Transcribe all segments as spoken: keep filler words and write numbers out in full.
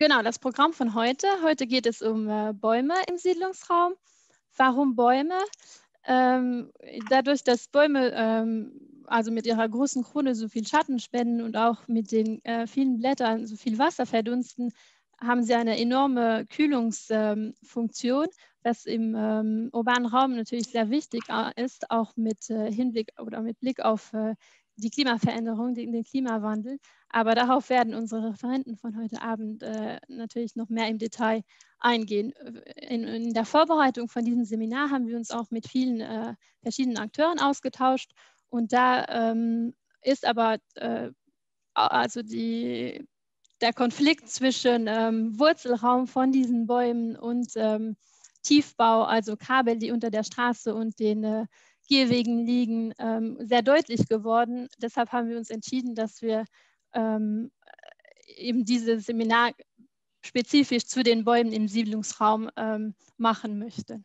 Genau, das Programm von heute. Heute geht es um äh, Bäume im Siedlungsraum. Warum Bäume? Ähm, dadurch, dass Bäume ähm, also mit ihrer großen Krone so viel Schatten spenden und auch mit den äh, vielen Blättern so viel Wasser verdunsten, haben sie eine enorme Kühlungsfunktion, ähm, was im ähm, urbanen Raum natürlich sehr wichtig ist, auch mit äh, Hinblick oder mit Blick auf äh, die Klimaveränderung, den, den Klimawandel. Aber darauf werden unsere Referenten von heute Abend äh, natürlich noch mehr im Detail eingehen. In, in der Vorbereitung von diesem Seminar haben wir uns auch mit vielen äh, verschiedenen Akteuren ausgetauscht. Und da ähm, ist aber äh, also die, der Konflikt zwischen ähm, Wurzelraum von diesen Bäumen und ähm, Tiefbau, also Kabel, die unter der Straße und den äh, Gehwegen liegen, ähm, sehr deutlich geworden. Deshalb haben wir uns entschieden, dass wir ähm, eben dieses Seminar spezifisch zu den Bäumen im Siedlungsraum ähm, machen möchten.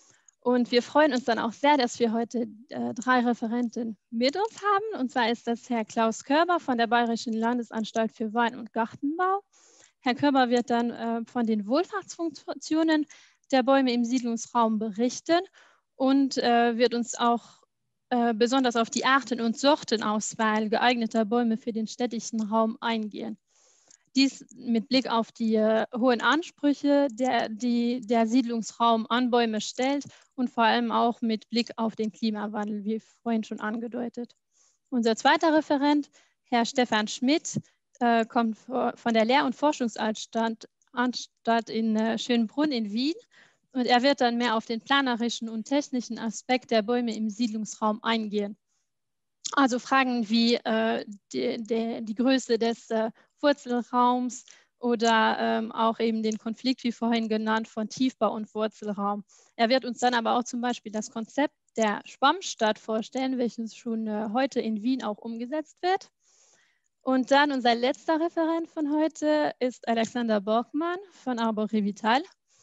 Und wir freuen uns dann auch sehr, dass wir heute äh, drei Referenten mit uns haben. Und zwar ist das Herr Klaus Körber von der Bayerischen Landesanstalt für Wein- und Gartenbau. Herr Körber wird dann äh, von den Wohlfahrtsfunktionen der Bäume im Siedlungsraum berichten und äh, wird uns auch äh, besonders auf die Arten- und Sortenauswahl geeigneter Bäume für den städtischen Raum eingehen. Dies mit Blick auf die äh, hohen Ansprüche, der, die der Siedlungsraum an Bäume stellt und vor allem auch mit Blick auf den Klimawandel, wie vorhin schon angedeutet. Unser zweiter Referent, Herr Stefan Schmidt, äh, kommt von der Lehr- und Forschungsanstalt Anstalt in äh, Schönbrunn in Wien. Und er wird dann mehr auf den planerischen und technischen Aspekt der Bäume im Siedlungsraum eingehen. Also Fragen wie äh, die, die, die Größe des äh, Wurzelraums oder ähm, auch eben den Konflikt, wie vorhin genannt, von Tiefbau und Wurzelraum. Er wird uns dann aber auch zum Beispiel das Konzept der Schwammstadt vorstellen, welches schon äh, heute in Wien auch umgesetzt wird. Und dann unser letzter Referent von heute ist Alexander Borgmann von Arbor Revital.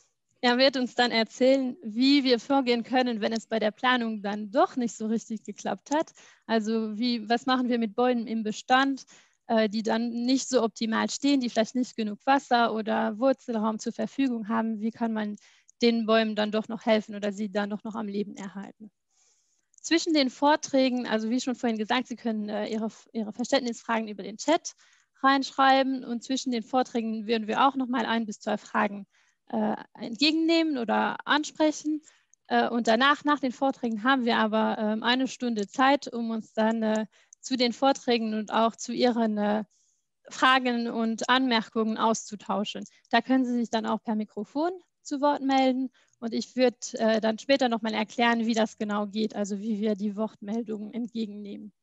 Er wird uns dann erzählen, wie wir vorgehen können, wenn es bei der Planung dann doch nicht so richtig geklappt hat. Also wie, was machen wir mit Bäumen im Bestand, äh, die dann nicht so optimal stehen, die vielleicht nicht genug Wasser oder Wurzelraum zur Verfügung haben. Wie kann man den Bäumen dann doch noch helfen oder sie dann doch noch am Leben erhalten? Zwischen den Vorträgen, also wie schon vorhin gesagt, Sie können äh, Ihre, Ihre Verständnisfragen über den Chat reinschreiben und zwischen den Vorträgen würden wir auch noch mal ein bis zwei Fragen äh, entgegennehmen oder ansprechen. Äh, und danach, nach den Vorträgen, haben wir aber äh, eine Stunde Zeit, um uns dann äh, zu den Vorträgen und auch zu Ihren äh, Fragen und Anmerkungen auszutauschen. Da können Sie sich dann auch per Mikrofon zu Wort melden und ich würde äh, dann später nochmal erklären, wie das genau geht, also wie wir die Wortmeldungen entgegennehmen.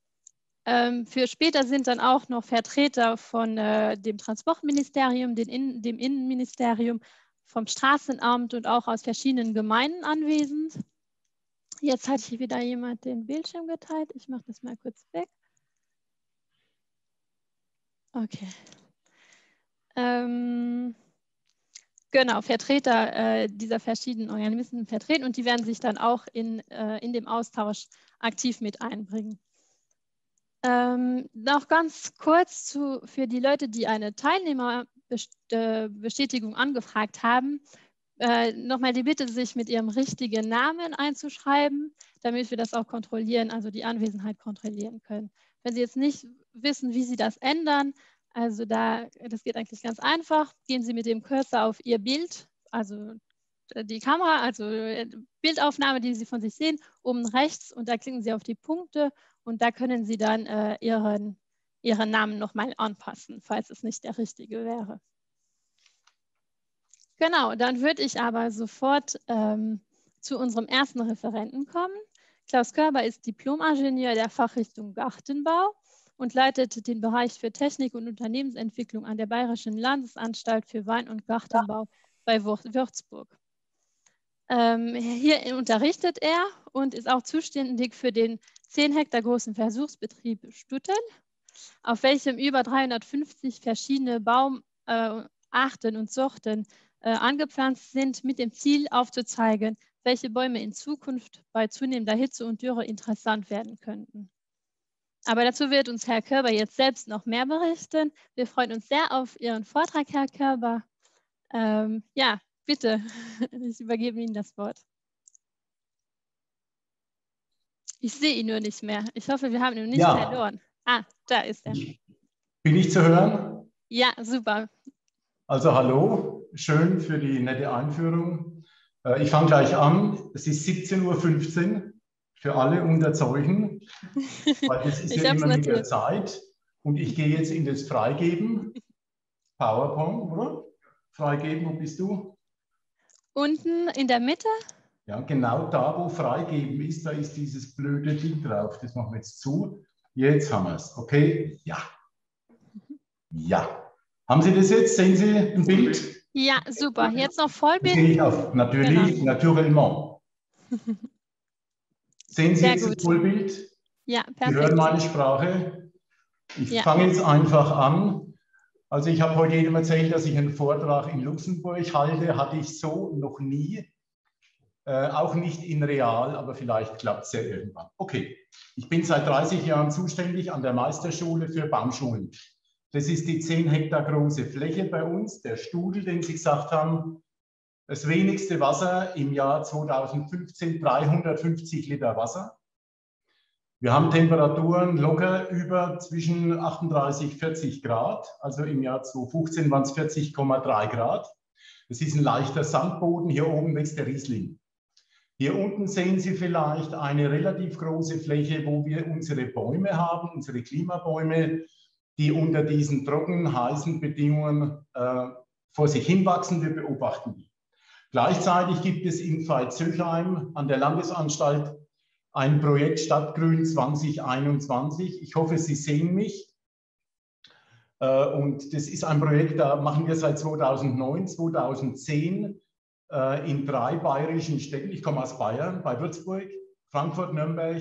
Ähm, für später sind dann auch noch Vertreter von äh, dem Transportministerium, den In dem Innenministerium, vom Straßenamt und auch aus verschiedenen Gemeinden anwesend. Jetzt hat hier wieder jemand den Bildschirm geteilt. Ich mache das mal kurz weg. Okay. Ähm, Genau, Vertreter äh, dieser verschiedenen Organismen vertreten und die werden sich dann auch in, äh, in dem Austausch aktiv mit einbringen. Ähm, noch ganz kurz zu, für die Leute, die eine Teilnehmerbestätigung angefragt haben, äh, nochmal die Bitte, sich mit ihrem richtigen Namen einzuschreiben, damit wir das auch kontrollieren, also die Anwesenheit kontrollieren können. Wenn Sie jetzt nicht wissen, wie Sie das ändern, also da, das geht eigentlich ganz einfach. Gehen Sie mit dem Cursor auf Ihr Bild, also die Kamera, also Bildaufnahme, die Sie von sich sehen, oben rechts und da klicken Sie auf die Punkte und da können Sie dann äh, Ihren, Ihren Namen nochmal anpassen, falls es nicht der richtige wäre. Genau, dann würde ich aber sofort ähm, zu unserem ersten Referenten kommen. Klaus Körber ist Diplom-Ingenieur der Fachrichtung Gartenbau und leitet den Bereich für Technik und Unternehmensentwicklung an der Bayerischen Landesanstalt für Wein- und Gartenbau bei Würzburg. Ähm, hier unterrichtet er und ist auch zuständig für den zehn Hektar großen Versuchsbetrieb Stuttel, auf welchem über dreihundertfünfzig verschiedene Baumarten äh, und Sorten äh, angepflanzt sind, mit dem Ziel aufzuzeigen, welche Bäume in Zukunft bei zunehmender Hitze und Dürre interessant werden könnten. Aber dazu wird uns Herr Körber jetzt selbst noch mehr berichten. Wir freuen uns sehr auf Ihren Vortrag, Herr Körber. Ähm, ja, bitte, ich übergebe Ihnen das Wort. Ich sehe ihn nur nicht mehr. Ich hoffe, wir haben ihn nicht ja. verloren. Ah, da ist er. Bin ich zu hören? Ja, super. Also hallo, schön für die nette Einführung. Ich fange gleich an. Es ist siebzehn Uhr fünfzehn für alle unter Zeugen, weil das ist ja immer mit der Zeit. Und ich gehe jetzt in das Freigeben. PowerPoint, oder? Freigeben, wo bist du? Unten in der Mitte? Ja, genau da, wo Freigeben ist, da ist dieses blöde Ding drauf. Das machen wir jetzt zu. Jetzt haben wir es. Okay, ja. Ja. Haben Sie das jetzt? Sehen Sie ein Bild? Ja, super. Jetzt noch Vollbild. Sehe ich auf. Natürlich, genau. Naturellement. Sehen Sie Sehr jetzt gut. das Vollbild? Ja, perfekt. Sie hören meine Sprache. Ich ja. fange jetzt einfach an. Also ich habe heute jedem erzählt, dass ich einen Vortrag in Luxemburg halte. Hatte ich so noch nie. Äh, auch nicht in real, aber vielleicht klappt es ja irgendwann. Okay, ich bin seit dreißig Jahren zuständig an der Meisterschule für Baumschulen. Das ist die zehn Hektar große Fläche bei uns, der Studel, den Sie gesagt haben. Das wenigste Wasser im Jahr zweitausendfünfzehn, dreihundertfünfzig Liter Wasser. Wir haben Temperaturen locker über zwischen achtunddreißig und vierzig Grad. Also im Jahr zweitausendfünfzehn waren es vierzig Komma drei Grad. Das ist ein leichter Sandboden. Hier oben wächst der Riesling. Hier unten sehen Sie vielleicht eine relativ große Fläche, wo wir unsere Bäume haben, unsere Klimabäume, die unter diesen trockenen, heißen Bedingungen äh, vor sich hinwachsen. Wir beobachten die. Gleichzeitig gibt es in Veitshöchheim an der Landesanstalt ein Projekt Stadtgrün zwanzig einundzwanzig. Ich hoffe, Sie sehen mich. Äh, und das ist ein Projekt, da machen wir seit zweitausendneun, zweitausendzehn äh, in drei bayerischen Städten. Ich komme aus Bayern, bei Würzburg, Frankfurt, Nürnberg.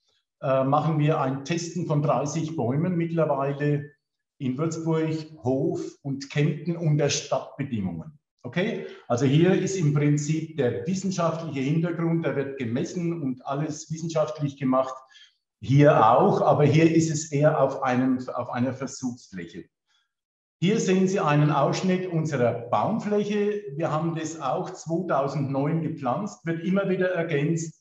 Äh, machen wir ein Testen von dreißig Bäumen mittlerweile in Würzburg, Hof und Kempten unter Stadtbedingungen. Okay? Also hier ist im Prinzip der wissenschaftliche Hintergrund, da wird gemessen und alles wissenschaftlich gemacht. Hier auch, aber hier ist es eher auf, einem, auf einer Versuchsfläche. Hier sehen Sie einen Ausschnitt unserer Baumfläche. Wir haben das auch zweitausendneun gepflanzt, wird immer wieder ergänzt.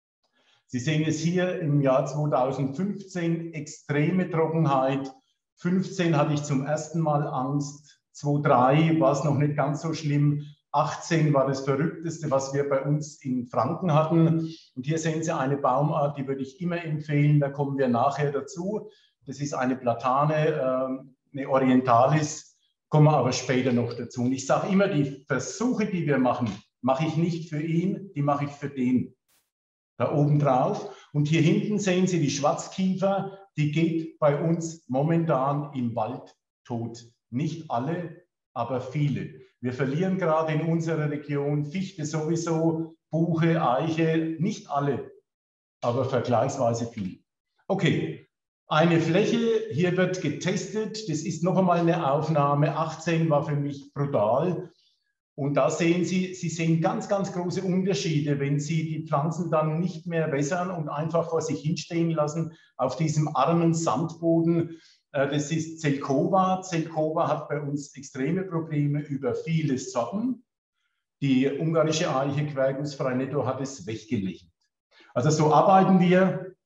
Sie sehen es hier im Jahr zweitausendfünfzehn, extreme Trockenheit. fünfzehn hatte ich zum ersten Mal Angst. zweitausenddrei war es noch nicht ganz so schlimm. achtzehn war das Verrückteste, was wir bei uns in Franken hatten. Und hier sehen Sie eine Baumart, die würde ich immer empfehlen. Da kommen wir nachher dazu. Das ist eine Platane, eine Orientalis, kommen wir aber später noch dazu. Und ich sage immer, die Versuche, die wir machen, mache ich nicht für ihn, die mache ich für den. Da oben drauf. Und hier hinten sehen Sie die Schwarzkiefer, die geht bei uns momentan im Wald tot. Nicht alle, aber viele. Wir verlieren gerade in unserer Region Fichte sowieso, Buche, Eiche, nicht alle, aber vergleichsweise viel. Okay, eine Fläche, hier wird getestet, das ist noch einmal eine Aufnahme, achtzehn war für mich brutal. Und da sehen Sie, Sie sehen ganz, ganz große Unterschiede, wenn Sie die Pflanzen dann nicht mehr wässern und einfach vor sich hinstehen lassen auf diesem armen Sandboden. Das ist Zelkova. Zelkova hat bei uns extreme Probleme über viele Sorten. Die ungarische Eiche Quercus frainetto hat es weggelächelt. Also so arbeiten wir.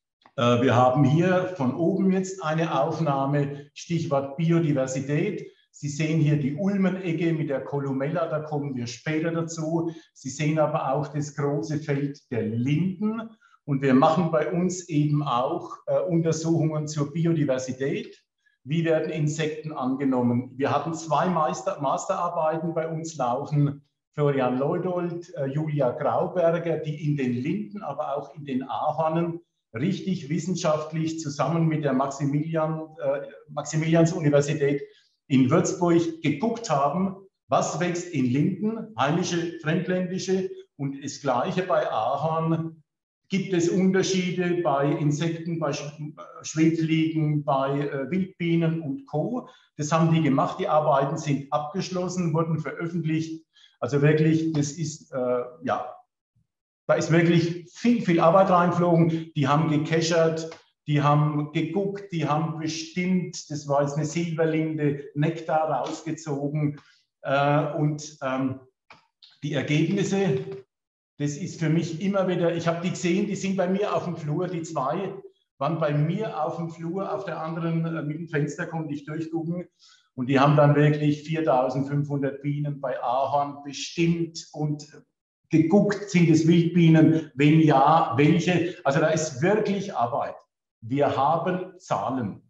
Wir haben hier von oben jetzt eine Aufnahme, Stichwort Biodiversität. Sie sehen hier die Ulmenegge mit der Columella, da kommen wir später dazu. Sie sehen aber auch das große Feld der Linden. Und wir machen bei uns eben auch äh, Untersuchungen zur Biodiversität. Wie werden Insekten angenommen? Wir hatten zwei Meister Masterarbeiten bei uns laufen. Florian Leudold, äh, Julia Grauberger, die in den Linden, aber auch in den Ahornen richtig wissenschaftlich zusammen mit der Maximilian, äh, Maximilians-Universität in Würzburg geguckt haben, was wächst in Linden, heimische, fremdländische, und das Gleiche bei Ahorn. Gibt es Unterschiede bei Insekten, bei Schwebfliegen, bei äh, Wildbienen und Co.? Das haben die gemacht, die Arbeiten sind abgeschlossen, wurden veröffentlicht. Also wirklich, das ist, äh, ja, da ist wirklich viel, viel Arbeit reingeflogen. Die haben gecachert, Die haben geguckt, die haben bestimmt, das war jetzt eine Silberlinde, Nektar rausgezogen. Äh, und ähm, die Ergebnisse, das ist für mich immer wieder, ich habe die gesehen, die sind bei mir auf dem Flur, die zwei waren bei mir auf dem Flur, auf der anderen, äh, mit dem Fenster konnte ich durchgucken. Und die haben dann wirklich viertausendfünfhundert Bienen bei Ahorn bestimmt und geguckt, sind es Wildbienen, wenn ja, welche. Also da ist wirklich Arbeit. Wir haben Zahlen.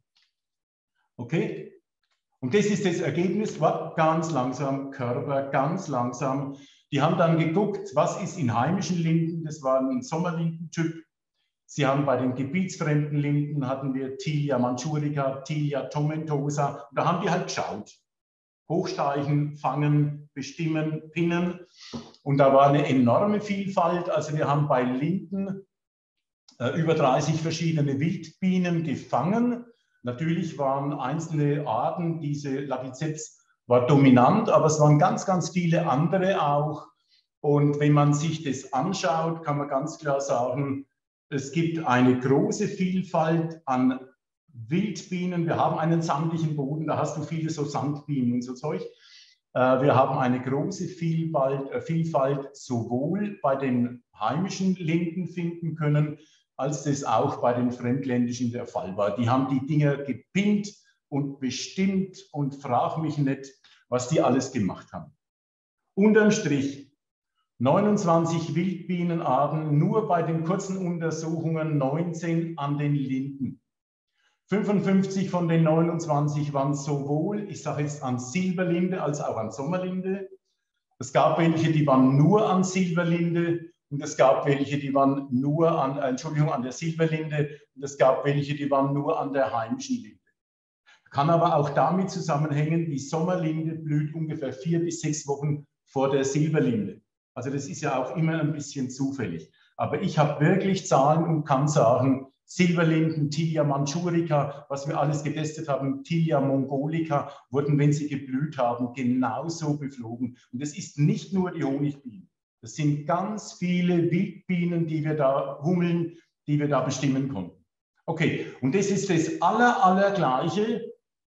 Okay? Und das ist das Ergebnis, war ganz langsam, Körper, ganz langsam. Die haben dann geguckt, was ist in heimischen Linden, das war ein Sommerlindentyp. Sie haben bei den gebietsfremden Linden, hatten wir Tilia manchurica, Tilia tomentosa. Da haben die halt geschaut. Hochsteichen, fangen, bestimmen, pinnen. Und da war eine enorme Vielfalt. Also wir haben bei Linden äh, über dreißig verschiedene Wildbienen gefangen. Natürlich waren einzelne Arten, diese Labiceps war dominant, aber es waren ganz, ganz viele andere auch. Und wenn man sich das anschaut, kann man ganz klar sagen, es gibt eine große Vielfalt an Wildbienen. Wir haben einen sandigen Boden, da hast du viele so Sandbienen und so Zeug. Wir haben eine große Vielfalt, Vielfalt sowohl bei den heimischen Linden finden können, als das auch bei den fremdländischen der Fall war. Die haben die Dinger gepinnt und bestimmt und frag mich nicht, was die alles gemacht haben. Unterm Strich neunundzwanzig Wildbienenarten, nur bei den kurzen Untersuchungen neunzehn an den Linden. fünfundfünfzig von den neunundzwanzig waren sowohl, ich sage jetzt an Silberlinde, als auch an Sommerlinde. Es gab welche, die waren nur an Silberlinde und es gab welche, die waren nur an, äh, Entschuldigung, an der Silberlinde und es gab welche, die waren nur an der heimischen Linde. Kann aber auch damit zusammenhängen, die Sommerlinde blüht ungefähr vier bis sechs Wochen vor der Silberlinde. Also das ist ja auch immer ein bisschen zufällig. Aber ich habe wirklich Zahlen und kann sagen, Silberlinden, Tilia manchurica, was wir alles getestet haben, Tilia mongolica, wurden, wenn sie geblüht haben, genauso beflogen. Und es ist nicht nur die Honigbienen. Das sind ganz viele Wildbienen, die wir da hummeln, die wir da bestimmen konnten. Okay, und das ist das aller, allergleiche,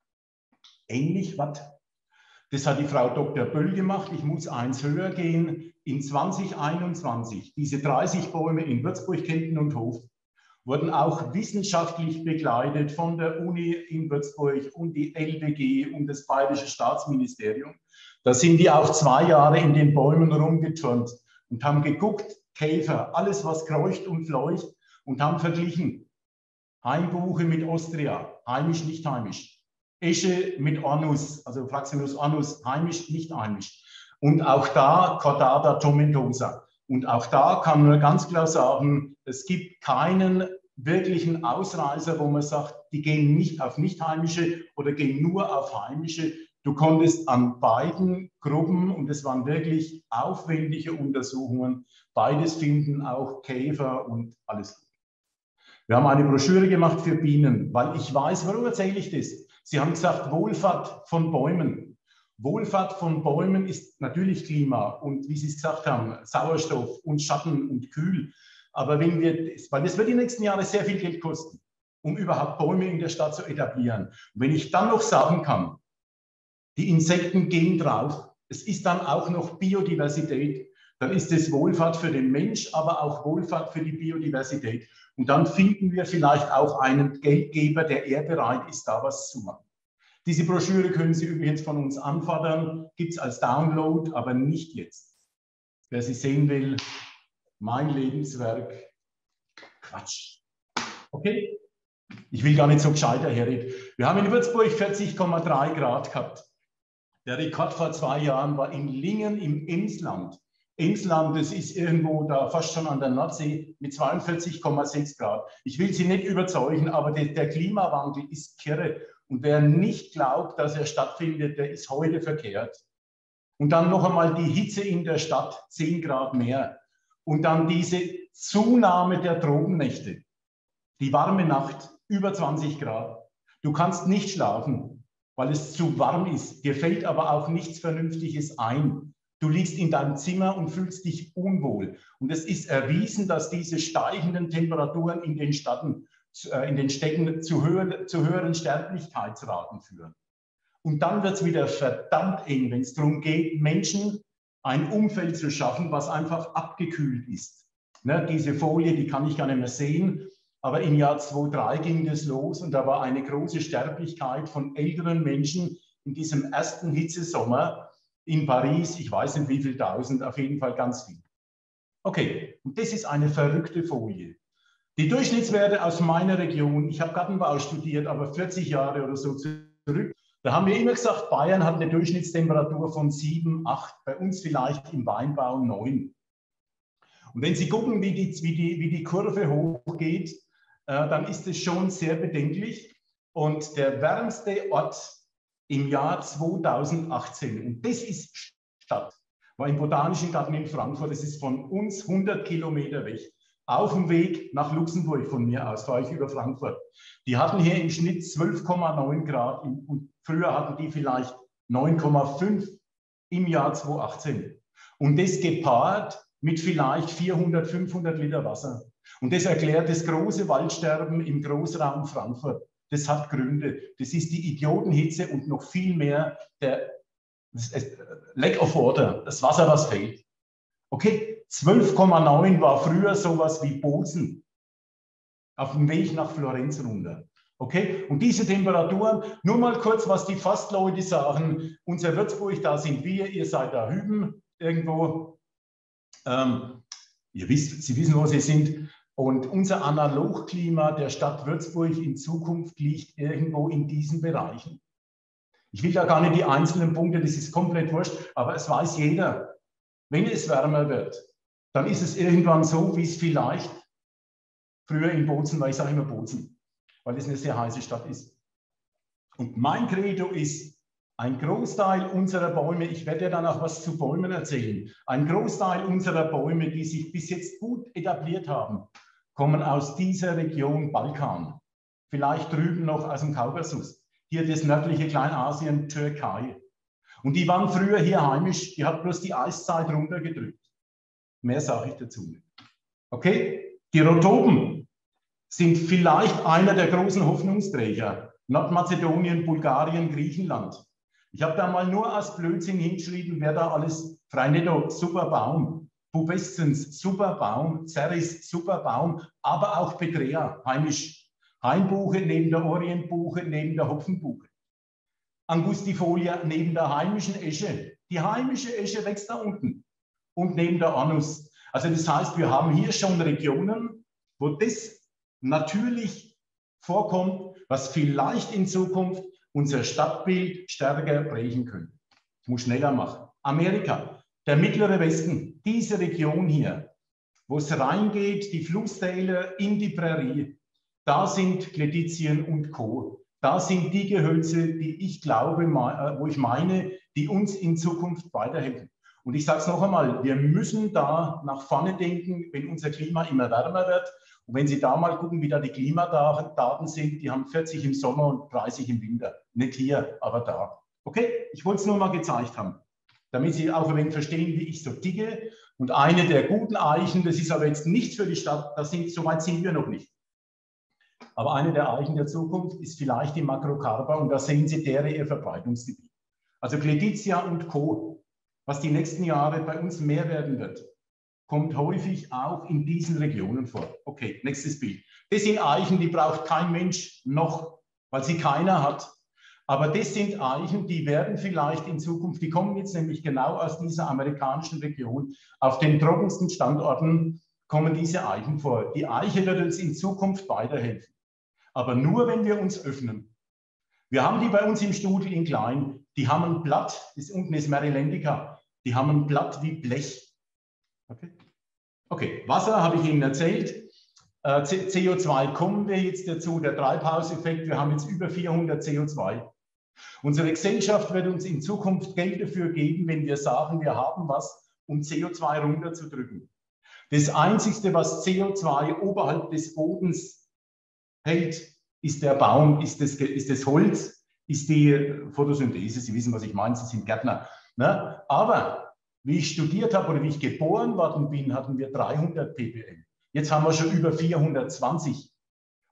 ähnlich, was? Das hat die Frau Doktor Böll gemacht. Ich muss eins höher gehen. In zweitausendeinundzwanzig, diese dreißig Bäume in Würzburg, Kempten und Hof, wurden auch wissenschaftlich begleitet von der Uni in Würzburg und die L W G und das Bayerische Staatsministerium. Da sind die auch zwei Jahre in den Bäumen rumgeturnt und haben geguckt, Käfer, alles was kreucht und fleucht und haben verglichen. Heimbuche mit Ostrea, heimisch, nicht heimisch. Esche mit Ornus, also Fraxinus ornus, heimisch, nicht heimisch. Und auch da Chordata tomentosa. Und auch da kann man ganz klar sagen, es gibt keinen wirklichen Ausreißer, wo man sagt, die gehen nicht auf nicht-heimische oder gehen nur auf heimische. Du konntest an beiden Gruppen, und es waren wirklich aufwendige Untersuchungen, beides finden, auch Käfer und alles gut. Wir haben eine Broschüre gemacht für Bienen, weil ich weiß, warum erzähle ich das? Sie haben gesagt, Wohlfahrt von Bäumen. Wohlfahrt von Bäumen ist natürlich Klima und wie Sie es gesagt haben, Sauerstoff und Schatten und Kühl. Aber wenn wir, weil das wird die nächsten Jahre sehr viel Geld kosten, um überhaupt Bäume in der Stadt zu etablieren. Und wenn ich dann noch sagen kann, die Insekten gehen drauf, es ist dann auch noch Biodiversität, dann ist es Wohlfahrt für den Mensch, aber auch Wohlfahrt für die Biodiversität. Und dann finden wir vielleicht auch einen Geldgeber, der eher bereit ist, da was zu machen. Diese Broschüre können Sie übrigens von uns anfordern, gibt es als Download, aber nicht jetzt. Wer sie sehen will, mein Lebenswerk, Quatsch. Okay? Ich will gar nicht so gescheit daherreden. Wir haben in Würzburg vierzig Komma drei Grad gehabt. Der Rekord vor zwei Jahren war in Lingen im Emsland. Emsland, das ist irgendwo da fast schon an der Nordsee mit zweiundvierzig Komma sechs Grad. Ich will Sie nicht überzeugen, aber der, der Klimawandel ist kirre. Und wer nicht glaubt, dass er stattfindet, der ist heute verkehrt. Und dann noch einmal die Hitze in der Stadt, zehn Grad mehr. Und dann diese Zunahme der Tropennächte. Die warme Nacht, über zwanzig Grad. Du kannst nicht schlafen, weil es zu warm ist. Dir fällt aber auch nichts Vernünftiges ein. Du liegst in deinem Zimmer und fühlst dich unwohl. Und es ist erwiesen, dass diese steigenden Temperaturen in den Städten in den Städten zu, höher, zu höheren Sterblichkeitsraten führen. Und dann wird es wieder verdammt eng, wenn es darum geht, Menschen ein Umfeld zu schaffen, was einfach abgekühlt ist. Ne, diese Folie, die kann ich gar nicht mehr sehen, aber im Jahr zweitausenddrei ging das los und da war eine große Sterblichkeit von älteren Menschen in diesem ersten Hitzesommer in Paris. Ich weiß nicht wie viel tausend, auf jeden Fall ganz viel. Okay, und das ist eine verrückte Folie. Die Durchschnittswerte aus meiner Region, ich habe Gartenbau studiert, aber vierzig Jahre oder so zurück, da haben wir immer gesagt, Bayern hat eine Durchschnittstemperatur von sieben, acht, bei uns vielleicht im Weinbau neun. Und wenn Sie gucken, wie die, wie die, wie die Kurve hochgeht, äh, dann ist es schon sehr bedenklich. Und der wärmste Ort im Jahr zweitausendachtzehn, und das ist Stadt, war im Botanischen Garten in Frankfurt, das ist von uns hundert Kilometer weg. Auf dem Weg nach Luxemburg von mir aus, fahre ich über Frankfurt. Die hatten hier im Schnitt zwölf Komma neun Grad und früher hatten die vielleicht neun Komma fünf im Jahr zweitausendachtzehn. Und das gepaart mit vielleicht vierhundert, fünfhundert Liter Wasser. Und das erklärt das große Waldsterben im Großraum Frankfurt. Das hat Gründe. Das ist die Idiotenhitze und noch viel mehr der Lack of Water, das Wasser, was fehlt. Okay, zwölf Komma neun war früher sowas wie Bozen auf dem Weg nach Florenz runter. Okay, und diese Temperaturen, nur mal kurz, was die Fastleute sagen. Unser Würzburg, da sind wir, ihr seid da hüben irgendwo. Ähm, ihr wisst, Sie wissen, wo Sie sind. Und unser Analogklima der Stadt Würzburg in Zukunft liegt irgendwo in diesen Bereichen. Ich will da gar nicht die einzelnen Punkte, das ist komplett wurscht, aber es weiß jeder, wenn es wärmer wird, dann ist es irgendwann so, wie es vielleicht früher in Bozen war. Ich sage immer Bozen, weil es eine sehr heiße Stadt ist. Und mein Credo ist, ein Großteil unserer Bäume, ich werde ja dann auch was zu Bäumen erzählen, ein Großteil unserer Bäume, die sich bis jetzt gut etabliert haben, kommen aus dieser Region Balkan. Vielleicht drüben noch aus dem Kaukasus. Hier das nördliche Kleinasien, Türkei. Und die waren früher hier heimisch, die hat bloß die Eiszeit runtergedrückt. Mehr sage ich dazu nicht. Okay? Die Rotopen sind vielleicht einer der großen Hoffnungsträger. Nordmazedonien, Bulgarien, Griechenland. Ich habe da mal nur als Blödsinn hingeschrieben, wer da alles, Freinetto, super Baum, Pubescens, super Baum, Ceres, super Baum, aber auch Petrea, heimisch. Hainbuche neben der Orientbuche, neben der Hopfenbuche. Angustifolia neben der heimischen Esche. Die heimische Esche wächst da unten und neben der Anus. Also das heißt, wir haben hier schon Regionen, wo das natürlich vorkommt, was vielleicht in Zukunft unser Stadtbild stärker prägen könnte. Ich muss schneller machen. Amerika, der mittlere Westen, diese Region hier, wo es reingeht, die Flusstäler in die Prärie, da sind Cletizien und Co. Da sind die Gehölze, die ich glaube, wo ich meine, die uns in Zukunft weiterhelfen. Und ich sage es noch einmal, wir müssen da nach vorne denken, wenn unser Klima immer wärmer wird. Und wenn Sie da mal gucken, wie da die Klimadaten sind, die haben vierzig im Sommer und dreißig im Winter. Nicht hier, aber da. Okay, ich wollte es nur mal gezeigt haben, damit Sie auch ein wenig verstehen, wie ich so ticke. Und eine der guten Eichen, das ist aber jetzt nichts für die Stadt, das sind, so weit sind wir noch nicht. Aber eine der Eichen der Zukunft ist vielleicht die Makrocarpa und da sehen Sie deren ihr Verbreitungsgebiet. Also Cletizia und Co., was die nächsten Jahre bei uns mehr werden wird, kommt häufig auch in diesen Regionen vor. Okay, nächstes Bild. Das sind Eichen, die braucht kein Mensch noch, weil sie keiner hat. Aber das sind Eichen, die werden vielleicht in Zukunft, die kommen jetzt nämlich genau aus dieser amerikanischen Region, auf den trockensten Standorten kommen diese Eichen vor. Die Eiche wird uns in Zukunft weiterhelfen. Aber nur, wenn wir uns öffnen. Wir haben die bei uns im Studel in Klein, die haben ein Blatt, das unten ist Marylandica, die haben ein Blatt wie Blech. Okay, okay. Wasser habe ich Ihnen erzählt. Äh, C O zwei kommen wir jetzt dazu, der Treibhauseffekt, wir haben jetzt über vierhundert C O zwei. Unsere Gesellschaft wird uns in Zukunft Geld dafür geben, wenn wir sagen, wir haben was, um C O zwei runterzudrücken. Das Einzige, was C O zwei oberhalb des Bodens hält, ist der Baum, ist das, ist das Holz, ist die Photosynthese. Sie wissen, was ich meine, Sie sind Gärtner. Ne? Aber wie ich studiert habe oder wie ich geboren worden bin, hatten wir dreihundert ppm. Jetzt haben wir schon über vierhundertzwanzig.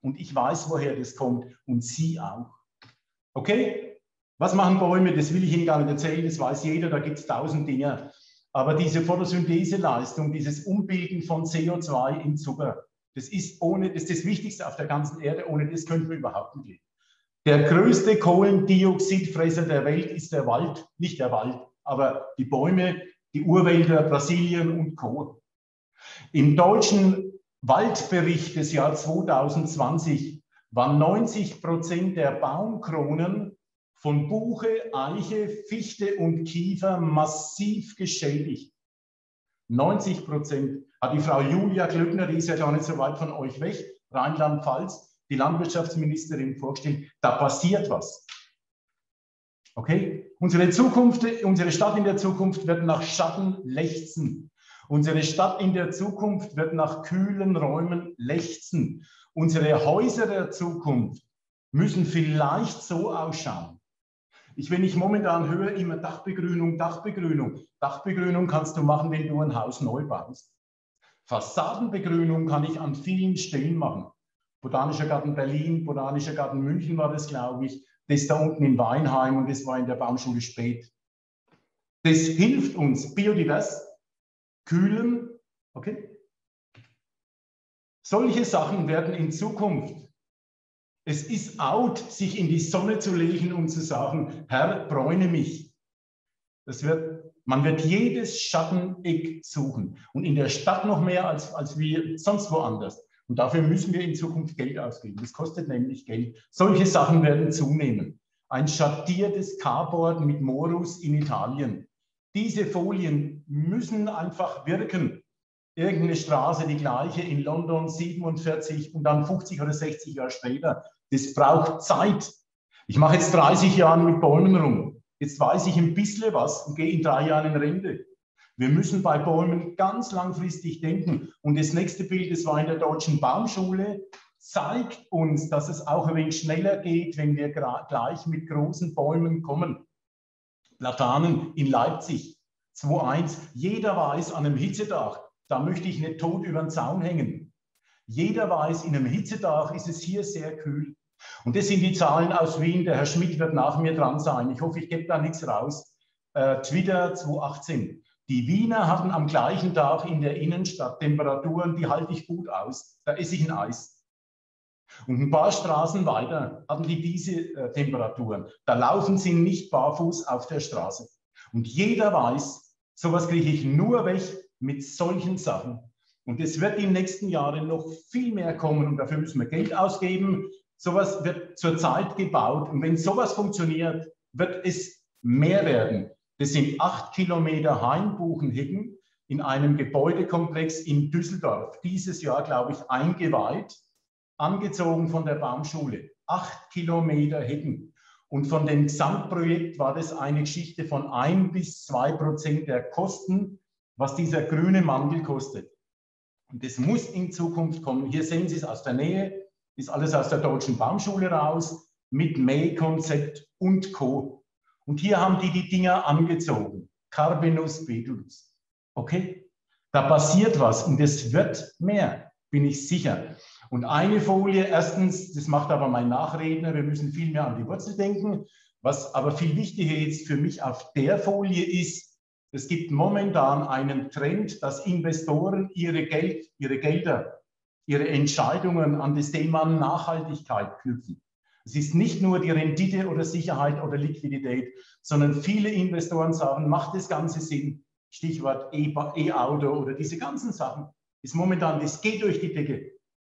Und ich weiß, woher das kommt und Sie auch. Okay? Was machen Bäume? Das will ich Ihnen gar nicht erzählen, das weiß jeder, da gibt es tausend Dinge. Aber diese Photosyntheseleistung, dieses Umbilden von C O zwei in Zucker, das ist, ohne, das ist das Wichtigste auf der ganzen Erde, ohne das könnten wir überhaupt nicht leben. Der größte Kohlendioxidfresser der Welt ist der Wald, nicht der Wald, aber die Bäume, die Urwälder, Brasilien und Co. Im deutschen Waldbericht des Jahr zweitausendzwanzig waren neunzig Prozent der Baumkronen von Buche, Eiche, Fichte und Kiefer massiv geschädigt. neunzig Prozent. Hat die Frau Julia Glöckner, die ist ja gar nicht so weit von euch weg, Rheinland-Pfalz, die Landwirtschaftsministerin vorgestellt, da passiert was. Okay? Unsere Zukunft, unsere Stadt in der Zukunft wird nach Schatten lechzen. Unsere Stadt in der Zukunft wird nach kühlen Räumen lechzen. Unsere Häuser der Zukunft müssen vielleicht so ausschauen. Ich, wenn ich momentan höre, immer Dachbegrünung, Dachbegrünung. Dachbegrünung kannst du machen, wenn du ein Haus neu baust. Fassadenbegrünung kann ich an vielen Stellen machen. Botanischer Garten Berlin, Botanischer Garten München war das, glaube ich. Das da unten in Weinheim und das war in der Baumschule Späth. Das hilft uns biodivers, kühlen, okay? Solche Sachen werden in Zukunft, es ist out, sich in die Sonne zu legen und zu sagen, Herr, bräune mich. Das wird, man wird jedes Schatteneck suchen und in der Stadt noch mehr als, als wir sonst woanders. Und dafür müssen wir in Zukunft Geld ausgeben. Das kostet nämlich Geld. Solche Sachen werden zunehmen. Ein schattiertes Carport mit Morus in Italien. Diese Folien müssen einfach wirken. Irgendeine Straße, die gleiche in London siebenundvierzig und dann fünfzig oder sechzig Jahre später. Das braucht Zeit. Ich mache jetzt dreißig Jahre mit Bäumen rum. Jetzt weiß ich ein bisschen was und gehe in drei Jahren in Rente. Wir müssen bei Bäumen ganz langfristig denken. Und das nächste Bild, das war in der Deutschen Baumschule, zeigt uns, dass es auch ein wenig schneller geht, wenn wir gleich mit großen Bäumen kommen. Platanen in Leipzig, zwei eins. Jeder weiß, an einem Hitzetag, da möchte ich nicht tot über den Zaun hängen. Jeder weiß, in einem Hitzetag ist es hier sehr kühl. Und das sind die Zahlen aus Wien. Der Herr Schmidt wird nach mir dran sein. Ich hoffe, ich gebe da nichts raus. Äh, Twitter zwanzig achtzehn. Die Wiener hatten am gleichen Tag in der Innenstadt Temperaturen, die halte ich gut aus. Da esse ich ein Eis. Und ein paar Straßen weiter hatten die diese äh, Temperaturen. Da laufen sie nicht barfuß auf der Straße. Und jeder weiß, sowas kriege ich nur weg mit solchen Sachen. Und es wird in den nächsten Jahren noch viel mehr kommen und dafür müssen wir Geld ausgeben. Sowas wird zurzeit gebaut und wenn sowas funktioniert, wird es mehr werden. Das sind acht Kilometer Hainbuchenhecken in einem Gebäudekomplex in Düsseldorf. Dieses Jahr, glaube ich, eingeweiht, angezogen von der Baumschule. Acht Kilometer Hecken. Und von dem Gesamtprojekt war das eine Geschichte von ein bis zwei Prozent der Kosten, was dieser grüne Mantel kostet. Und das muss in Zukunft kommen. Hier sehen Sie es aus der Nähe, ist alles aus der Deutschen Baumschule raus, mit Mähkonzept und Co. Und hier haben die die Dinger angezogen. Carbenus betulus. Okay? Da passiert was und es wird mehr, bin ich sicher. Und eine Folie, erstens, das macht aber mein Nachredner, wir müssen viel mehr an die Wurzel denken. Was aber viel wichtiger jetzt für mich auf der Folie ist, es gibt momentan einen Trend, dass Investoren ihre, Geld, ihre Gelder, ihre Entscheidungen an das Thema Nachhaltigkeit knüpfen. Es ist nicht nur die Rendite oder Sicherheit oder Liquidität, sondern viele Investoren sagen, macht das Ganze Sinn? Stichwort E-Auto oder diese ganzen Sachen. Ist momentan, das geht durch die Decke.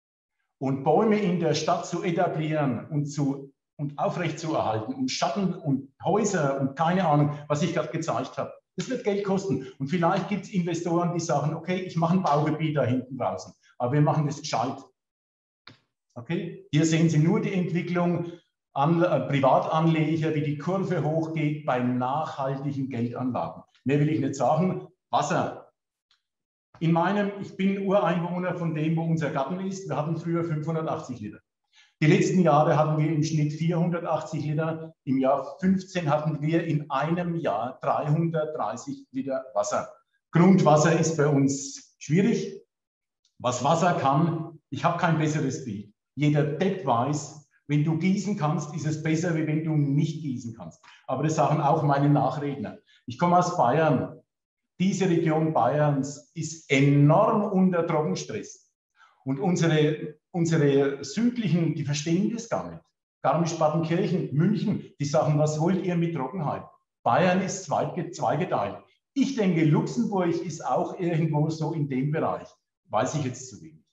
Und Bäume in der Stadt zu etablieren und, zu, und aufrechtzuerhalten und Schatten und Häuser und keine Ahnung, was ich gerade gezeigt habe, das wird Geld kosten. Und vielleicht gibt es Investoren, die sagen, okay, ich mache ein Baugebiet da hinten draußen, aber wir machen das gescheit. Okay? Hier sehen Sie nur die Entwicklung an äh, Privatanleger, wie die Kurve hochgeht bei nachhaltigen Geldanlagen. Mehr will ich nicht sagen. Wasser. In meinem, ich bin Ureinwohner von dem, wo unser Garten ist. Wir hatten früher fünfhundertachtzig Liter. Die letzten Jahre hatten wir im Schnitt vierhundertachtzig Liter. Im Jahr fünfzehn hatten wir in einem Jahr dreihundertdreißig Liter Wasser. Grundwasser ist bei uns schwierig. Was Wasser kann, ich habe kein besseres Bild. Jeder Depp weiß, wenn du gießen kannst, ist es besser, wie wenn du nicht gießen kannst. Aber das sagen auch meine Nachredner. Ich komme aus Bayern. Diese Region Bayerns ist enorm unter Trockenstress. Und unsere, unsere südlichen, die verstehen das gar nicht. Garmisch-Partenkirchen, München, die sagen, was wollt ihr mit Trockenheit? Bayern ist zweigeteilt. Ich denke, Luxemburg ist auch irgendwo so in dem Bereich. Weiß ich jetzt zu wenig.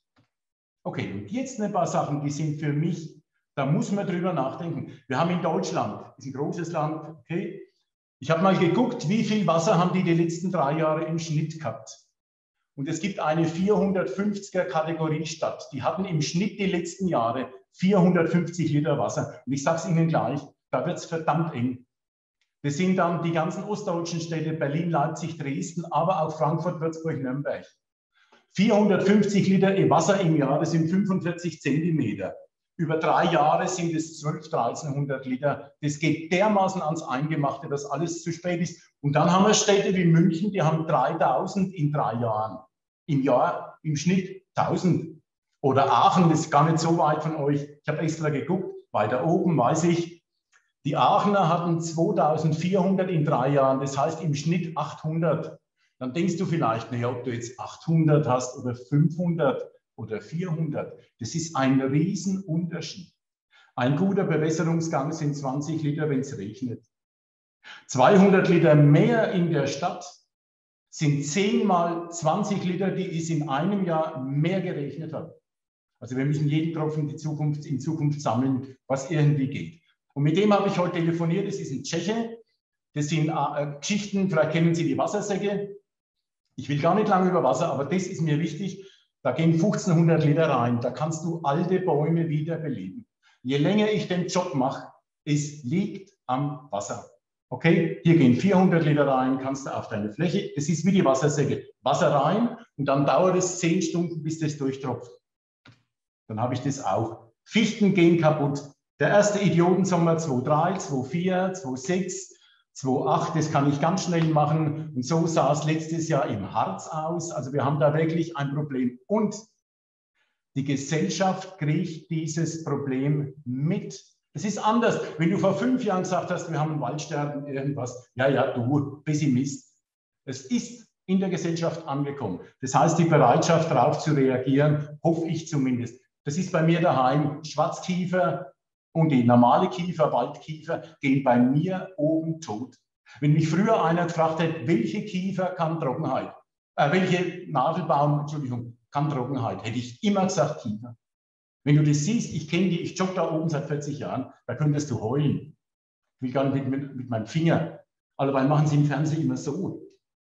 Okay, und jetzt ein paar Sachen, die sind für mich, da muss man drüber nachdenken. Wir haben in Deutschland, das ist ein großes Land, okay. Ich habe mal geguckt, wie viel Wasser haben die die letzten drei Jahre im Schnitt gehabt. Und es gibt eine vierhundertfünfziger Kategoriestadt. Die hatten im Schnitt die letzten Jahre vierhundertfünfzig Liter Wasser. Und ich sage es Ihnen gleich, da wird es verdammt eng. Das sind dann die ganzen ostdeutschen Städte, Berlin, Leipzig, Dresden, aber auch Frankfurt, Würzburg, Nürnberg. vierhundertfünfzig Liter Wasser im Jahr, das sind fünfundvierzig Zentimeter. Über drei Jahre sind es zwölfhundert, dreizehnhundert Liter. Das geht dermaßen ans Eingemachte, dass alles zu spät ist. Und dann haben wir Städte wie München, die haben dreitausend in drei Jahren. Im Jahr im Schnitt tausend. Oder Aachen, das ist gar nicht so weit von euch. Ich habe extra geguckt, weiter oben weiß ich, die Aachener hatten zweitausendvierhundert in drei Jahren, das heißt im Schnitt achthundert. Dann denkst du vielleicht, naja, ob du jetzt achthundert hast oder fünfhundert oder vierhundert, das ist ein Riesenunterschied. Ein guter Bewässerungsgang sind zwanzig Liter, wenn es regnet. zweihundert Liter mehr in der Stadt sind zehn mal zwanzig Liter, die es in einem Jahr mehr geregnet hat. Also wir müssen jeden Tropfen die Zukunft, in Zukunft sammeln, was irgendwie geht. Und mit dem habe ich heute telefoniert, das ist ein Tscheche. Das sind äh, Geschichten, vielleicht kennen Sie die Wassersäcke. Ich will gar nicht lange über Wasser, aber das ist mir wichtig. Da gehen fünfzehnhundert Liter rein. Da kannst du alte Bäume wieder beleben. Je länger ich den Job mache, es liegt am Wasser. Okay, hier gehen vierhundert Liter rein, kannst du auf deine Fläche, das ist wie die Wassersäcke, Wasser rein und dann dauert es zehn Stunden, bis das durchtropft. Dann habe ich das auch. Fichten gehen kaputt. Der erste Idiotensommer zweitausenddrei, zweitausendvier, zweitausendsechs, zweitausendacht, das kann ich ganz schnell machen. Und so sah es letztes Jahr im Harz aus. Also wir haben da wirklich ein Problem. Und die Gesellschaft kriegt dieses Problem mit. Es ist anders. Wenn du vor fünf Jahren gesagt hast, wir haben ein Waldsterben, irgendwas, ja, ja, du Pessimist. Es ist in der Gesellschaft angekommen. Das heißt, die Bereitschaft, darauf zu reagieren, hoffe ich zumindest. Das ist bei mir daheim. Schwarzkiefer und die normale Kiefer, Waldkiefer, gehen bei mir oben tot. Wenn mich früher einer gefragt hätte, welche Kiefer kann Trockenheit, äh, welche Nadelbaum, Entschuldigung, kann Trockenheit, hätte ich immer gesagt Kiefer. Wenn du das siehst, ich kenne die, ich jogge da oben seit vierzig Jahren, da könntest du heulen. Ich will gar nicht mit, mit, mit meinem Finger. Allebei machen sie im Fernsehen immer so.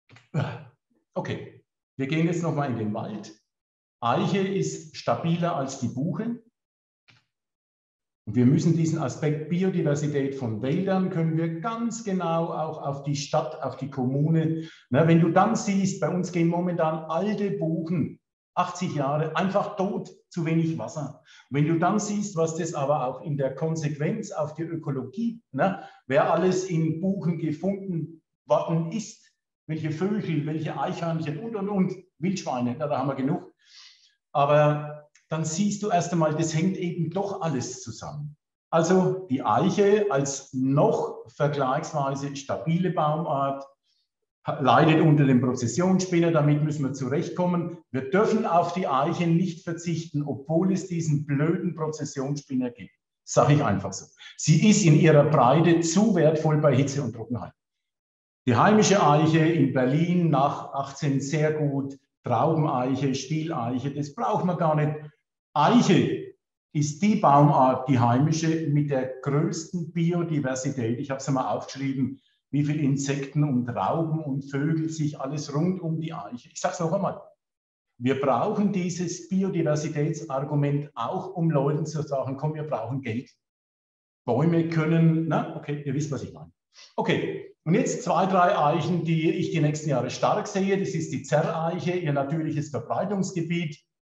Okay, wir gehen jetzt nochmal in den Wald. Eiche ist stabiler als die Buche. Und wir müssen diesen Aspekt Biodiversität von Wäldern, können wir ganz genau auch auf die Stadt, auf die Kommune. Na, wenn du dann siehst, bei uns gehen momentan alte Buchen, achtzig Jahre, einfach tot, zu wenig Wasser. Und wenn du dann siehst, was das aber auch in der Konsequenz auf die Ökologie, ne, wer alles in Buchen gefunden worden ist, welche Vögel, welche Eichhörnchen und, und, und, Wildschweine, na, da haben wir genug. Aber dann siehst du erst einmal, das hängt eben doch alles zusammen. Also die Eiche als noch vergleichsweise stabile Baumart leidet unter dem Prozessionsspinner, damit müssen wir zurechtkommen. Wir dürfen auf die Eiche nicht verzichten, obwohl es diesen blöden Prozessionsspinner gibt. Sage ich einfach so. Sie ist in ihrer Breite zu wertvoll bei Hitze und Trockenheit. Die heimische Eiche in Berlin nach achtzehn sehr gut, Traubeneiche, Stieleiche, das braucht man gar nicht. Eiche ist die Baumart, die heimische, mit der größten Biodiversität. Ich habe es einmal aufgeschrieben, wie viele Insekten und Raupen und Vögel sich alles rund um die Eiche. Ich sage es noch einmal. Wir brauchen dieses Biodiversitätsargument auch, um Leuten zu sagen, komm, wir brauchen Geld. Bäume können, na, okay, ihr wisst, was ich meine. Okay, und jetzt zwei, drei Eichen, die ich die nächsten Jahre stark sehe. Das ist die Zerreiche, ihr natürliches Verbreitungsgebiet.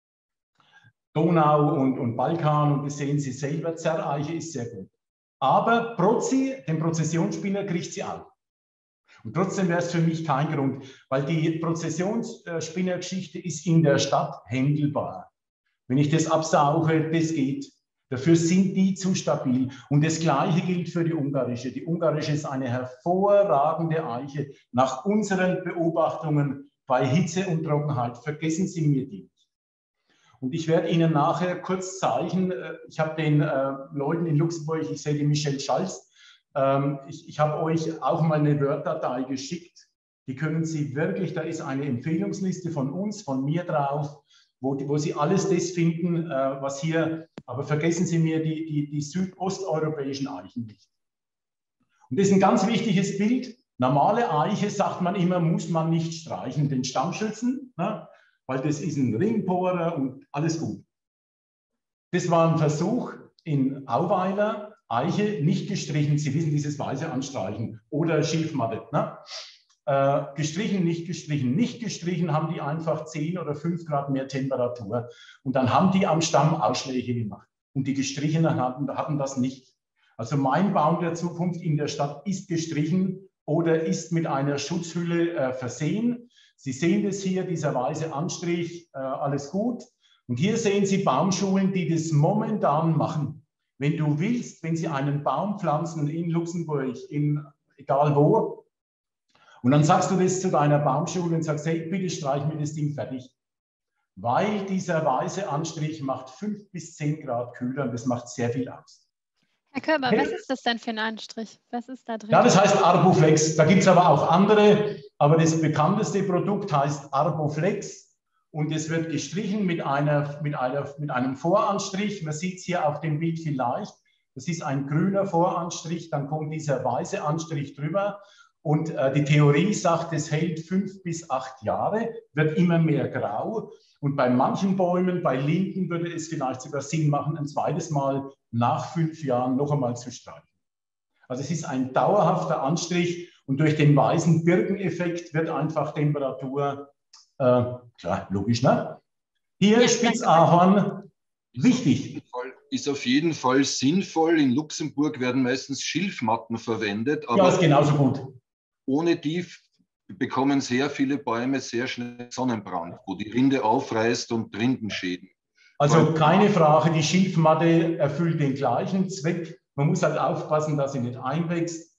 Donau und, und Balkan, und das sehen Sie selber, Zerreiche ist sehr gut. Aber Prozi, den Prozessionsspinner, kriegt sie auch. Und trotzdem wäre es für mich kein Grund, weil die Prozessionsspinnergeschichte ist in der Stadt händelbar. Wenn ich das absauge, das geht. Dafür sind die zu stabil. Und das Gleiche gilt für die ungarische. Die ungarische ist eine hervorragende Eiche. Nach unseren Beobachtungen bei Hitze und Trockenheit, vergessen Sie mir die nicht. Und ich werde Ihnen nachher kurz zeigen, ich habe den äh, Leuten in Luxemburg, ich sehe die Michelle Schalz, ähm, ich, ich habe euch auch mal eine Word-Datei geschickt. Die können Sie wirklich, da ist eine Empfehlungsliste von uns, von mir drauf, wo, wo Sie alles das finden, äh, was hier, aber vergessen Sie mir die, die, die südosteuropäischen Eichen nicht. Und das ist ein ganz wichtiges Bild. Normale Eiche, sagt man immer, muss man nicht streichen, den Stamm schützen, ne? Weil das ist ein Ringbohrer und alles gut. Das war ein Versuch in Auweiler, Eiche nicht gestrichen, Sie wissen, dieses weiße Anstreichen oder Schilfmatte. Ne? Äh, gestrichen, nicht gestrichen, nicht gestrichen, haben die einfach zehn oder fünf Grad mehr Temperatur. Und dann haben die am Stamm Ausschläge gemacht. Und die gestrichenen hatten, hatten das nicht. Also mein Baum der Zukunft in der Stadt ist gestrichen oder ist mit einer Schutzhülle äh, versehen. Sie sehen das hier, dieser weiße Anstrich, äh, alles gut. Und hier sehen Sie Baumschulen, die das momentan machen. Wenn du willst, wenn Sie einen Baum pflanzen in Luxemburg, in egal wo, und dann sagst du das zu deiner Baumschule und sagst, hey, bitte streich mir das Ding fertig. Weil dieser weiße Anstrich macht fünf bis zehn Grad kühler und das macht sehr viel aus. Herr Körber, okay? Was ist das denn für ein Anstrich? Was ist da drin? Ja, das heißt Arboflex. Da gibt es aber auch andere, aber das bekannteste Produkt heißt Arboflex und es wird gestrichen mit, einer, mit, einer, mit einem Voranstrich. Man sieht es hier auf dem Bild vielleicht. Das ist ein grüner Voranstrich, dann kommt dieser weiße Anstrich drüber. Und äh, die Theorie sagt, es hält fünf bis acht Jahre, wird immer mehr grau. Und bei manchen Bäumen, bei Linden, würde es vielleicht sogar Sinn machen, ein zweites Mal nach fünf Jahren noch einmal zu streichen. Also es ist ein dauerhafter Anstrich und durch den weißen Birkeneffekt wird einfach Temperatur, äh, klar, logisch, ne? Hier ja, Spitzahorn, wichtig. Ist auf jeden Fall sinnvoll. In Luxemburg werden meistens Schilfmatten verwendet. Aber ja, ist genauso gut. Ohne die bekommen sehr viele Bäume sehr schnell Sonnenbrand, wo die Rinde aufreißt und Rindenschäden. Also keine Frage, die Schilfmatte erfüllt den gleichen Zweck. Man muss halt aufpassen, dass sie nicht einwächst.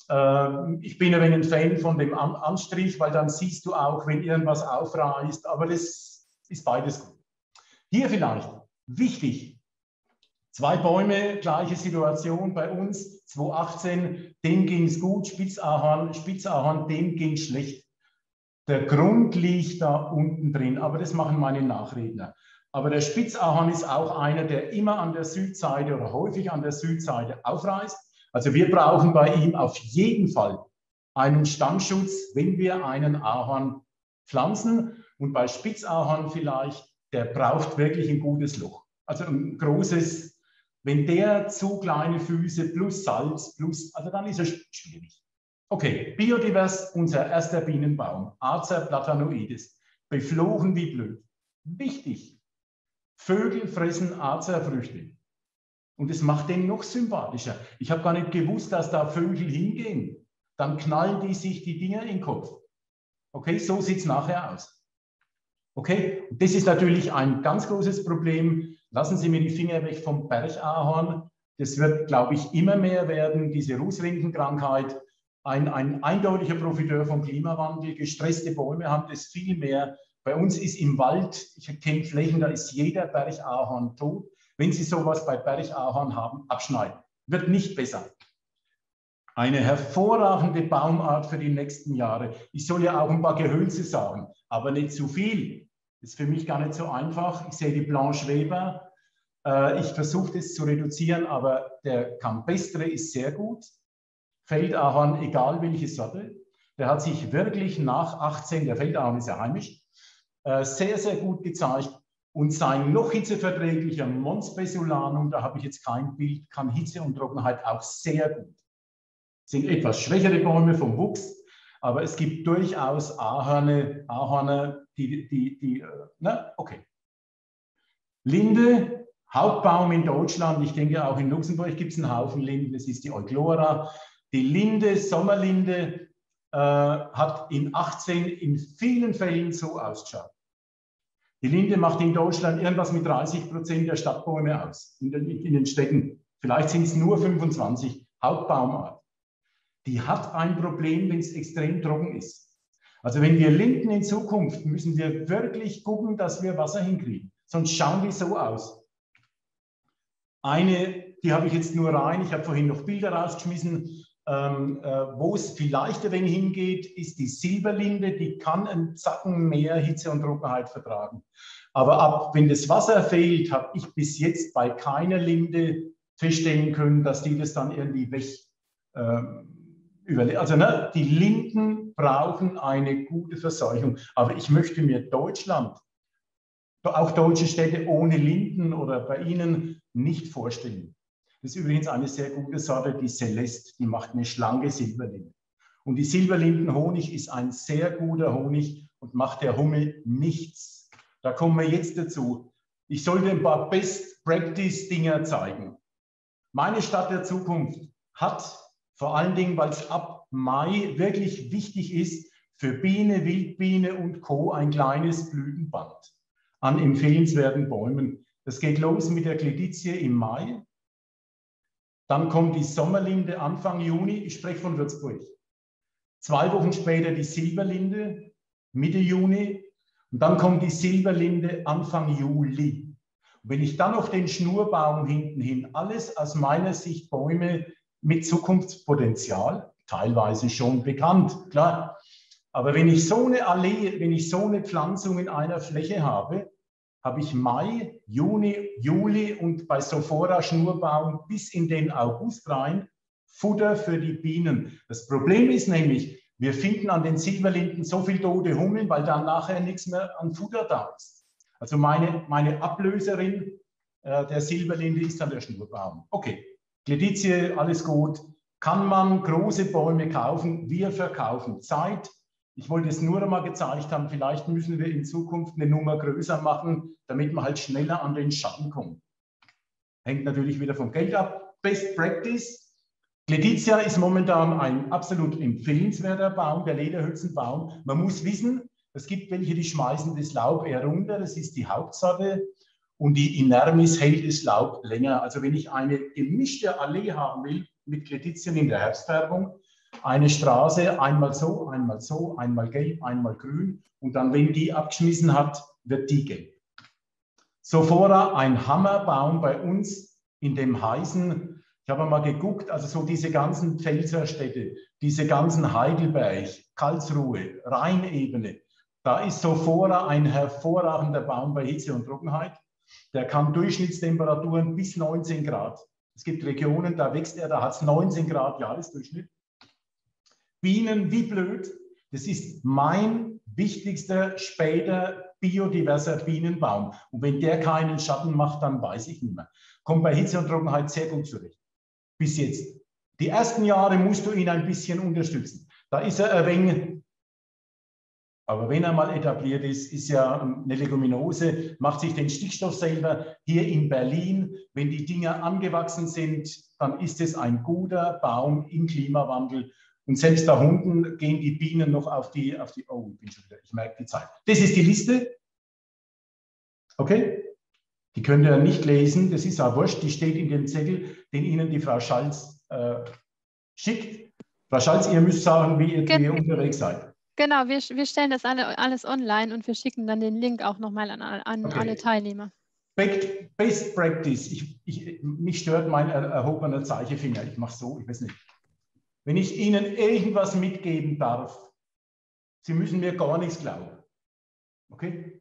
Ich bin ein wenig ein Fan von dem Anstrich, weil dann siehst du auch, wenn irgendwas aufreißt. Aber das ist beides gut. Hier vielleicht wichtig. Zwei Bäume, gleiche Situation bei uns, zweitausendachtzehn, dem ging es gut, Spitzahorn, Spitzahorn, dem ging es schlecht. Der Grund liegt da unten drin, aber das machen meine Nachredner. Aber der Spitzahorn ist auch einer, der immer an der Südseite oder häufig an der Südseite aufreißt. Also wir brauchen bei ihm auf jeden Fall einen Stammschutz, wenn wir einen Ahorn pflanzen. Und bei Spitzahorn vielleicht, der braucht wirklich ein gutes Loch. Also ein großes. Wenn der zu kleine Füße plus Salz plus, also dann ist es schwierig. Okay, biodivers, unser erster Bienenbaum, Acer platanoides, beflogen wie blöd. Wichtig, Vögel fressen Acerfrüchte und es macht den noch sympathischer. Ich habe gar nicht gewusst, dass da Vögel hingehen. Dann knallen die sich die Dinger in den Kopf. Okay, so sieht es nachher aus. Okay, das ist natürlich ein ganz großes Problem. Lassen Sie mir die Finger weg vom Bergahorn. Das wird, glaube ich, immer mehr werden, diese Rußrindenkrankheit. Ein, ein eindeutiger Profiteur vom Klimawandel. Gestresste Bäume haben das viel mehr. Bei uns ist im Wald, ich kenne Flächen, da ist jeder Bergahorn tot. Wenn Sie sowas bei Bergahorn haben, abschneiden. Wird nicht besser. Eine hervorragende Baumart für die nächsten Jahre. Ich soll ja auch ein paar Gehölze sagen, aber nicht zu viel. Das ist für mich gar nicht so einfach. Ich sehe die Blanche Weber. Äh, ich versuche das zu reduzieren, aber der Campestre ist sehr gut. Feldahorn, egal welche Sorte. Der hat sich wirklich nach achtzehn, der Feldahorn ist ja heimisch, äh, sehr, sehr gut gezeigt. Und sein noch hitzeverträglicher Mons Bessolanum, da habe ich jetzt kein Bild, kann Hitze und Trockenheit auch sehr gut. Sind etwas schwächere Bäume vom Wuchs, aber es gibt durchaus Ahorne, Ahorne, die, die, die, ne, okay. Linde, Hauptbaum in Deutschland, ich denke auch in Luxemburg gibt es einen Haufen Linden, das ist die Euglora. Die Linde, Sommerlinde, äh, hat in achtzehn in vielen Fällen so ausgeschaut. Die Linde macht in Deutschland irgendwas mit dreißig Prozent der Stadtbäume aus, in den, in den Städten. Vielleicht sind es nur fünfundzwanzig, Hauptbaumart. Die hat ein Problem, wenn es extrem trocken ist. Also wenn wir Linden in Zukunft, müssen wir wirklich gucken, dass wir Wasser hinkriegen. Sonst schauen die so aus. Eine, die habe ich jetzt nur rein, ich habe vorhin noch Bilder rausgeschmissen, ähm, äh, wo es vielleicht ein wenig hingeht, ist die Silberlinde, die kann einen Zacken mehr Hitze und Trockenheit vertragen. Aber ab, wenn das Wasser fehlt, habe ich bis jetzt bei keiner Linde feststellen können, dass die das dann irgendwie weg ähm, überleben. Also ne, die Linden brauchen eine gute Verseuchung. Aber ich möchte mir Deutschland, auch deutsche Städte ohne Linden oder bei Ihnen nicht vorstellen. Das ist übrigens eine sehr gute Sorte, die Celeste, die macht eine schlanke Silberlinde. Und die Silberlindenhonig ist ein sehr guter Honig und macht der Hummel nichts. Da kommen wir jetzt dazu. Ich sollte ein paar Best-Practice-Dinger zeigen. Meine Stadt der Zukunft hat vor allen Dingen, weil es ab Mai wirklich wichtig ist, für Biene, Wildbiene und Co. ein kleines Blütenband an empfehlenswerten Bäumen. Das geht los mit der Cledizie im Mai. Dann kommt die Sommerlinde Anfang Juni, ich spreche von Würzburg. Zwei Wochen später die Silberlinde, Mitte Juni. Und dann kommt die Silberlinde Anfang Juli. Und wenn ich dann noch den Schnurbaum hinten hin, alles aus meiner Sicht Bäume mit Zukunftspotenzial, teilweise schon bekannt, klar. Aber wenn ich so eine Allee, wenn ich so eine Pflanzung in einer Fläche habe, habe ich Mai, Juni, Juli und bei Sophora Schnurbaum bis in den August rein Futter für die Bienen. Das Problem ist nämlich, wir finden an den Silberlinden so viel tote Hummeln, weil dann nachher nichts mehr an Futter da ist. Also meine, meine Ablöserin äh, der Silberlinde ist dann der Schnurbaum. Okay, Cledizie, alles gut. Kann man große Bäume kaufen? Wir verkaufen Zeit. Ich wollte es nur einmal gezeigt haben, vielleicht müssen wir in Zukunft eine Nummer größer machen, damit man halt schneller an den Schatten kommt. Hängt natürlich wieder vom Geld ab. Best Practice. Cledicia ist momentan ein absolut empfehlenswerter Baum, der Lederhülsenbaum. Man muss wissen, es gibt welche, die schmeißen das Laub eher runter, das ist die Hauptsorte. Und die Inermis hält das Laub länger. Also wenn ich eine gemischte Allee haben will, mit Cledizien in der Herbstfärbung, eine Straße, einmal so, einmal so, einmal gelb, einmal grün. Und dann, wenn die abgeschmissen hat, wird die gelb. Sophora, ein Hammerbaum bei uns in dem heißen, ich habe mal geguckt, also so diese ganzen Pfälzerstädte, diese ganzen Heidelberg, Karlsruhe, Rheinebene, da ist Sophora ein hervorragender Baum bei Hitze und Trockenheit. Der kann Durchschnittstemperaturen bis neunzehn Grad. Es gibt Regionen, da wächst er, da hat es neunzehn Grad Jahresdurchschnitt. Bienen wie blöd. Das ist mein wichtigster, später biodiverser Bienenbaum. Und wenn der keinen Schatten macht, dann weiß ich nicht mehr. Kommt bei Hitze und Trockenheit sehr gut zurecht. Bis jetzt. Die ersten Jahre musst du ihn ein bisschen unterstützen. Da ist er ein wenig, aber wenn er mal etabliert ist, ist ja eine Leguminose, macht sich den Stickstoff selber. Hier in Berlin, wenn die Dinger angewachsen sind, dann ist es ein guter Baum im Klimawandel. Und selbst da unten gehen die Bienen noch auf die, auf die, oh, ich bin schon wieder, ich merke die Zeit. Das ist die Liste. Okay? Die könnt ihr nicht lesen, das ist auch wurscht, die steht in dem Zettel, den Ihnen die Frau Schalz äh, schickt. Frau Schalz, ihr müsst sagen, wie ihr, wie ihr unterwegs seid. Genau, wir, wir stellen das alle, alles online und wir schicken dann den Link auch nochmal an, an Okay. alle Teilnehmer. Best Practice. Ich, ich, mich stört mein erhobener Zeigefinger. Ich mache so, ich weiß nicht. Wenn ich Ihnen irgendwas mitgeben darf, Sie müssen mir gar nichts glauben. Okay?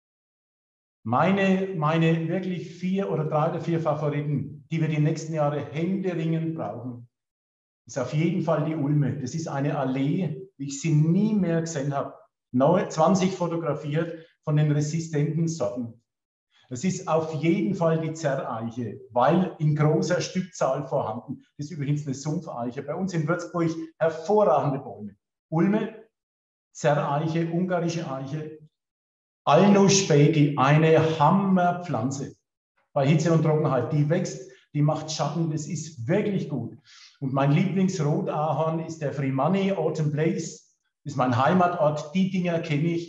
Meine, meine wirklich vier oder drei oder vier Favoriten, die wir die nächsten Jahre händeringend brauchen, ist auf jeden Fall die Ulme. Das ist eine Allee, wie ich sie nie mehr gesehen habe. zwanzig fotografiert von den resistenten Sorten. Das ist auf jeden Fall die Zerreiche, weil in großer Stückzahl vorhanden. Das ist übrigens eine Sumpfeiche. Bei uns in Würzburg hervorragende Bäume. Ulme, Zerreiche, ungarische Eiche, Alnus späti, eine Hammerpflanze. Bei Hitze und Trockenheit, die wächst, die macht Schatten, das ist wirklich gut. Und mein Lieblingsrotahorn ist der Freemoney Autumn Place, ist mein Heimatort, die Dinger kenne ich.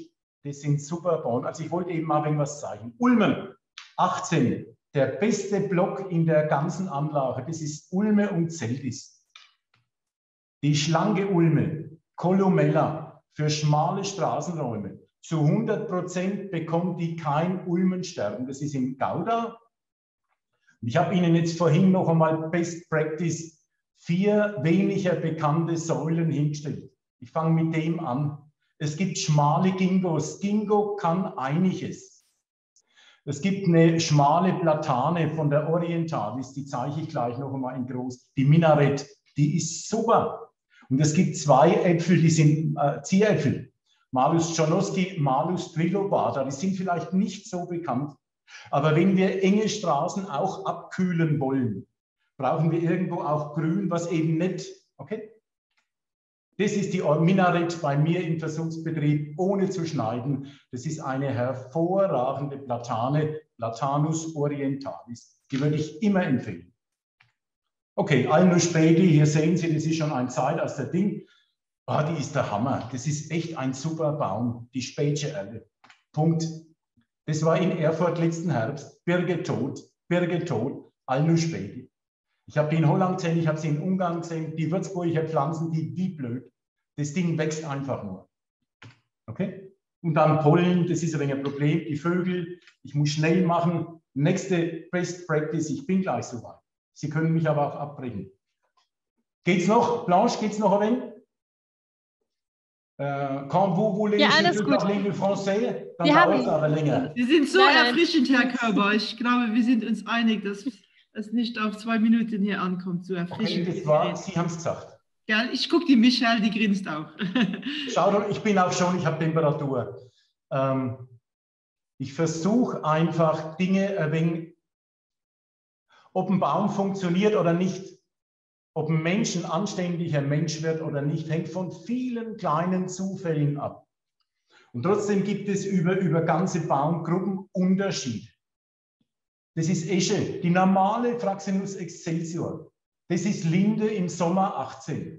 Das sind super Bäume. Also ich wollte eben mal irgendwas zeigen. Ulmen, achtzehn. Der beste Block in der ganzen Anlage, das ist Ulme und Zeldis. Die schlanke Ulme, Columella, für schmale Straßenräume. Zu hundert Prozent bekommt die kein Ulmensterben. Das ist im Gouda. Ich habe Ihnen jetzt vorhin noch einmal Best Practice vier weniger bekannte Säulen hingestellt. Ich fange mit dem an. Es gibt schmale Gingos. Gingo kann einiges. Es gibt eine schmale Platane von der Orientalis, die zeige ich gleich noch einmal in groß. Die Minarett, die ist super. Und es gibt zwei Äpfel, die sind äh, Zieräpfel. Malus Czornowski, Malus trilobata, die sind vielleicht nicht so bekannt. Aber wenn wir enge Straßen auch abkühlen wollen, brauchen wir irgendwo auch Grün, was eben nicht, okay? Das ist die Minarett bei mir im Versuchsbetrieb, ohne zu schneiden. Das ist eine hervorragende Platane, Platanus orientalis. Die würde ich immer empfehlen. Okay, Alnus späti, hier sehen Sie, das ist schon ein Zeit aus der Ding. Oh, die ist der Hammer. Das ist echt ein super Baum, die Spätsche Erle. Punkt. Das war in Erfurt letzten Herbst. Birge tot, Birge tot, Alnus späti. Ich habe die in Holland gesehen, ich habe sie in Ungarn gesehen. Die Würzburger Pflanzen, die wie blöd. Das Ding wächst einfach nur. Okay? Und dann Pollen, das ist ein wenig ein Problem. Die Vögel, ich muss schnell machen. Nächste Best Practice, ich bin gleich soweit. Sie können mich aber auch abbrechen. Geht's noch? Blanche, geht's noch ein wenig? Äh, quand vous voulez, ja, alles je gut. parler français, dann wir dauert haben, es aber länger. Wir sind so nein, nein. erfrischend, Herr Körber. Ich glaube, wir sind uns einig, dass es nicht auf zwei Minuten hier ankommt, so erfrischend. Okay, das war, Sie haben es gesagt. Ja, ich gucke die Michelle, die grinst auch. Schau doch, ich bin auch schon, ich habe Temperatur. Ähm, ich versuche einfach Dinge ein wenig, ob ein Baum funktioniert oder nicht, ob ein Mensch ein anständiger Mensch wird oder nicht, hängt von vielen kleinen Zufällen ab. Und trotzdem gibt es über, über ganze Baumgruppen Unterschiede. Das ist Esche, die normale Fraxinus excelsior. Das ist Linde im Sommer achtzehn.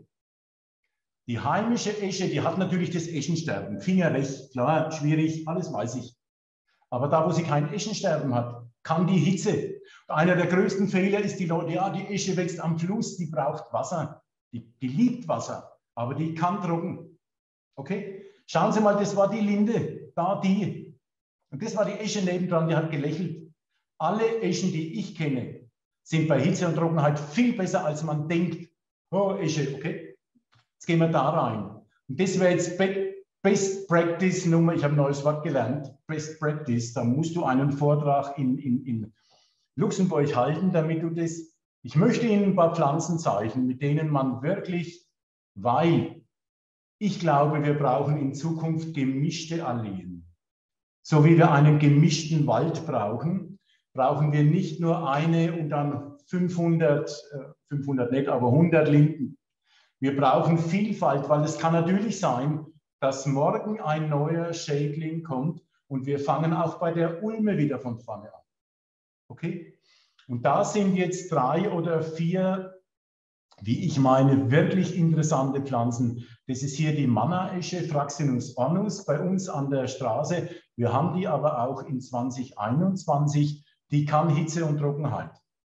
Die heimische Esche, die hat natürlich das Eschensterben. Fingerrecht, klar, schwierig, alles weiß ich. Aber da, wo sie kein Eschensterben hat, kann die Hitze. Einer der größten Fehler ist die Leute, ja, die Esche wächst am Fluss, die braucht Wasser. Die, die liebt Wasser, aber die kann trocken. Okay? Schauen Sie mal, das war die Linde, da die. Und das war die Esche nebendran, die hat gelächelt. Alle Eschen, die ich kenne, sind bei Hitze und Trockenheit viel besser, als man denkt. Oh, Esche, okay, jetzt gehen wir da rein. Und das wäre jetzt Best Practice Nummer, ich habe ein neues Wort gelernt, Best Practice, da musst du einen Vortrag in, in, in Luxemburg halten, damit du das, ich möchte Ihnen ein paar Pflanzen zeigen, mit denen man wirklich, weil ich glaube, wir brauchen in Zukunft gemischte Alleen. So wie wir einen gemischten Wald brauchen, brauchen wir nicht nur eine und dann fünfhundert, fünfhundert nicht, aber hundert Linden. Wir brauchen Vielfalt, weil es kann natürlich sein, dass morgen ein neuer Schädling kommt und wir fangen auch bei der Ulme wieder von vorne an. Okay? Und da sind jetzt drei oder vier, wie ich meine, wirklich interessante Pflanzen. Das ist hier die Manna-Esche, Fraxinus ornus, bei uns an der Straße. Wir haben die aber auch in zwanzig einundzwanzig. Die kann Hitze und Trockenheit.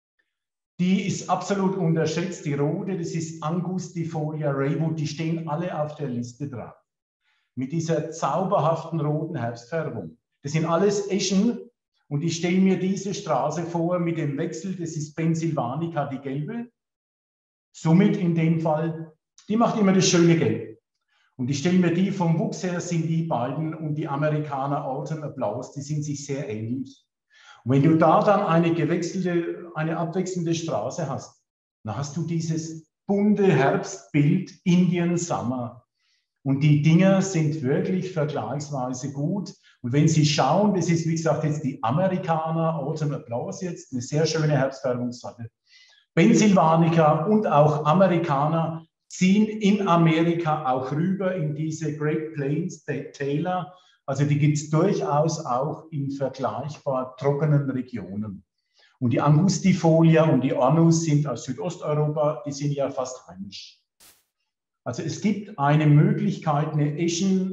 Die ist absolut unterschätzt, die rote, das ist Angustifolia raywood, die stehen alle auf der Liste drauf. Mit dieser zauberhaften roten Herbstfärbung. Das sind alles Eschen und ich stelle mir diese Straße vor mit dem Wechsel, das ist Pennsylvanica, die gelbe. Somit in dem Fall, die macht immer das schöne Gelb. Und ich stelle mir die vom Wuchs her, sind die beiden und die Amerikaner Autumn Applaus, die sind sich sehr ähnlich. Und wenn du da dann eine gewechselte, eine abwechselnde Straße hast, dann hast du dieses bunte Herbstbild Indian Summer. Und die Dinger sind wirklich vergleichsweise gut. Und wenn Sie schauen, das ist wie gesagt jetzt die Amerikaner Autumn Applaus jetzt, eine sehr schöne Herbstfärbungssorte. Pennsylvanica und auch Amerikaner ziehen in Amerika auch rüber in diese Great Plains Taylor. Also die gibt es durchaus auch in vergleichbar trockenen Regionen. Und die Angustifolia und die Ornus sind aus Südosteuropa, die sind ja fast heimisch. Also es gibt eine Möglichkeit, eine Eschen,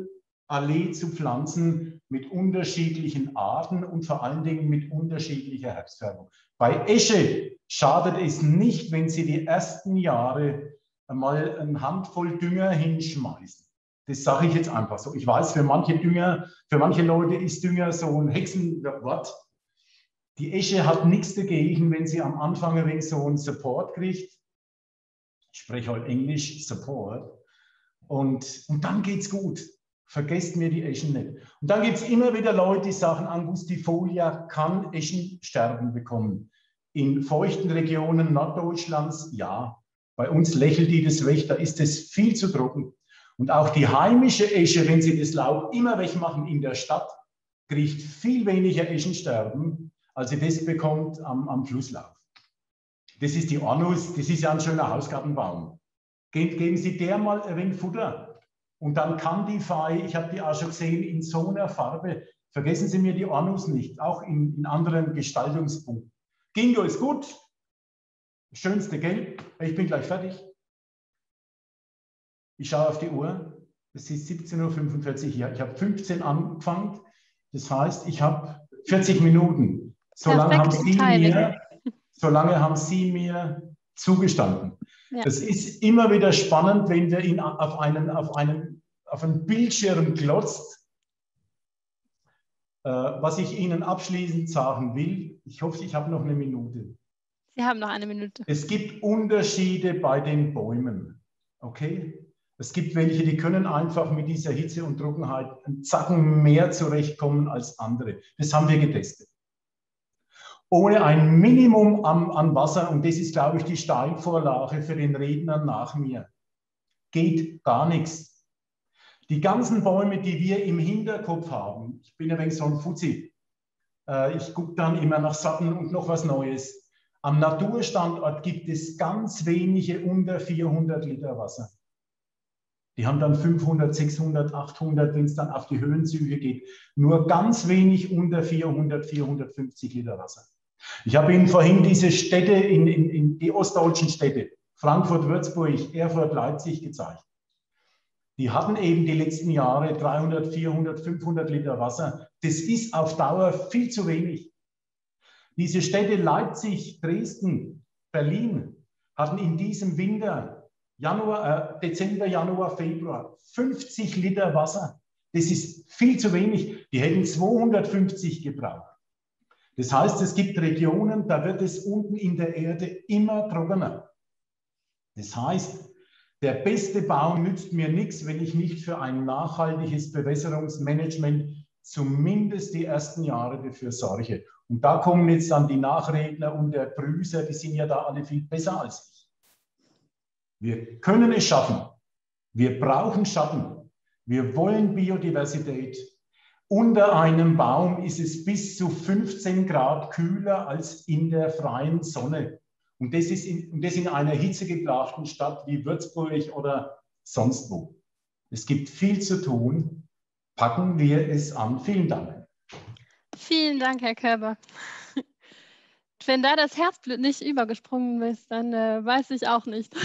Allee zu pflanzen mit unterschiedlichen Arten und vor allen Dingen mit unterschiedlicher Herbstfärbung. Bei Esche schadet es nicht, wenn Sie die ersten Jahre einmal eine Handvoll Dünger hinschmeißen. Das sage ich jetzt einfach so. Ich weiß, für manche Dünger, für manche Leute ist Dünger so ein Hexenwort. Die Esche hat nichts dagegen, wenn sie am Anfang ein wenig so einen Support kriegt. Ich spreche heute Englisch, Support. Und, und dann geht's gut. Vergesst mir die Eschen nicht. Und dann gibt es immer wieder Leute, die sagen, Angustifolia kann Eschensterben bekommen. In feuchten Regionen Norddeutschlands, ja. Bei uns lächelt die das weg, da ist es viel zu trocken. Und auch die heimische Esche, wenn sie das Laub immer wegmachen in der Stadt, kriegt viel weniger Eschensterben, als sie das bekommt am, am Flusslauf. Das ist die Ornus, das ist ja ein schöner Hausgartenbaum. Geben Sie der mal ein wenig Futter. Und dann kann die Fei, ich habe die auch schon gesehen, in so einer Farbe, vergessen Sie mir die Ornus nicht, auch in, in anderen Gestaltungspunkten. Gingo ist gut, schönste Gelb, ich bin gleich fertig. Ich schaue auf die Uhr, es ist siebzehn Uhr fünfundvierzig hier, ich habe fünfzehn angefangen, das heißt, ich habe vierzig Minuten. Solange haben, Sie mir, solange haben Sie mir zugestanden. Ja. Es ist immer wieder spannend, wenn wir ihn auf einen, auf einen, auf einen Bildschirm glotzt. Äh, was ich Ihnen abschließend sagen will, ich hoffe, ich habe noch eine Minute. Sie haben noch eine Minute. Es gibt Unterschiede bei den Bäumen. Okay? Es gibt welche, die können einfach mit dieser Hitze und Trockenheit einen Zacken mehr zurechtkommen als andere. Das haben wir getestet. Ohne ein Minimum an, an Wasser, und das ist, glaube ich, die Steilvorlage für den Redner nach mir, geht gar nichts. Die ganzen Bäume, die wir im Hinterkopf haben, ich bin ein wenig so ein Fuzzi, äh, ich gucke dann immer nach Satten und noch was Neues. Am Naturstandort gibt es ganz wenige unter vierhundert Liter Wasser. Die haben dann fünfhundert, sechshundert, achthundert, wenn es dann auf die Höhenzüge geht. Nur ganz wenig unter vierhundert, vierhundertfünfzig Liter Wasser. Ich habe Ihnen vorhin diese Städte, in, in, in die ostdeutschen Städte, Frankfurt, Würzburg, Erfurt, Leipzig gezeigt. Die hatten eben die letzten Jahre dreihundert, vierhundert, fünfhundert Liter Wasser. Das ist auf Dauer viel zu wenig. Diese Städte Leipzig, Dresden, Berlin hatten in diesem Winter, Januar, äh, Dezember, Januar, Februar, fünfzig Liter Wasser. Das ist viel zu wenig. Die hätten zweihundertfünfzig gebraucht. Das heißt, es gibt Regionen, da wird es unten in der Erde immer trockener. Das heißt, der beste Baum nützt mir nichts, wenn ich nicht für ein nachhaltiges Bewässerungsmanagement zumindest die ersten Jahre dafür sorge. Und da kommen jetzt dann die Nachredner und der Brüser, die sind ja da alle viel besser als ich. Wir können es schaffen. Wir brauchen Schatten. Wir wollen Biodiversität. Unter einem Baum ist es bis zu fünfzehn Grad kühler als in der freien Sonne. Und das ist in, und das in einer hitzegeplagten Stadt wie Würzburg oder sonst wo. Es gibt viel zu tun. Packen wir es an. Vielen Dank. Vielen Dank, Herr Körber. Wenn da das Herzblut nicht übergesprungen ist, dann äh, weiß ich auch nicht.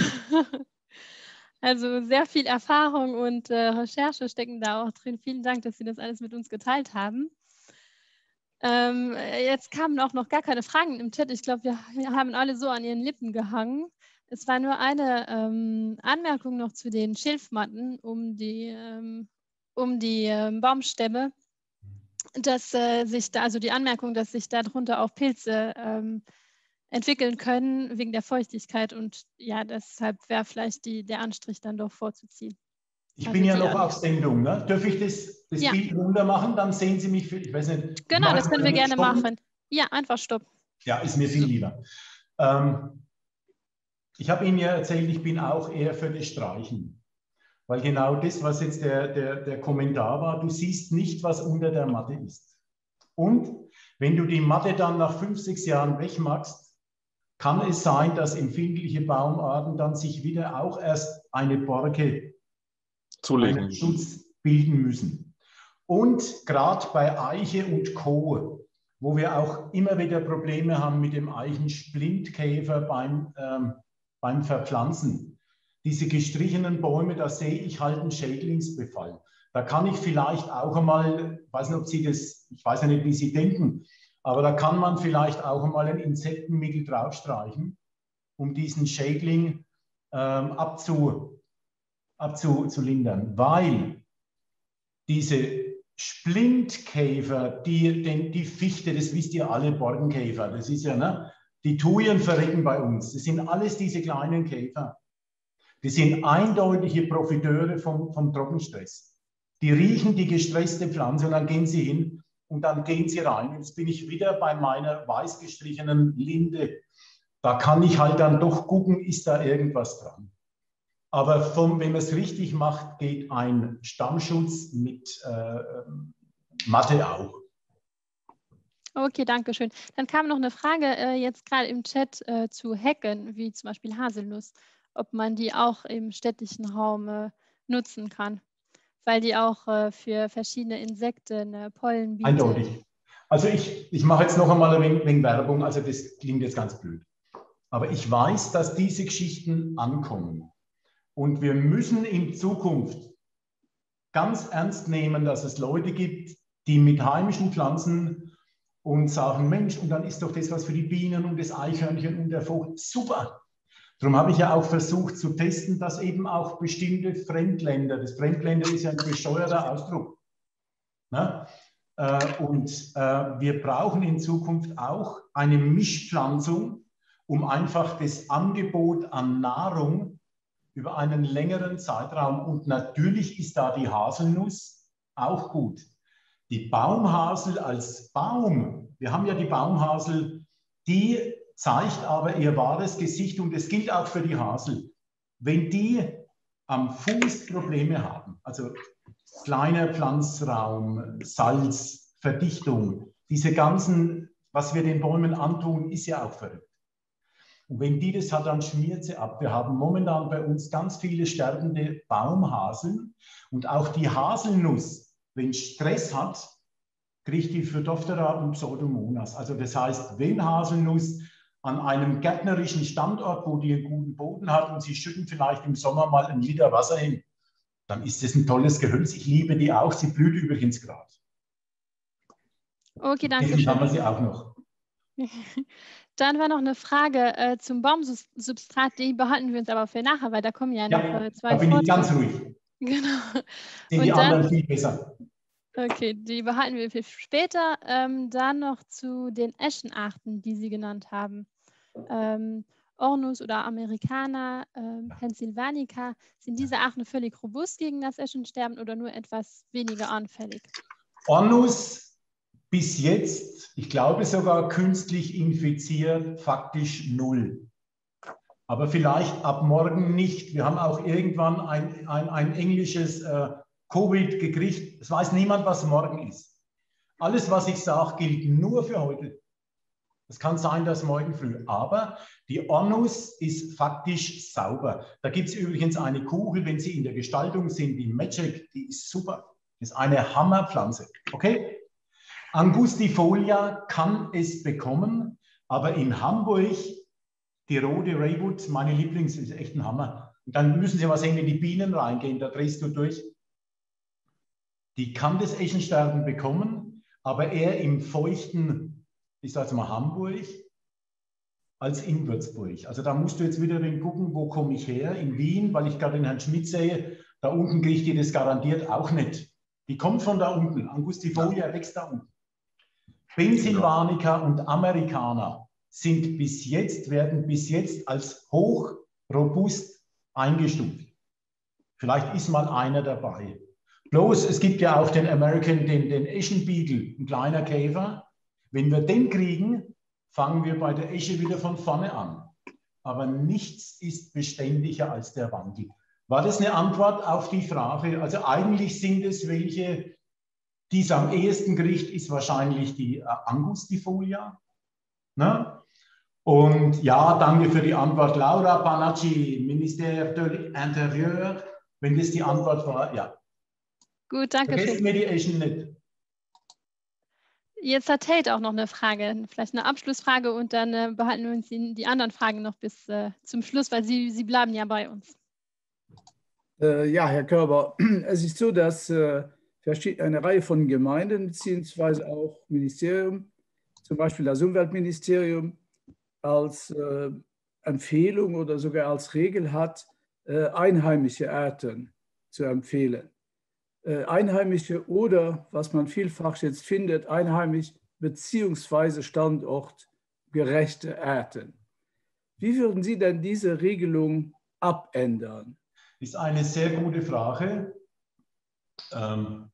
Also sehr viel Erfahrung und äh, Recherche stecken da auch drin. Vielen Dank, dass Sie das alles mit uns geteilt haben. Ähm, jetzt kamen auch noch gar keine Fragen im Chat. Ich glaube, wir, wir haben alle so an Ihren Lippen gehangen. Es war nur eine ähm, Anmerkung noch zu den Schilfmatten um die, ähm, um die ähm, Baumstämme, dass äh, sich da, also die Anmerkung, dass sich darunter auch Pilze ähm, entwickeln können wegen der Feuchtigkeit, und ja, deshalb wäre vielleicht die, der Anstrich dann doch vorzuziehen. Ich also bin ja noch auf Sendung, ne? Darf ich das, das ja. Bild runter machen? Dann sehen Sie mich, für, ich weiß nicht. Genau, das können wir gerne stoppen. machen. Ja, einfach stopp. Ja, ist mir viel lieber. Ähm, ich habe Ihnen ja erzählt, ich bin auch eher für das Streichen. Weil genau das, was jetzt der, der, der Kommentar war, du siehst nicht, was unter der Matte ist. Und wenn du die Matte dann nach fünf, sechs Jahren wegmachst, kann es sein, dass empfindliche Baumarten dann sich wieder auch erst eine Borke zulegen, einen Schutz bilden müssen. Und gerade bei Eiche und Co., wo wir auch immer wieder Probleme haben mit dem Eichensplintkäfer beim, ähm, beim Verpflanzen. Diese gestrichenen Bäume, da sehe ich halt einen Schädlingsbefall. Da kann ich vielleicht auch einmal, ich weiß nicht, ob Sie das, ich weiß ja nicht, wie Sie denken, aber da kann man vielleicht auch einmal ein Insektenmittel draufstreichen, um diesen Schädling ähm, abzu, abzulindern, weil diese Splintkäfer, die, den, die Fichte, das wisst ihr alle, Borkenkäfer, das ist ja, ne? Die Thujen verrecken bei uns. Das sind alles diese kleinen Käfer. Die sind eindeutige Profiteure vom, vom Trockenstress. Die riechen die gestresste Pflanze und dann gehen sie hin und dann gehen sie rein. Jetzt bin ich wieder bei meiner weiß gestrichenen Linde. Da kann ich halt dann doch gucken, ist da irgendwas dran. Aber vom, wenn man es richtig macht, geht ein Stammschutz mit äh, Matte auch. Okay, danke schön. Dann kam noch eine Frage äh, jetzt gerade im Chat äh, zu Hecken, wie zum Beispiel Haselnuss, ob man die auch im städtischen Raum äh, nutzen kann, weil die auch äh, für verschiedene Insekten äh, Pollen bietet. Eindeutig. Also ich, ich mache jetzt noch einmal ein wenig, wenig Werbung, also das klingt jetzt ganz blöd. Aber ich weiß, dass diese Geschichten ankommen. Und wir müssen in Zukunft ganz ernst nehmen, dass es Leute gibt, die mit heimischen Pflanzen und sagen, Mensch, und dann ist doch das was für die Bienen und das Eichhörnchen und der Vogel. Super. Darum habe ich ja auch versucht zu testen, dass eben auch bestimmte Fremdländer, das Fremdländer ist ja ein bescheuerter Ausdruck. Ne? Und wir brauchen in Zukunft auch eine Mischpflanzung, um einfach das Angebot an Nahrung über einen längeren Zeitraum, und natürlich ist da die Haselnuss auch gut. Die Baumhasel als Baum, wir haben ja die Baumhasel, die zeigt aber ihr wahres Gesicht, und das gilt auch für die Hasel. Wenn die am Fuß Probleme haben, also kleiner Pflanzraum, Salz, Verdichtung, diese ganzen, was wir den Bäumen antun, ist ja auch verrückt. Und wenn die das hat, dann schmiert sie ab. Wir haben momentan bei uns ganz viele sterbende Baumhaseln, und auch die Haselnuss, wenn Stress hat, kriegt die Phytophthora und Pseudomonas. Also das heißt, wenn Haselnuss an einem gärtnerischen Standort, wo die einen guten Boden hat und Sie schütten vielleicht im Sommer mal einen Liter Wasser hin, dann ist das ein tolles Gehölz. Ich liebe die auch. Sie blüht übrigens gerade. Okay, danke Deswegen schön. haben wir sie auch noch. Dann war noch eine Frage äh, zum Baumsubstrat, die behalten wir uns aber für nachher, weil da kommen ja, Ja, noch äh, zwei da bin ich Vorträge. ganz ruhig. Genau. Sind die Und dann, anderen viel besser. okay, die behalten wir für später. Ähm, dann noch zu den Eschenarten, die Sie genannt haben. Ähm, Ornus oder Americana, ähm, Pennsylvanica. Sind diese Arten völlig robust gegen das Eschensterben oder nur etwas weniger anfällig? Ornus bis jetzt, ich glaube sogar künstlich infiziert, faktisch null. Aber vielleicht ab morgen nicht. Wir haben auch irgendwann ein, ein, ein englisches äh, Covid gekriegt. Es weiß niemand, was morgen ist. Alles, was ich sage, gilt nur für heute. Es kann sein, dass morgen früh. Aber die Ornus ist faktisch sauber. Da gibt es übrigens eine Kugel, wenn Sie in der Gestaltung sind, die Magic, die ist super. Das ist eine Hammerpflanze. Okay? Angustifolia kann es bekommen, aber in Hamburg, die rote Raywood, meine Lieblings, ist echt ein Hammer. Und dann müssen Sie mal sehen, wenn die Bienen reingehen, da drehst du durch. Die kann das Eschensterben bekommen, aber eher im feuchten, ich sage mal Hamburg, als in Würzburg. Also da musst du jetzt wieder gucken, wo komme ich her? In Wien, weil ich gerade den Herrn Schmidt sehe, da unten kriegt die das garantiert auch nicht. Die kommt von da unten. Angustifolia ja. wächst da unten. Pennsylvanica und Americana sind bis jetzt, werden bis jetzt als hoch robust eingestuft. Vielleicht ist mal einer dabei. Bloß, es gibt ja auch den American, den, den Eschenbeagle, ein kleiner Käfer. Wenn wir den kriegen, fangen wir bei der Esche wieder von vorne an. Aber nichts ist beständiger als der Wandel. War das eine Antwort auf die Frage? Also eigentlich sind es welche, die es am ehesten kriegt, ist wahrscheinlich die äh, Angustifolia. Ne? Und ja, danke für die Antwort, Laura Panacci, Ministère de l'Intérieur. Wenn das die Antwort war, ja. Gut, danke schön. Vergesst mir die Eschen nicht. Jetzt hat Tate auch noch eine Frage, vielleicht eine Abschlussfrage, und dann äh, behalten wir uns die, die anderen Fragen noch bis äh, zum Schluss, weil Sie, Sie bleiben ja bei uns. Äh, ja, Herr Körber, es ist so, dass äh, eine Reihe von Gemeinden beziehungsweise auch Ministerium, zum Beispiel das Umweltministerium, als äh, Empfehlung oder sogar als Regel hat, äh, einheimische Arten zu empfehlen. Äh, einheimische oder, was man vielfach jetzt findet, einheimisch beziehungsweise standortgerechte Arten. Wie würden Sie denn diese Regelung abändern? Ist eine sehr gute Frage. Ähm,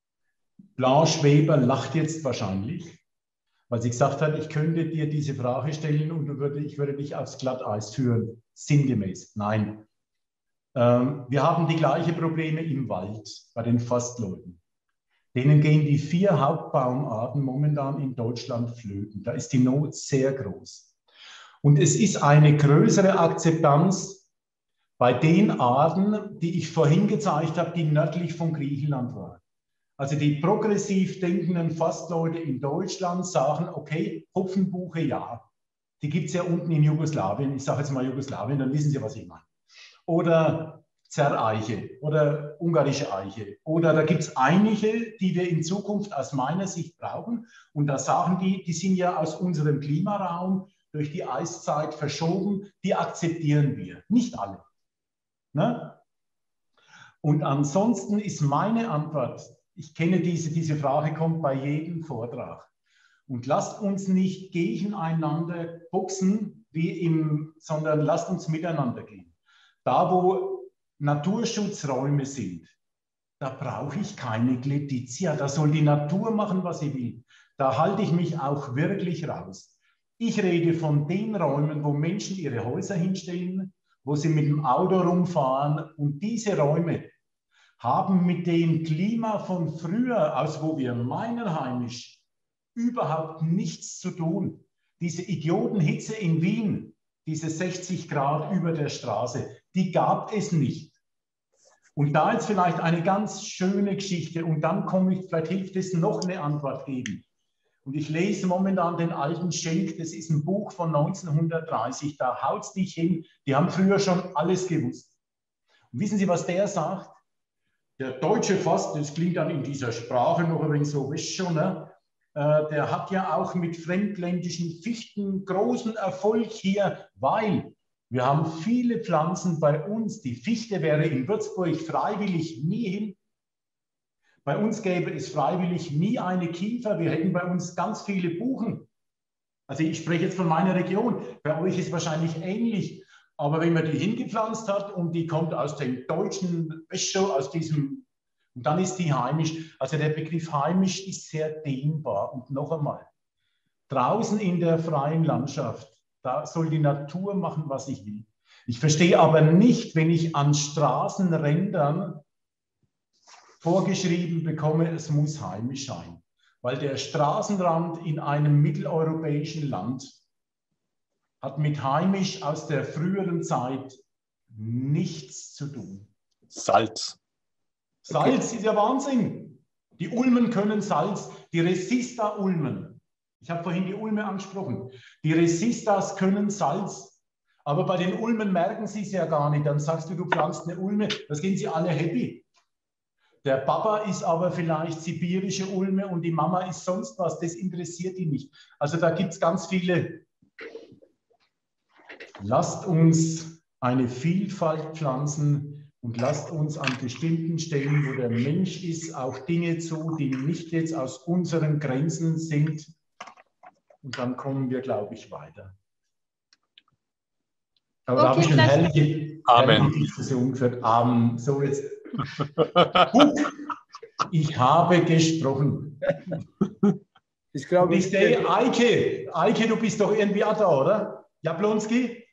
Blanche Weber lacht jetzt wahrscheinlich, weil sie gesagt hat, ich könnte dir diese Frage stellen und du würde, ich würde dich aufs Glatteis führen. Sinngemäß. Nein. Ähm, wir haben die gleichen Probleme im Wald bei den Forstleuten. Denen gehen die vier Hauptbaumarten momentan in Deutschland flöten. Da ist die Not sehr groß. Und es ist eine größere Akzeptanz bei den Arten, die ich vorhin gezeigt habe, die nördlich von Griechenland waren. Also die progressiv denkenden Forstleute in Deutschland sagen, okay, Hopfenbuche, ja. Die gibt es ja unten in Jugoslawien. Ich sage jetzt mal Jugoslawien, dann wissen Sie, was ich meine. Oder Zerreiche oder ungarische Eiche. Oder da gibt es einige, die wir in Zukunft aus meiner Sicht brauchen. Und da sagen die, die sind ja aus unserem Klimaraum durch die Eiszeit verschoben. Die akzeptieren wir. Nicht alle. Ne? Und ansonsten ist meine Antwort, ich kenne diese, diese Frage, kommt bei jedem Vortrag. Und lasst uns nicht gegeneinander boxen, wie im, sondern lasst uns miteinander gehen. Da, wo Naturschutzräume sind, da brauche ich keine Letizia. Da soll die Natur machen, was sie will. Da halte ich mich auch wirklich raus. Ich rede von den Räumen, wo Menschen ihre Häuser hinstellen, wo sie mit dem Auto rumfahren. Und diese Räume haben mit dem Klima von früher, aus wo wir meinen heimisch, überhaupt nichts zu tun. Diese Idiotenhitze in Wien, diese sechzig Grad über der Straße, die gab es nicht. Und da jetzt vielleicht eine ganz schöne Geschichte und dann komme ich, vielleicht hilft es noch eine Antwort geben. Und ich lese momentan den alten Schenk, das ist ein Buch von neunzehnhundertdreißig, da haut es dich hin, die haben früher schon alles gewusst. Und wissen Sie, was der sagt? Der deutsche Forst, das klingt dann in dieser Sprache noch ein wenig so, wisst schon, ne? äh, der hat ja auch mit fremdländischen Fichten großen Erfolg hier, weil wir haben viele Pflanzen bei uns. Die Fichte wäre in Würzburg freiwillig nie hin. Bei uns gäbe es freiwillig nie eine Kiefer. Wir hätten bei uns ganz viele Buchen. Also ich spreche jetzt von meiner Region. Bei euch ist es wahrscheinlich ähnlich. Aber wenn man die hingepflanzt hat und die kommt aus dem deutschen, aus diesem, und dann ist die heimisch. Also der Begriff heimisch ist sehr dehnbar. Und noch einmal, draußen in der freien Landschaft, da soll die Natur machen, was ich will. Ich verstehe aber nicht, wenn ich an Straßenrändern vorgeschrieben bekomme, es muss heimisch sein. Weil der Straßenrand in einem mitteleuropäischen Land hat mit heimisch aus der früheren Zeit nichts zu tun. Salz. Salz okay. Ist ja Wahnsinn. Die Ulmen können Salz, die Resista-Ulmen. Ich habe vorhin die Ulme angesprochen. Die Resistas können Salz. Aber bei den Ulmen merken sie es ja gar nicht. Dann sagst du, du pflanzt eine Ulme, da sind sie alle happy. Der Papa ist aber vielleicht sibirische Ulme und die Mama ist sonst was. Das interessiert die nicht. Also da gibt es ganz viele. Lasst uns eine Vielfalt pflanzen und lasst uns an bestimmten Stellen, wo der Mensch ist, auch Dinge zu, die nicht jetzt aus unseren Grenzen sind. Und dann kommen wir, glaube ich, weiter. Aber okay, da habe ich eine herrliche, herrliche Diskussion geführt. Amen. So jetzt. Ich habe gesprochen. Ich glaube, ich sehe Eike. Eike, du bist doch irgendwie auch da, oder? Jablonski?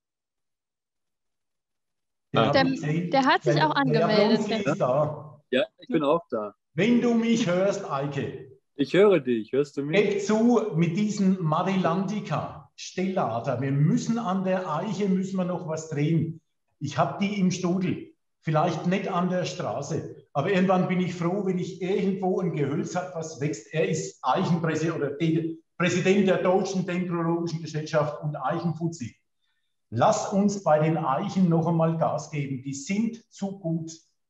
Der, der hat sich auch angemeldet. Der ist da. Ja, ich bin auch da. Wenn du mich hörst, Eike. Ich höre dich. Hörst du mich? Gib zu mit diesen Marilandica, Stellata. Wir müssen an der Eiche müssen wir noch was drehen. Ich habe die im Studel. Vielleicht nicht an der Straße, aber irgendwann bin ich froh, wenn ich irgendwo ein Gehölz habe, was wächst. Er ist Eichenpräsident oder Präsident der Deutschen Dendrologischen Gesellschaft und Eichenfuzzi. Lass uns bei den Eichen noch einmal Gas geben. Die sind zu gut.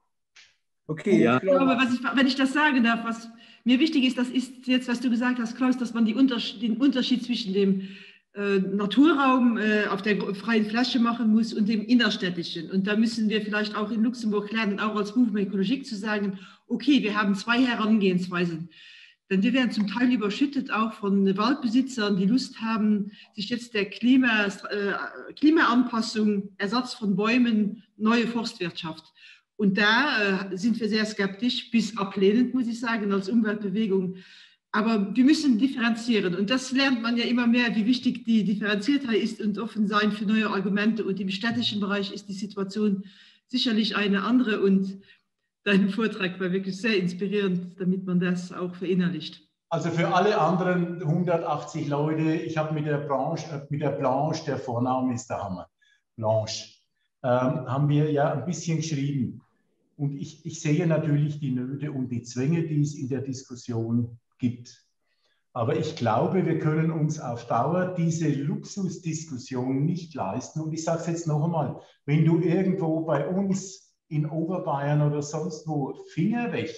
Okay, Ja. ich Ich glaube, glaube, was ich, wenn ich das sagen darf, was mir wichtig ist, das ist jetzt, was du gesagt hast, Klaus, dass man die Unterschied, den Unterschied zwischen dem äh, Naturraum äh, auf der freien Fläche machen muss und dem innerstädtischen. Und da müssen wir vielleicht auch in Luxemburg lernen, auch als Mouvement Ecologique zu sagen, okay, wir haben zwei Herangehensweisen. Denn wir werden zum Teil überschüttet auch von Waldbesitzern, die Lust haben, sich jetzt der Klima, äh, Klimaanpassung, Ersatz von Bäumen, neue Forstwirtschaft. Und da äh, sind wir sehr skeptisch, bis ablehnend, muss ich sagen, als Umweltbewegung. Aber wir müssen differenzieren. Und das lernt man ja immer mehr, wie wichtig die Differenziertheit ist und offen sein für neue Argumente. Und im städtischen Bereich ist die Situation sicherlich eine andere. Und dein Vortrag war wirklich sehr inspirierend, damit man das auch verinnerlicht. Also für alle anderen hundertachtzig Leute, ich habe mit der Branche, mit der Blanche, der Vorname ist der Hammer, Blanche, ähm, haben wir ja ein bisschen geschrieben. Und ich, ich sehe natürlich die Nöte und die Zwänge, die es in der Diskussion gibt. Aber ich glaube, wir können uns auf Dauer diese Luxusdiskussion nicht leisten. Und ich sage es jetzt noch einmal, wenn du irgendwo bei uns in Oberbayern oder sonst wo, Finger weg.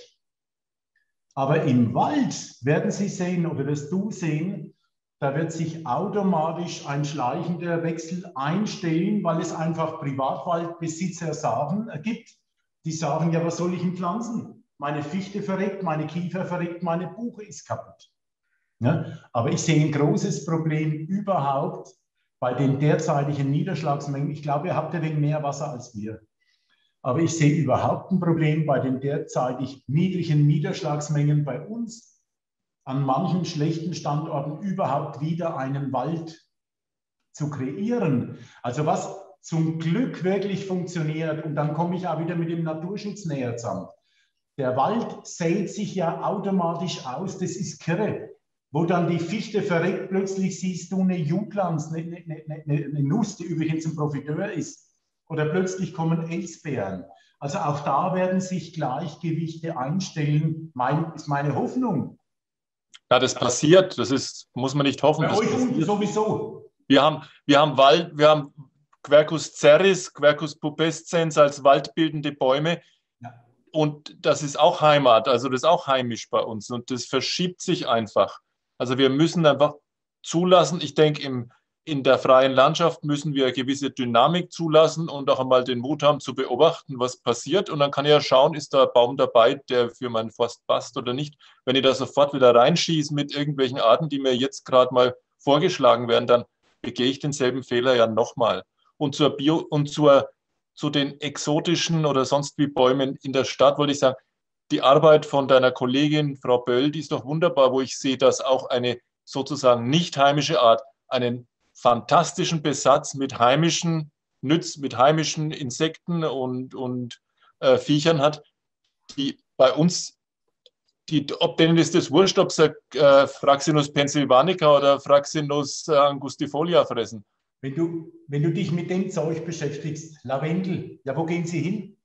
Aber im Wald werden Sie sehen oder wirst du sehen, da wird sich automatisch ein schleichender Wechsel einstellen, weil es einfach Privatwaldbesitzer sagen, äh, gibt. Die sagen, ja, was soll ich denn pflanzen? Meine Fichte verreckt, meine Kiefer verreckt, meine Buche ist kaputt. Ja? Aber ich sehe ein großes Problem überhaupt bei den derzeitigen Niederschlagsmengen. Ich glaube, ihr habt ein wenig mehr Wasser als wir. Aber ich sehe überhaupt ein Problem bei den derzeitig niedrigen Niederschlagsmengen bei uns, an manchen schlechten Standorten überhaupt wieder einen Wald zu kreieren. Also was zum Glück wirklich funktioniert, und dann komme ich auch wieder mit dem Naturschutz näher zusammen. Der Wald sät sich ja automatisch aus, das ist kirre. Wo dann die Fichte verreckt, plötzlich siehst du eine Junglanz, eine, eine, eine, eine Nuss, die übrigens ein Profiteur ist. Oder plötzlich kommen Elsbeeren. Also auch da werden sich Gleichgewichte einstellen, mein, ist meine Hoffnung. Ja, das passiert, das ist, muss man nicht hoffen. Bei Das euch unten passiert. sowieso. Wir haben, wir haben Wald, wir haben Quercus cerris, Quercus pubescens als waldbildende Bäume. Ja. Und das ist auch Heimat, also das ist auch heimisch bei uns. Und das verschiebt sich einfach. Also wir müssen einfach zulassen, ich denke, im In der freien Landschaft müssen wir eine gewisse Dynamik zulassen und auch einmal den Mut haben zu beobachten, was passiert. Und dann kann ich ja schauen, ist da ein Baum dabei, der für meinen Forst passt oder nicht. Wenn ich da sofort wieder reinschieße mit irgendwelchen Arten, die mir jetzt gerade mal vorgeschlagen werden, dann begehe ich denselben Fehler ja nochmal. Und zur Bio und zur, zu den exotischen oder sonst wie Bäumen in der Stadt wollte ich sagen, die Arbeit von deiner Kollegin Frau Böll, die ist doch wunderbar, wo ich sehe, dass auch eine sozusagen nicht heimische Art einen fantastischen Besatz mit heimischen Nütz, mit heimischen Insekten und, und äh, Viechern hat, die bei uns, die, ob denen ist das wurscht, ob sie äh, Fraxinus pennsylvanica oder Fraxinus äh, angustifolia fressen. Wenn du, wenn du dich mit dem Zeug beschäftigst, Lavendel, ja, wo gehen sie hin?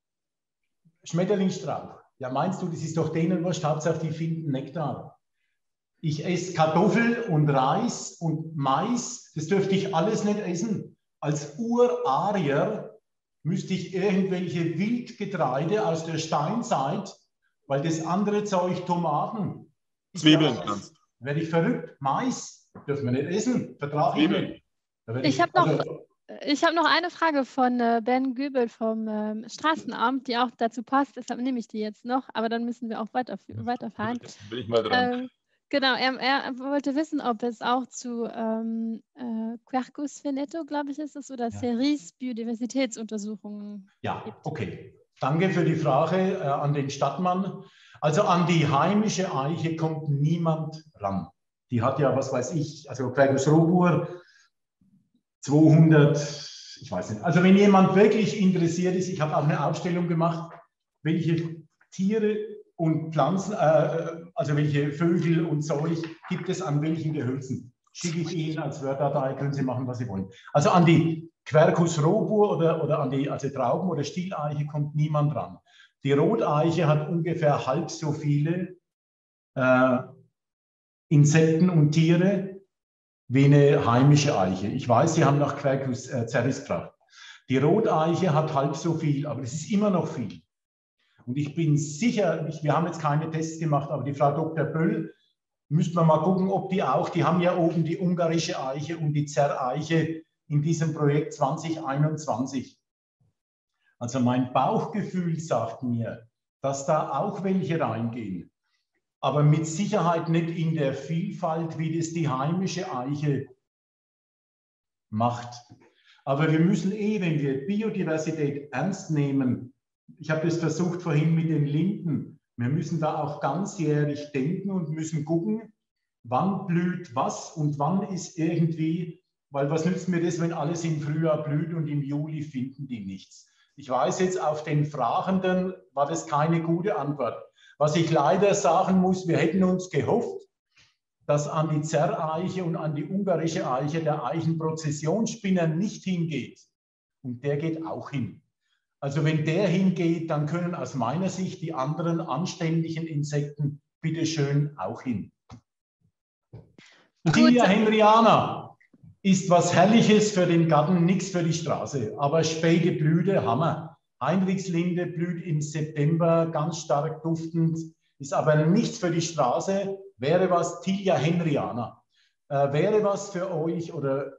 Schmetterlingsstrauch. Ja, meinst du, das ist doch denen wurscht, Hauptsache die finden Nektar. Ich esse Kartoffel und Reis und Mais, das dürfte ich alles nicht essen. Als Urarier müsste ich irgendwelche Wildgetreide aus der Steinzeit, weil das andere Zeug Tomaten. Zwiebeln. Da werde ich verrückt. Mais dürfen wir nicht essen. Vertrag ich nicht. Ich, ich habe noch, also, ich hab noch eine Frage von äh, Ben Göbel vom ähm, Straßenamt, die auch dazu passt. Deshalb nehme ich die jetzt noch, aber dann müssen wir auch weiter, weiterfahren. Bin ich mal dran. Ähm, Genau, er, er wollte wissen, ob es auch zu ähm, äh, Quercus veneto, glaube ich, ist es, oder ja. Ceris Biodiversitätsuntersuchungen Ja, gibt. Okay. Danke für die Frage äh, an den Stadtmann. Also an die heimische Eiche kommt niemand ran. Die hat ja, was weiß ich, also Quercus robur, zweihundert, ich weiß nicht. Also wenn jemand wirklich interessiert ist, ich habe auch eine Aufstellung gemacht, welche Tiere und Pflanzen, äh, also welche Vögel und Zeug gibt es an welchen Gehölzen. Schicke ich Ihnen als Word-Datei, können Sie machen, was Sie wollen. Also an die Quercus robur oder, oder an die also Trauben- oder Stieleiche kommt niemand ran. Die Roteiche hat ungefähr halb so viele äh, Insekten und Tiere wie eine heimische Eiche. Ich weiß, Sie haben nach Quercus äh, cerris gefragt. Die Roteiche hat halb so viel, aber es ist immer noch viel. Und ich bin sicher, ich, wir haben jetzt keine Tests gemacht, aber die Frau Doktor Böll, müssten wir mal gucken, ob die auch, die haben ja oben die ungarische Eiche und die Zerreiche in diesem Projekt zwanzig einundzwanzig. Also mein Bauchgefühl sagt mir, dass da auch welche reingehen, aber mit Sicherheit nicht in der Vielfalt, wie das die heimische Eiche macht. Aber wir müssen eh, wenn wir Biodiversität ernst nehmen, ich habe das versucht vorhin mit den Linden, wir müssen da auch ganzjährig denken und müssen gucken, wann blüht was und wann ist irgendwie, weil was nützt mir das, wenn alles im Frühjahr blüht und im Juli finden die nichts. Ich weiß jetzt, auf den Fragenden war das keine gute Antwort. Was ich leider sagen muss, wir hätten uns gehofft, dass an die Zerreiche und an die ungarische Eiche der Eichenprozessionsspinner nicht hingeht. Und der geht auch hin. Also wenn der hingeht, dann können aus meiner Sicht die anderen anständigen Insekten bitteschön auch hin. Tilia henriana ist was Herrliches für den Garten, nichts für die Straße. Aber späte Blüte, Hammer. Heinrichslinde blüht im September ganz stark duftend, ist aber nichts für die Straße. Wäre was, Tilia henriana. Äh, wäre was für euch, oder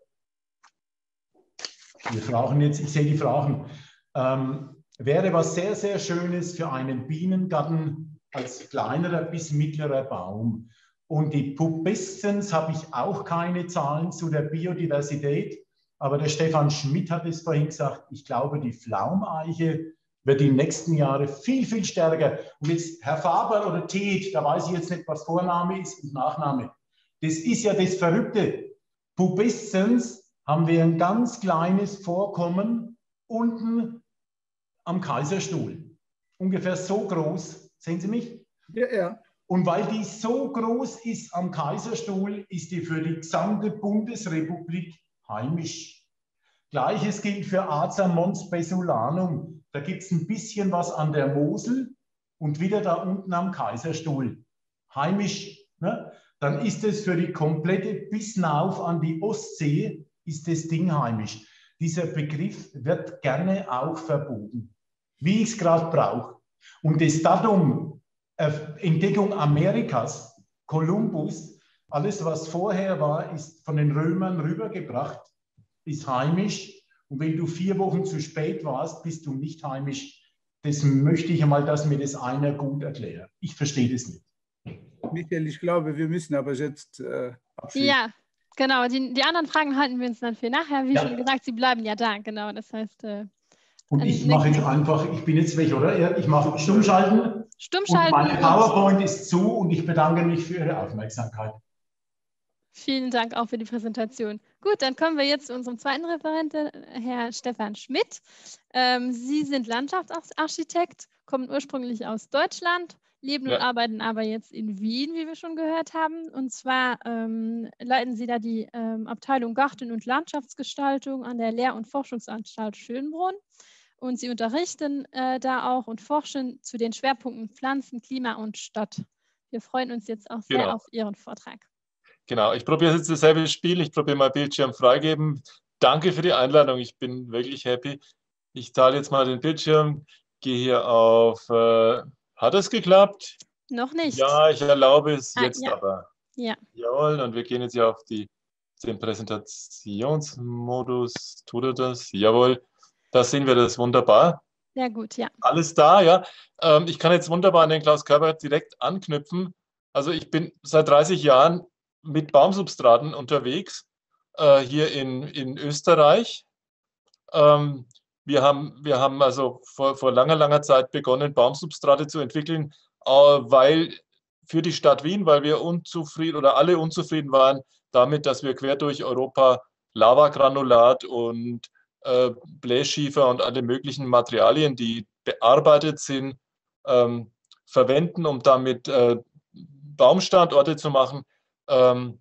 wir fragen jetzt, ich sehe die Fragen, ähm, wäre was sehr, sehr Schönes für einen Bienengarten als kleinerer bis mittlerer Baum. Und die Pubescens habe ich auch keine Zahlen zu der Biodiversität, aber der Stefan Schmidt hat es vorhin gesagt, ich glaube, die Pflaumeiche wird die nächsten Jahre viel, viel stärker. Und jetzt Herr Faber oder Ted, da weiß ich jetzt nicht, was Vorname ist und Nachname. Das ist ja das Verrückte. Pubescens haben wir ein ganz kleines Vorkommen unten am Kaiserstuhl. Ungefähr so groß. Sehen Sie mich? Ja, ja. Und weil die so groß ist am Kaiserstuhl, ist die für die gesamte Bundesrepublik heimisch. Gleiches gilt für Acer mons bessulanum. Da gibt es ein bisschen was an der Mosel und wieder da unten am Kaiserstuhl. Heimisch. Ne? Dann ist es für die komplette, bis hinauf an die Ostsee, ist das Ding heimisch. Dieser Begriff wird gerne auch verboten, wie ich es gerade brauche. Und das Datum äh, Entdeckung Amerikas, Kolumbus, alles, was vorher war, ist von den Römern rübergebracht, ist heimisch. Und wenn du vier Wochen zu spät warst, bist du nicht heimisch. Das möchte ich einmal, dass mir das einer gut erklärt. Ich verstehe das nicht. Michael, ich glaube, wir müssen aber jetzt äh, abschließen. Ja, genau. Die, die anderen Fragen halten wir uns dann für nachher. Wie ja. schon gesagt, sie bleiben ja da. Genau, das heißt... Äh, und ich mache jetzt einfach, ich bin jetzt weg, oder? Ich mache Stummschalten. Stummschalten. Und meine PowerPoint ist zu und ich bedanke mich für Ihre Aufmerksamkeit. Vielen Dank auch für die Präsentation. Gut, dann kommen wir jetzt zu unserem zweiten Referenten, Herr Stefan Schmidt. Ähm, Sie sind Landschaftsarchitekt, kommen ursprünglich aus Deutschland, leben ja. und arbeiten aber jetzt in Wien, wie wir schon gehört haben. Und zwar ähm, leiten Sie da die ähm, Abteilung Garten- und Landschaftsgestaltung an der Lehr- und Forschungsanstalt Schönbrunn. Und Sie unterrichten äh, da auch und forschen zu den Schwerpunkten Pflanzen, Klima und Stadt. Wir freuen uns jetzt auch sehr genau. auf Ihren Vortrag. Genau, ich probiere jetzt dasselbe Spiel. Ich probiere mal Bildschirm freigeben. Danke für die Einladung. Ich bin wirklich happy. Ich teile jetzt mal den Bildschirm, gehe hier auf. Äh, hat es geklappt? Noch nicht. Ja, ich erlaube es ah, jetzt ja. aber. Ja. Jawohl, und wir gehen jetzt hier auf die, den Präsentationsmodus. Tut er das? Jawohl, da sehen wir das wunderbar. Sehr gut, ja. Alles da, ja. Ähm, ich kann jetzt wunderbar an den Klaus Körber direkt anknüpfen. Also ich bin seit dreißig Jahren mit Baumsubstraten unterwegs, äh, hier in, in Österreich. Ähm, wir, haben, wir haben also vor, vor langer, langer Zeit begonnen, Baumsubstrate zu entwickeln, äh, weil für die Stadt Wien, weil wir unzufrieden oder alle unzufrieden waren damit, dass wir quer durch Europa Lavagranulat und äh, Bläschiefer und alle möglichen Materialien, die bearbeitet sind, ähm, verwenden, um damit äh, Baumstandorte zu machen. Ähm,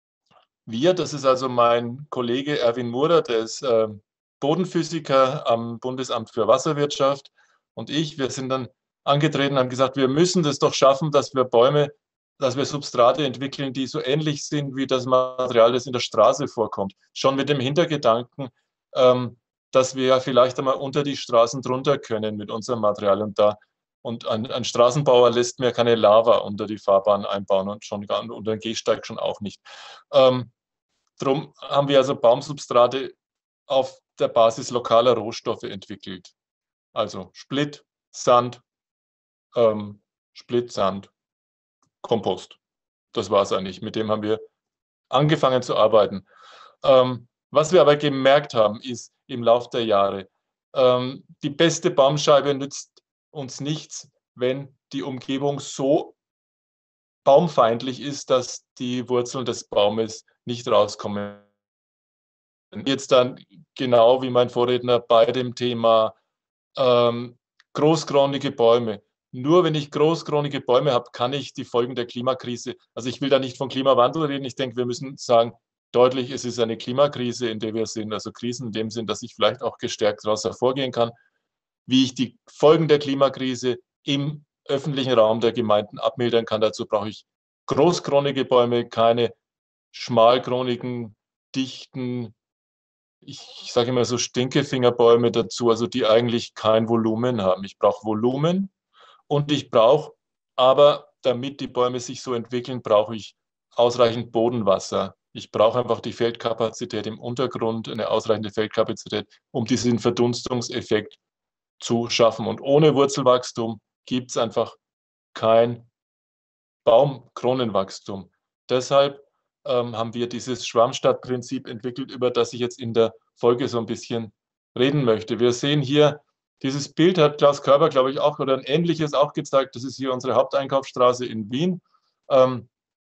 wir, das ist also mein Kollege Erwin Murer, der ist äh, Bodenphysiker am Bundesamt für Wasserwirtschaft, und ich, wir sind dann angetreten und haben gesagt, wir müssen das doch schaffen, dass wir Bäume dass wir Substrate entwickeln, die so ähnlich sind wie das Material, das in der Straße vorkommt. Schon mit dem Hintergedanken, ähm, dass wir ja vielleicht einmal unter die Straßen drunter können mit unserem Material. Und, da, und ein, ein Straßenbauer lässt mir keine Lava unter die Fahrbahn einbauen und schon gar unter den Gehsteig schon auch nicht. Ähm, Drum haben wir also Baumsubstrate auf der Basis lokaler Rohstoffe entwickelt. Also Split, Sand, ähm, Split, Sand, Kompost. Das war es eigentlich. Mit dem haben wir angefangen zu arbeiten. Ähm, was wir aber gemerkt haben, ist im Laufe der Jahre, ähm, die beste Baumscheibe nützt uns nichts, wenn die Umgebung so baumfeindlich ist, dass die Wurzeln des Baumes nicht rauskommen. Jetzt dann genau wie mein Vorredner bei dem Thema ähm, großkronige Bäume. Nur wenn ich großkronige Bäume habe, kann ich die Folgen der Klimakrise, also ich will da nicht von Klimawandel reden, ich denke, wir müssen sagen, deutlich, es ist eine Klimakrise, in der wir sind, also Krisen in dem Sinn, dass ich vielleicht auch gestärkt daraus hervorgehen kann, wie ich die Folgen der Klimakrise im öffentlichen Raum der Gemeinden abmildern kann. Dazu brauche ich großkronige Bäume, keine schmalkronigen, dichten, ich sage immer so Stinkefingerbäume dazu, also die eigentlich kein Volumen haben. Ich brauche Volumen und ich brauche, aber damit die Bäume sich so entwickeln, brauche ich ausreichend Bodenwasser. Ich brauche einfach die Feldkapazität im Untergrund, eine ausreichende Feldkapazität, um diesen Verdunstungseffekt zu schaffen. Und ohne Wurzelwachstum gibt es einfach kein Baumkronenwachstum. Deshalb ähm, haben wir dieses Schwammstadtprinzip entwickelt, über das ich jetzt in der Folge so ein bisschen reden möchte. Wir sehen hier, dieses Bild hat Klaus Körber, glaube ich, auch oder ein ähnliches auch gezeigt. Das ist hier unsere Haupteinkaufsstraße in Wien. Ähm,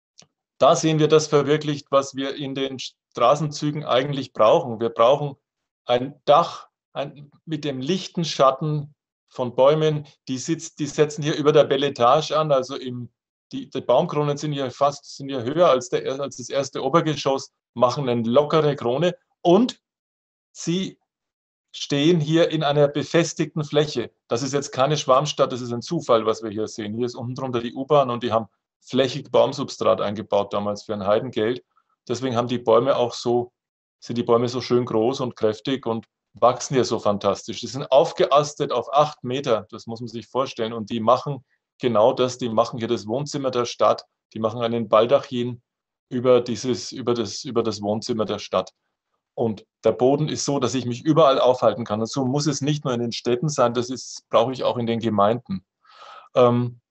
da sehen wir das verwirklicht, was wir in den Straßenzügen eigentlich brauchen. Wir brauchen ein Dach ein, mit dem lichten Schatten von Bäumen. Die, sitzt, die setzen hier über der Beletage an, also im, die, die Baumkronen sind hier fast sind hier höher als, der, als das erste Obergeschoss, machen eine lockere Krone und sie stehen hier in einer befestigten Fläche. Das ist jetzt keine Schwarmstadt, das ist ein Zufall, was wir hier sehen. Hier ist unten drunter die U-Bahn und die haben flächig Baumsubstrat eingebaut damals für ein Heidengeld. Deswegen haben die Bäume auch so, sind die Bäume so schön groß und kräftig und wachsen hier so fantastisch. Die sind aufgeastet auf acht Meter, das muss man sich vorstellen. Und die machen genau das, die machen hier das Wohnzimmer der Stadt, die machen einen Baldachin über, dieses, über, das, über das Wohnzimmer der Stadt. Und der Boden ist so, dass ich mich überall aufhalten kann. Und so muss es nicht nur in den Städten sein, das ist, brauche ich auch in den Gemeinden. Ähm,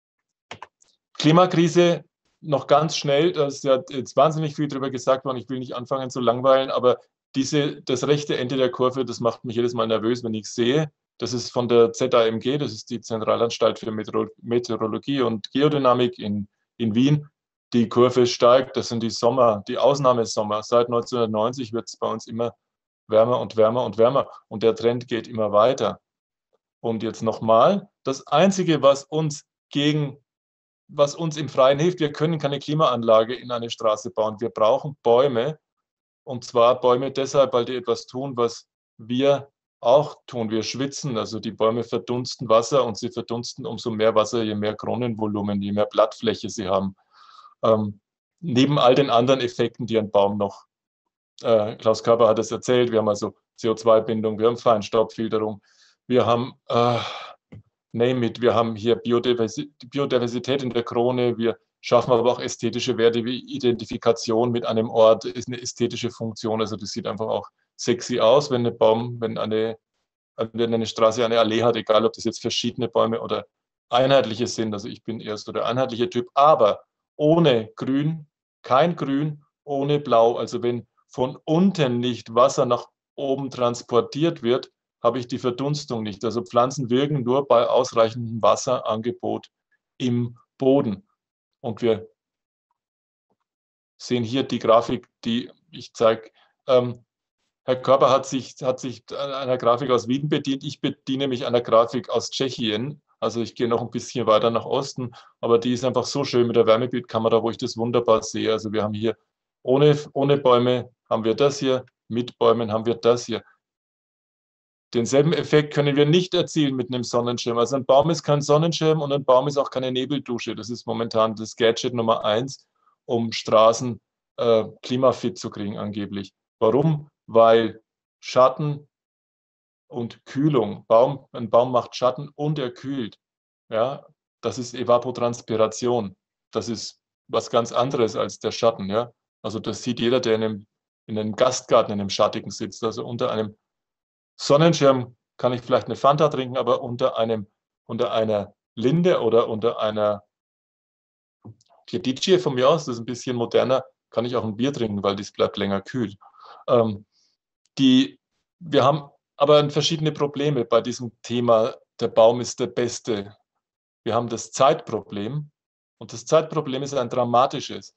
Klimakrise, noch ganz schnell, da ist ja jetzt wahnsinnig viel darüber gesagt worden, ich will nicht anfangen zu langweilen, aber diese, das rechte Ende der Kurve, das macht mich jedes Mal nervös, wenn ich es sehe. Das ist von der Z A M G, das ist die Zentralanstalt für Meteorologie und Geodynamik in, in Wien. Die Kurve steigt, das sind die Sommer, die Ausnahmesommer. Seit neunzehnhundertneunzig wird es bei uns immer wärmer und wärmer und wärmer und der Trend geht immer weiter. Und jetzt nochmal, das Einzige, was uns gegen, was uns im Freien hilft, wir können keine Klimaanlage in eine Straße bauen. Wir brauchen Bäume und zwar Bäume deshalb, weil die etwas tun, was wir auch tun. Wir schwitzen, also die Bäume verdunsten Wasser und sie verdunsten umso mehr Wasser, je mehr Kronenvolumen, je mehr Blattfläche sie haben. Ähm, neben all den anderen Effekten, die ein Baum noch, äh, Klaus Körber hat es erzählt, wir haben also C O zwei Bindung, wir haben Feinstaubfilterung, wir haben, äh, name it, wir haben hier Biodiversität, Biodiversität in der Krone, wir schaffen aber auch ästhetische Werte wie Identifikation mit einem Ort, ist eine ästhetische Funktion, also das sieht einfach auch sexy aus, wenn ein Baum, wenn eine, wenn eine Straße eine Allee hat, egal ob das jetzt verschiedene Bäume oder einheitliche sind, also ich bin eher so der einheitliche Typ, aber ohne Grün, kein Grün, ohne Blau. Also wenn von unten nicht Wasser nach oben transportiert wird, habe ich die Verdunstung nicht. Also Pflanzen wirken nur bei ausreichendem Wasserangebot im Boden. Und wir sehen hier die Grafik, die ich zeige. Ähm, Herr Körber hat sich, hat sich einer Grafik aus Wien bedient. Ich bediene mich einer Grafik aus Tschechien. Also ich gehe noch ein bisschen weiter nach Osten, aber die ist einfach so schön mit der Wärmebildkamera, wo ich das wunderbar sehe. Also wir haben hier ohne, ohne Bäume haben wir das hier, mit Bäumen haben wir das hier. Denselben Effekt können wir nicht erzielen mit einem Sonnenschirm. Also ein Baum ist kein Sonnenschirm und ein Baum ist auch keine Nebeldusche. Das ist momentan das Gadget Nummer eins, um Straßen äh, klimafit zu kriegen angeblich. Warum? Weil Schatten und Kühlung, Baum, ein Baum macht Schatten und er kühlt. Ja, das ist Evapotranspiration. Das ist was ganz anderes als der Schatten. Ja? Also das sieht jeder, der in einem, in einem Gastgarten, in einem Schattigen sitzt. Also unter einem Sonnenschirm kann ich vielleicht eine Fanta trinken, aber unter, einem, unter einer Linde oder unter einer Chiedice von mir aus, das ist ein bisschen moderner, kann ich auch ein Bier trinken, weil dies bleibt länger kühl. Ähm, die, wir haben aber verschiedene Probleme bei diesem Thema, der Baum ist der Beste. Wir haben das Zeitproblem und das Zeitproblem ist ein dramatisches.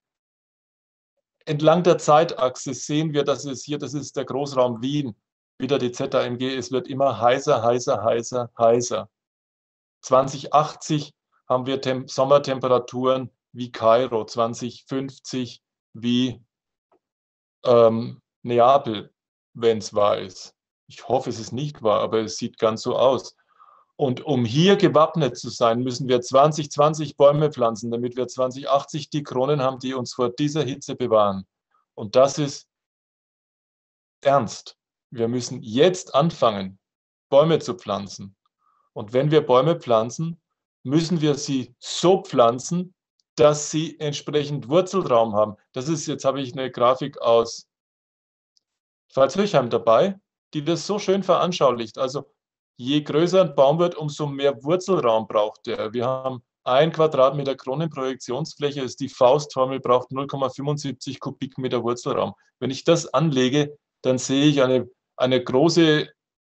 Entlang der Zeitachse sehen wir, dass es hier, das ist der Großraum Wien, wieder die Z A M G, es wird immer heißer, heißer, heißer, heißer. zwanzig achtzig haben wir Tem- Sommertemperaturen wie Kairo, zwanzig fünfzig wie ähm, Neapel, wenn es wahr ist. Ich hoffe, es ist nicht wahr, aber es sieht ganz so aus. Und um hier gewappnet zu sein, müssen wir zwanzig zwanzig Bäume pflanzen, damit wir zwanzig achtzig die Kronen haben, die uns vor dieser Hitze bewahren. Und das ist ernst. Wir müssen jetzt anfangen, Bäume zu pflanzen. Und wenn wir Bäume pflanzen, müssen wir sie so pflanzen, dass sie entsprechend Wurzelraum haben. Das ist, jetzt habe ich eine Grafik aus Pfalz-Höchheim dabei, die das so schön veranschaulicht. Also je größer ein Baum wird, umso mehr Wurzelraum braucht er. Wir haben ein Quadratmeter Kronenprojektionsfläche, ist die Faustformel, braucht null Komma fünfundsiebzig Kubikmeter Wurzelraum. Wenn ich das anlege, dann sehe ich eine, eine große,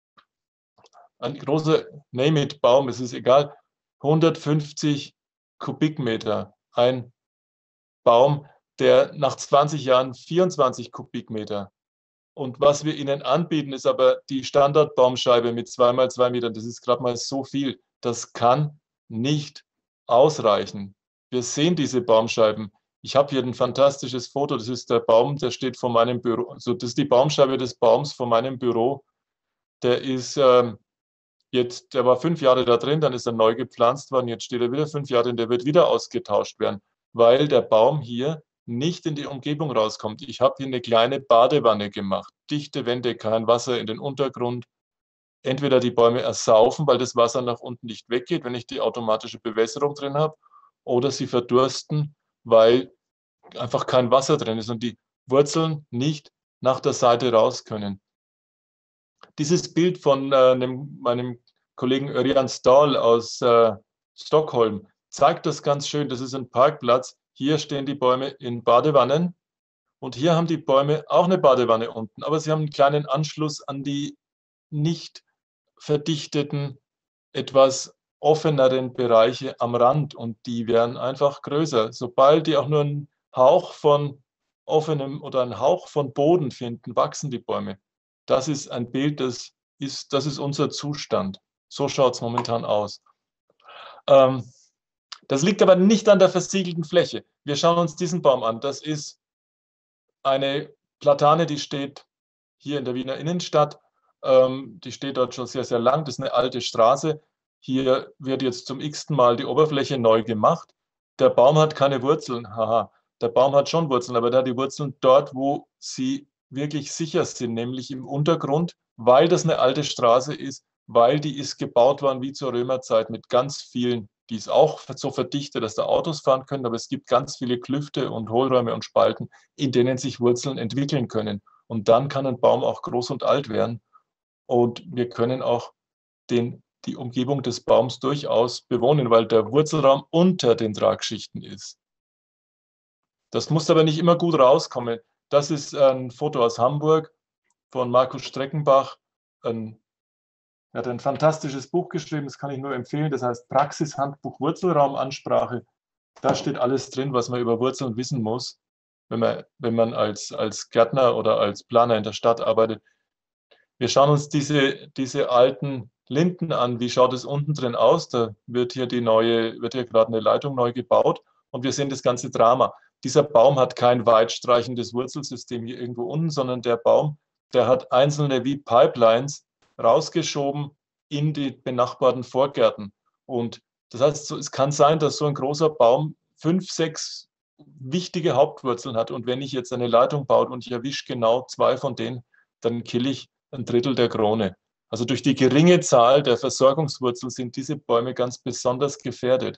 ein großer Name-it-Baum, es ist egal, hundertfünfzig Kubikmeter. Ein Baum, der nach zwanzig Jahren vierundzwanzig Kubikmeter. Und was wir ihnen anbieten, ist aber die Standardbaumscheibe mit zwei mal zwei Metern. Das ist gerade mal so viel. Das kann nicht ausreichen. Wir sehen diese Baumscheiben. Ich habe hier ein fantastisches Foto. Das ist der Baum, der steht vor meinem Büro. Also das ist die Baumscheibe des Baums vor meinem Büro. Der ist ähm, jetzt, der war fünf Jahre da drin, dann ist er neu gepflanzt worden. Jetzt steht er wieder fünf Jahre und der wird wieder ausgetauscht werden, weil der Baum hier nicht in die Umgebung rauskommt. Ich habe hier eine kleine Badewanne gemacht. Dichte Wände, kein Wasser in den Untergrund. Entweder die Bäume ersaufen, weil das Wasser nach unten nicht weggeht, wenn ich die automatische Bewässerung drin habe, oder sie verdursten, weil einfach kein Wasser drin ist und die Wurzeln nicht nach der Seite raus können. Dieses Bild von äh, einem, meinem Kollegen Örjan Stahl aus äh, Stockholm zeigt das ganz schön. Das ist ein Parkplatz. Hier stehen die Bäume in Badewannen und hier haben die Bäume auch eine Badewanne unten, aber sie haben einen kleinen Anschluss an die nicht verdichteten, etwas offeneren Bereiche am Rand und die werden einfach größer. Sobald die auch nur einen Hauch von offenem oder einen Hauch von Boden finden, wachsen die Bäume. Das ist ein Bild, das ist, das ist unser Zustand. So schaut es momentan aus. Ähm, Das liegt aber nicht an der versiegelten Fläche. Wir schauen uns diesen Baum an. Das ist eine Platane, die steht hier in der Wiener Innenstadt. Ähm, die steht dort schon sehr, sehr lang. Das ist eine alte Straße. Hier wird jetzt zum x-ten Mal die Oberfläche neu gemacht. Der Baum hat keine Wurzeln. Haha, der Baum hat schon Wurzeln, aber der hat die Wurzeln dort, wo sie wirklich sicher sind, nämlich im Untergrund, weil das eine alte Straße ist, weil die ist gebaut worden wie zur Römerzeit mit ganz vielen. Die ist auch so verdichtet, dass da Autos fahren können, aber es gibt ganz viele Klüfte und Hohlräume und Spalten, in denen sich Wurzeln entwickeln können. Und dann kann ein Baum auch groß und alt werden. Und wir können auch den, die Umgebung des Baums durchaus bewohnen, weil der Wurzelraum unter den Tragschichten ist. Das muss aber nicht immer gut rauskommen. Das ist ein Foto aus Hamburg von Markus Streckenbach. Ein Er hat ein fantastisches Buch geschrieben, das kann ich nur empfehlen, das heißt Praxishandbuch Wurzelraumansprache. Da steht alles drin, was man über Wurzeln wissen muss, wenn man, wenn man als, als Gärtner oder als Planer in der Stadt arbeitet. Wir schauen uns diese, diese alten Linden an, wie schaut es unten drin aus, da wird hier, die neue, wird hier gerade eine Leitung neu gebaut und wir sehen das ganze Drama. Dieser Baum hat kein weitstreichendes Wurzelsystem hier irgendwo unten, sondern der Baum, der hat einzelne wie Pipelines, rausgeschoben in die benachbarten Vorgärten. Und das heißt, es kann sein, dass so ein großer Baum fünf, sechs wichtige Hauptwurzeln hat. Und wenn ich jetzt eine Leitung baue und ich erwische genau zwei von denen, dann kill ich ein Drittel der Krone. Also durch die geringe Zahl der Versorgungswurzeln sind diese Bäume ganz besonders gefährdet.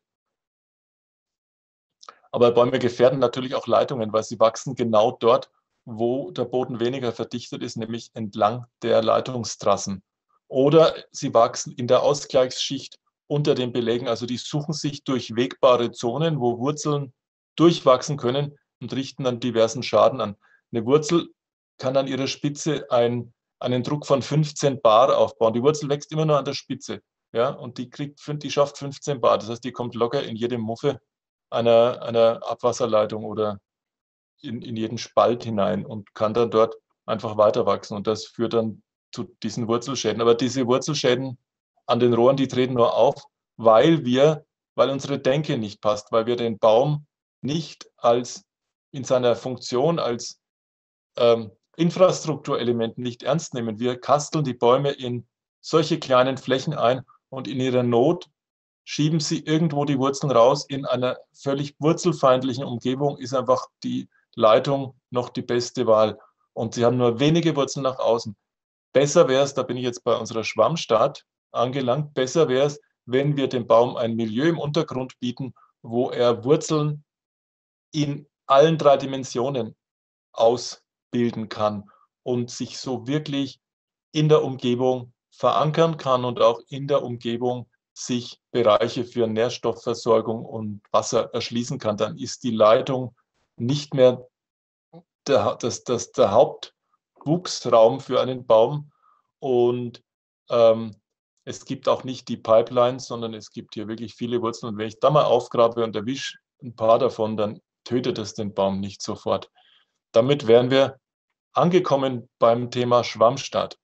Aber Bäume gefährden natürlich auch Leitungen, weil sie wachsen genau dort, wo der Boden weniger verdichtet ist, nämlich entlang der Leitungstrassen. Oder sie wachsen in der Ausgleichsschicht unter den Belägen. Also die suchen sich durchwegbare Zonen, wo Wurzeln durchwachsen können und richten dann diversen Schaden an. Eine Wurzel kann an ihrer Spitze ein, einen Druck von fünfzehn Bar aufbauen. Die Wurzel wächst immer nur an der Spitze, ja, und die, kriegt, die schafft fünfzehn Bar. Das heißt, die kommt locker in jede Muffe einer, einer Abwasserleitung oder in, in jeden Spalt hinein und kann dann dort einfach weiter wachsen. Und das führt dann zu diesen Wurzelschäden. Aber diese Wurzelschäden an den Rohren, die treten nur auf, weil wir, weil unsere Denke nicht passt, weil wir den Baum nicht als in seiner Funktion als ähm, Infrastrukturelement nicht ernst nehmen. Wir kasteln die Bäume in solche kleinen Flächen ein und in ihrer Not schieben sie irgendwo die Wurzeln raus. In einer völlig wurzelfeindlichen Umgebung ist einfach die Leitung noch die beste Wahl. Und sie haben nur wenige Wurzeln nach außen. Besser wäre es, da bin ich jetzt bei unserer Schwammstadt angelangt, besser wäre es, wenn wir dem Baum ein Milieu im Untergrund bieten, wo er Wurzeln in allen drei Dimensionen ausbilden kann und sich so wirklich in der Umgebung verankern kann und auch in der Umgebung sich Bereiche für Nährstoffversorgung und Wasser erschließen kann. Dann ist die Leitung nicht mehr der, das, das, der Hauptwuchsraum für einen Baum und ähm, es gibt auch nicht die Pipelines, sondern es gibt hier wirklich viele Wurzeln. Und wenn ich da mal aufgrabe und erwische ein paar davon, dann tötet es den Baum nicht sofort. Damit wären wir angekommen beim Thema Schwammstadt.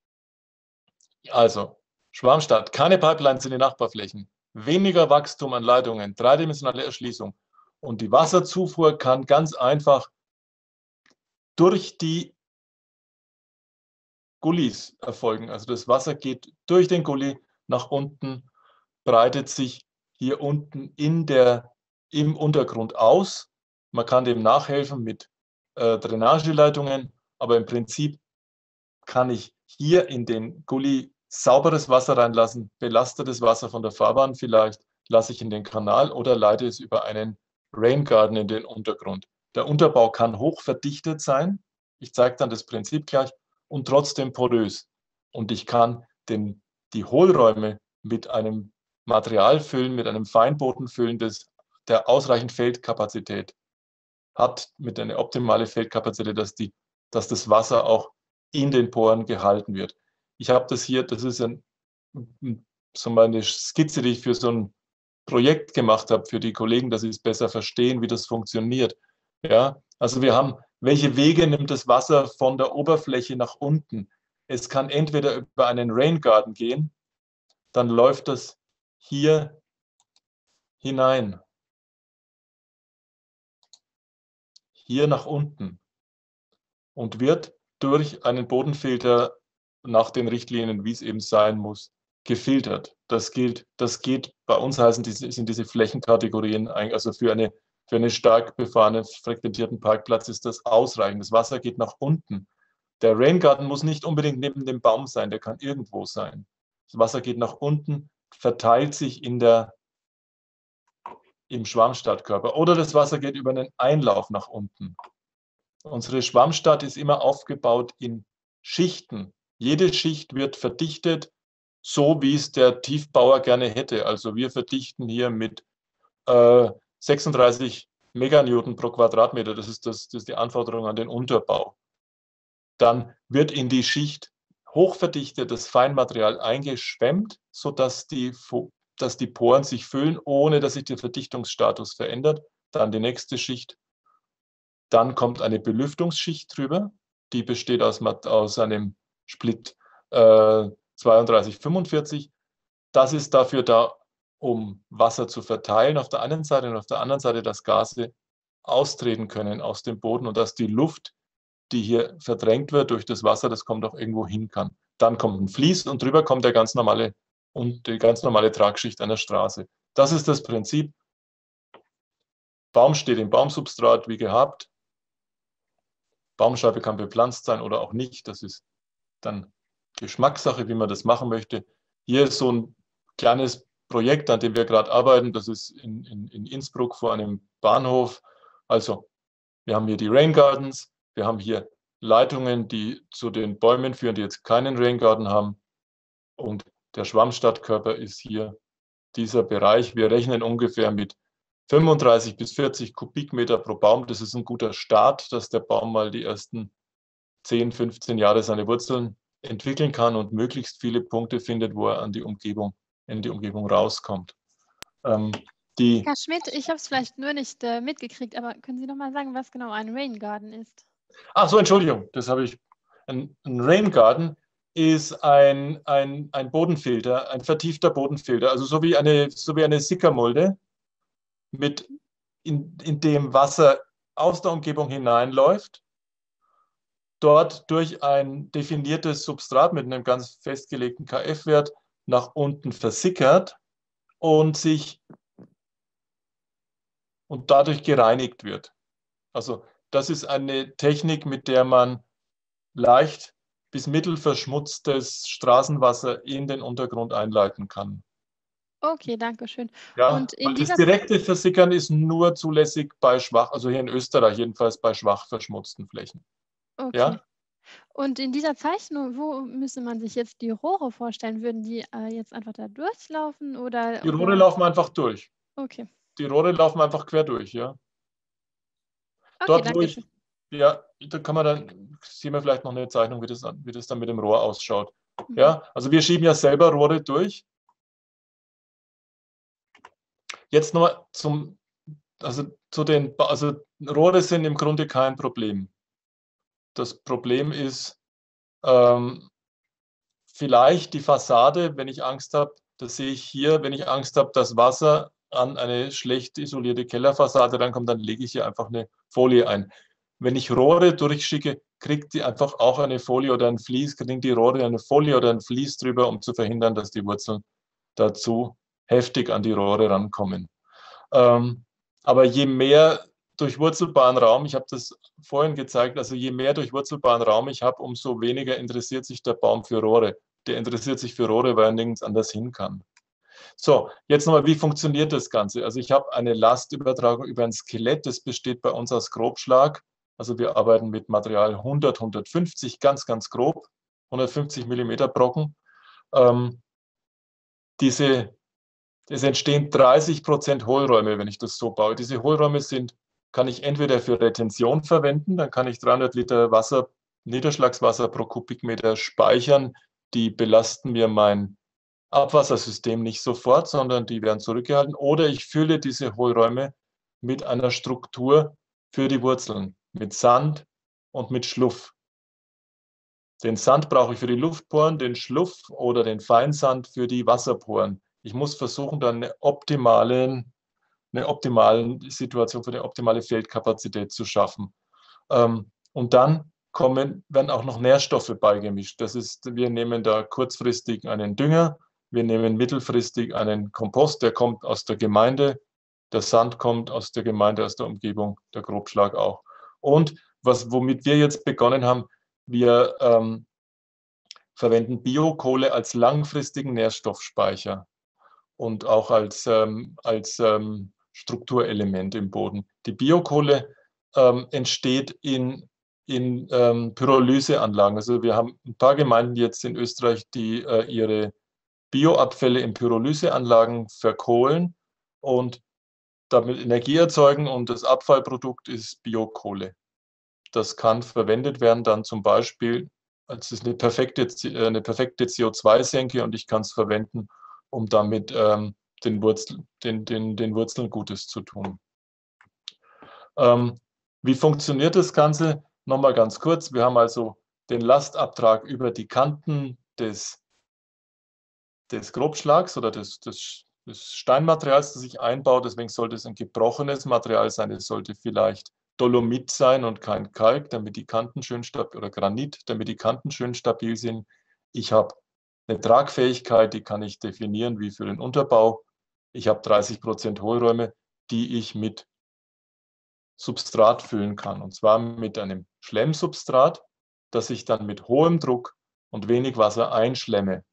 Also, Schwammstadt, keine Pipelines in die Nachbarflächen, weniger Wachstum an Leitungen, dreidimensionale Erschließung. Und die Wasserzufuhr kann ganz einfach durch die Gullis erfolgen. Also das Wasser geht durch den Gully nach unten, breitet sich hier unten in der, im Untergrund aus. Man kann dem nachhelfen mit äh, Drainageleitungen, aber im Prinzip kann ich hier in den Gully sauberes Wasser reinlassen, belastetes Wasser von der Fahrbahn vielleicht, lasse ich in den Kanal oder leite es über einen Rain Garden in den Untergrund. Der Unterbau kann hoch verdichtet sein, ich zeige dann das Prinzip gleich, und trotzdem porös. Und ich kann den, die Hohlräume mit einem Material füllen, mit einem Feinboden füllen, das der ausreichend Feldkapazität hat, mit einer optimalen Feldkapazität, dass, die, dass das Wasser auch in den Poren gehalten wird. Ich habe das hier, das ist ein, so meine Skizze, die ich für so ein Projekt gemacht habe, für die Kollegen, dass sie es besser verstehen, wie das funktioniert. Ja, also wir haben, welche Wege nimmt das Wasser von der Oberfläche nach unten? Es kann entweder über einen Rain Garden gehen, dann läuft das hier hinein, hier nach unten und wird durch einen Bodenfilter nach den Richtlinien, wie es eben sein muss, gefiltert. Das gilt, das geht, bei uns heißen diese, sind diese Flächenkategorien, also für eine Für einen stark befahrenen, frequentierten Parkplatz ist das ausreichend. Das Wasser geht nach unten. Der Rain Garden muss nicht unbedingt neben dem Baum sein, der kann irgendwo sein. Das Wasser geht nach unten, verteilt sich in der, im Schwammstadtkörper. Oder das Wasser geht über einen Einlauf nach unten. Unsere Schwammstadt ist immer aufgebaut in Schichten. Jede Schicht wird verdichtet, so wie es der Tiefbauer gerne hätte. Also wir verdichten hier mit äh, sechsunddreißig Meganewton pro Quadratmeter, das ist, das, das ist die Anforderung an den Unterbau. Dann wird in die Schicht hochverdichtetes Feinmaterial eingeschwemmt, sodass die, dass die Poren sich füllen, ohne dass sich der Verdichtungsstatus verändert. Dann die nächste Schicht. Dann kommt eine Belüftungsschicht drüber, die besteht aus, aus einem Split äh, zweiunddreißig fünfundvierzig. Das ist dafür da, um Wasser zu verteilen auf der einen Seite und auf der anderen Seite, dass Gase austreten können aus dem Boden und dass die Luft, die hier verdrängt wird durch das Wasser, das kommt auch irgendwo hin kann. dann kommt ein Vlies und drüber kommt der ganz normale und die ganz normale Tragschicht einer Straße. Das ist das Prinzip. Baum steht im Baumsubstrat wie gehabt. Baumscheibe kann bepflanzt sein oder auch nicht. Das ist dann Geschmackssache, wie man das machen möchte. Hier ist so ein kleines Projekt, an dem wir gerade arbeiten. Das ist in, in, in Innsbruck vor einem Bahnhof. Also wir haben hier die Rain Gardens. Wir haben hier Leitungen, die zu den Bäumen führen, die jetzt keinen Rain Garden haben. Und der Schwammstadtkörper ist hier dieser Bereich. Wir rechnen ungefähr mit fünfunddreißig bis vierzig Kubikmeter pro Baum. Das ist ein guter Start, dass der Baum mal die ersten zehn, fünfzehn Jahre seine Wurzeln entwickeln kann und möglichst viele Punkte findet, wo er an die Umgebung, in die Umgebung rauskommt. Ähm, die Herr Schmidt, ich habe es vielleicht nur nicht äh, mitgekriegt, aber können Sie noch mal sagen, was genau ein Rain Garden ist? Ach so, Entschuldigung, das habe ich. Ein, ein Rain Garden ist ein, ein, ein Bodenfilter, ein vertiefter Bodenfilter, also so wie eine, so wie eine Sickermulde, mit in, in dem Wasser aus der Umgebung hineinläuft, dort durch ein definiertes Substrat mit einem ganz festgelegten K F-Wert nach unten versickert und sich und dadurch gereinigt wird. Also das ist eine Technik, mit der man leicht bis mittelverschmutztes Straßenwasser in den Untergrund einleiten kann. Okay, danke schön. Ja, Und in und das dieser direkte Versickern ist nur zulässig bei schwach, also hier in Österreich jedenfalls bei schwach verschmutzten Flächen. Okay. Ja? Und in dieser Zeichnung, wo müsste man sich jetzt die Rohre vorstellen? Würden die äh, jetzt einfach da durchlaufen oder? Die Rohre oder? laufen einfach durch. Okay. Die Rohre laufen einfach quer durch, ja. Okay, Dort, wo danke ich, schön. ja, da kann man dann, sehen wir vielleicht noch eine Zeichnung, wie das, wie das dann mit dem Rohr ausschaut. Mhm. Ja, also wir schieben ja selber Rohre durch. Jetzt nochmal zum, also zu den, also Rohre sind im Grunde kein Problem. Das Problem ist ähm, vielleicht die Fassade, wenn ich Angst habe, das sehe ich hier, wenn ich Angst habe, dass Wasser an eine schlecht isolierte Kellerfassade rankommt, dann lege ich hier einfach eine Folie ein. Wenn ich Rohre durchschicke, kriegt die einfach auch eine Folie oder ein Vlies, kriegen die Rohre eine Folie oder ein Vlies drüber, um zu verhindern, dass die Wurzeln dazu heftig an die Rohre rankommen. Ähm, aber je mehr durchwurzelbaren Raum, ich habe das vorhin gezeigt, also je mehr durchwurzelbaren Raum ich habe, umso weniger interessiert sich der Baum für Rohre. Der interessiert sich für Rohre, weil er nirgends anders hin kann. So, jetzt nochmal, wie funktioniert das Ganze? Also ich habe eine Lastübertragung über ein Skelett, das besteht bei uns aus Grobschlag. Also wir arbeiten mit Material hundert, hundertfünfzig, ganz, ganz grob, hundertfünfzig Millimeter Brocken. Ähm, diese, es entstehen dreißig Prozent Hohlräume, wenn ich das so baue. Diese Hohlräume sind, kann ich entweder für Retention verwenden, dann kann ich dreihundert Liter Wasser, Niederschlagswasser pro Kubikmeter speichern. Die belasten mir mein Abwassersystem nicht sofort, sondern die werden zurückgehalten. Oder ich fülle diese Hohlräume mit einer Struktur für die Wurzeln, mit Sand und mit Schluff. Den Sand brauche ich für die Luftporen, den Schluff oder den Feinsand für die Wasserporen. Ich muss versuchen, dann eine optimale, eine optimale Situation für eine optimale Feldkapazität zu schaffen. Und dann kommen, werden auch noch Nährstoffe beigemischt. Das ist, wir nehmen da kurzfristig einen Dünger, wir nehmen mittelfristig einen Kompost, der kommt aus der Gemeinde, der Sand kommt aus der Gemeinde, aus der Umgebung, der Grobschlag auch. Und was, womit wir jetzt begonnen haben, wir ähm, verwenden Biokohle als langfristigen Nährstoffspeicher und auch als, ähm, als ähm, Strukturelement im Boden. Die Biokohle ähm, entsteht in, in ähm, Pyrolyseanlagen. Also wir haben ein paar Gemeinden jetzt in Österreich, die äh, ihre Bioabfälle in Pyrolyseanlagen verkohlen und damit Energie erzeugen, und das Abfallprodukt ist Biokohle. Das kann verwendet werden dann zum Beispiel, es ist eine perfekte, eine perfekte C O zwei Senke, und ich kann es verwenden, um damit ähm, den, Wurzel, den, den, den Wurzeln Gutes zu tun. Ähm, wie funktioniert das Ganze? Nochmal ganz kurz. Wir haben also den Lastabtrag über die Kanten des, des Grobschlags oder des, des, des Steinmaterials, das ich einbaue. Deswegen sollte es ein gebrochenes Material sein. Es sollte vielleicht Dolomit sein und kein Kalk, damit die Kanten schön stabil, oder Granit, damit die Kanten schön stabil sind. Ich habe eine Tragfähigkeit, die kann ich definieren wie für den Unterbau. Ich habe dreißig Prozent Hohlräume, die ich mit Substrat füllen kann. Und zwar mit einem Schlemmsubstrat, das ich dann mit hohem Druck und wenig Wasser einschlemme.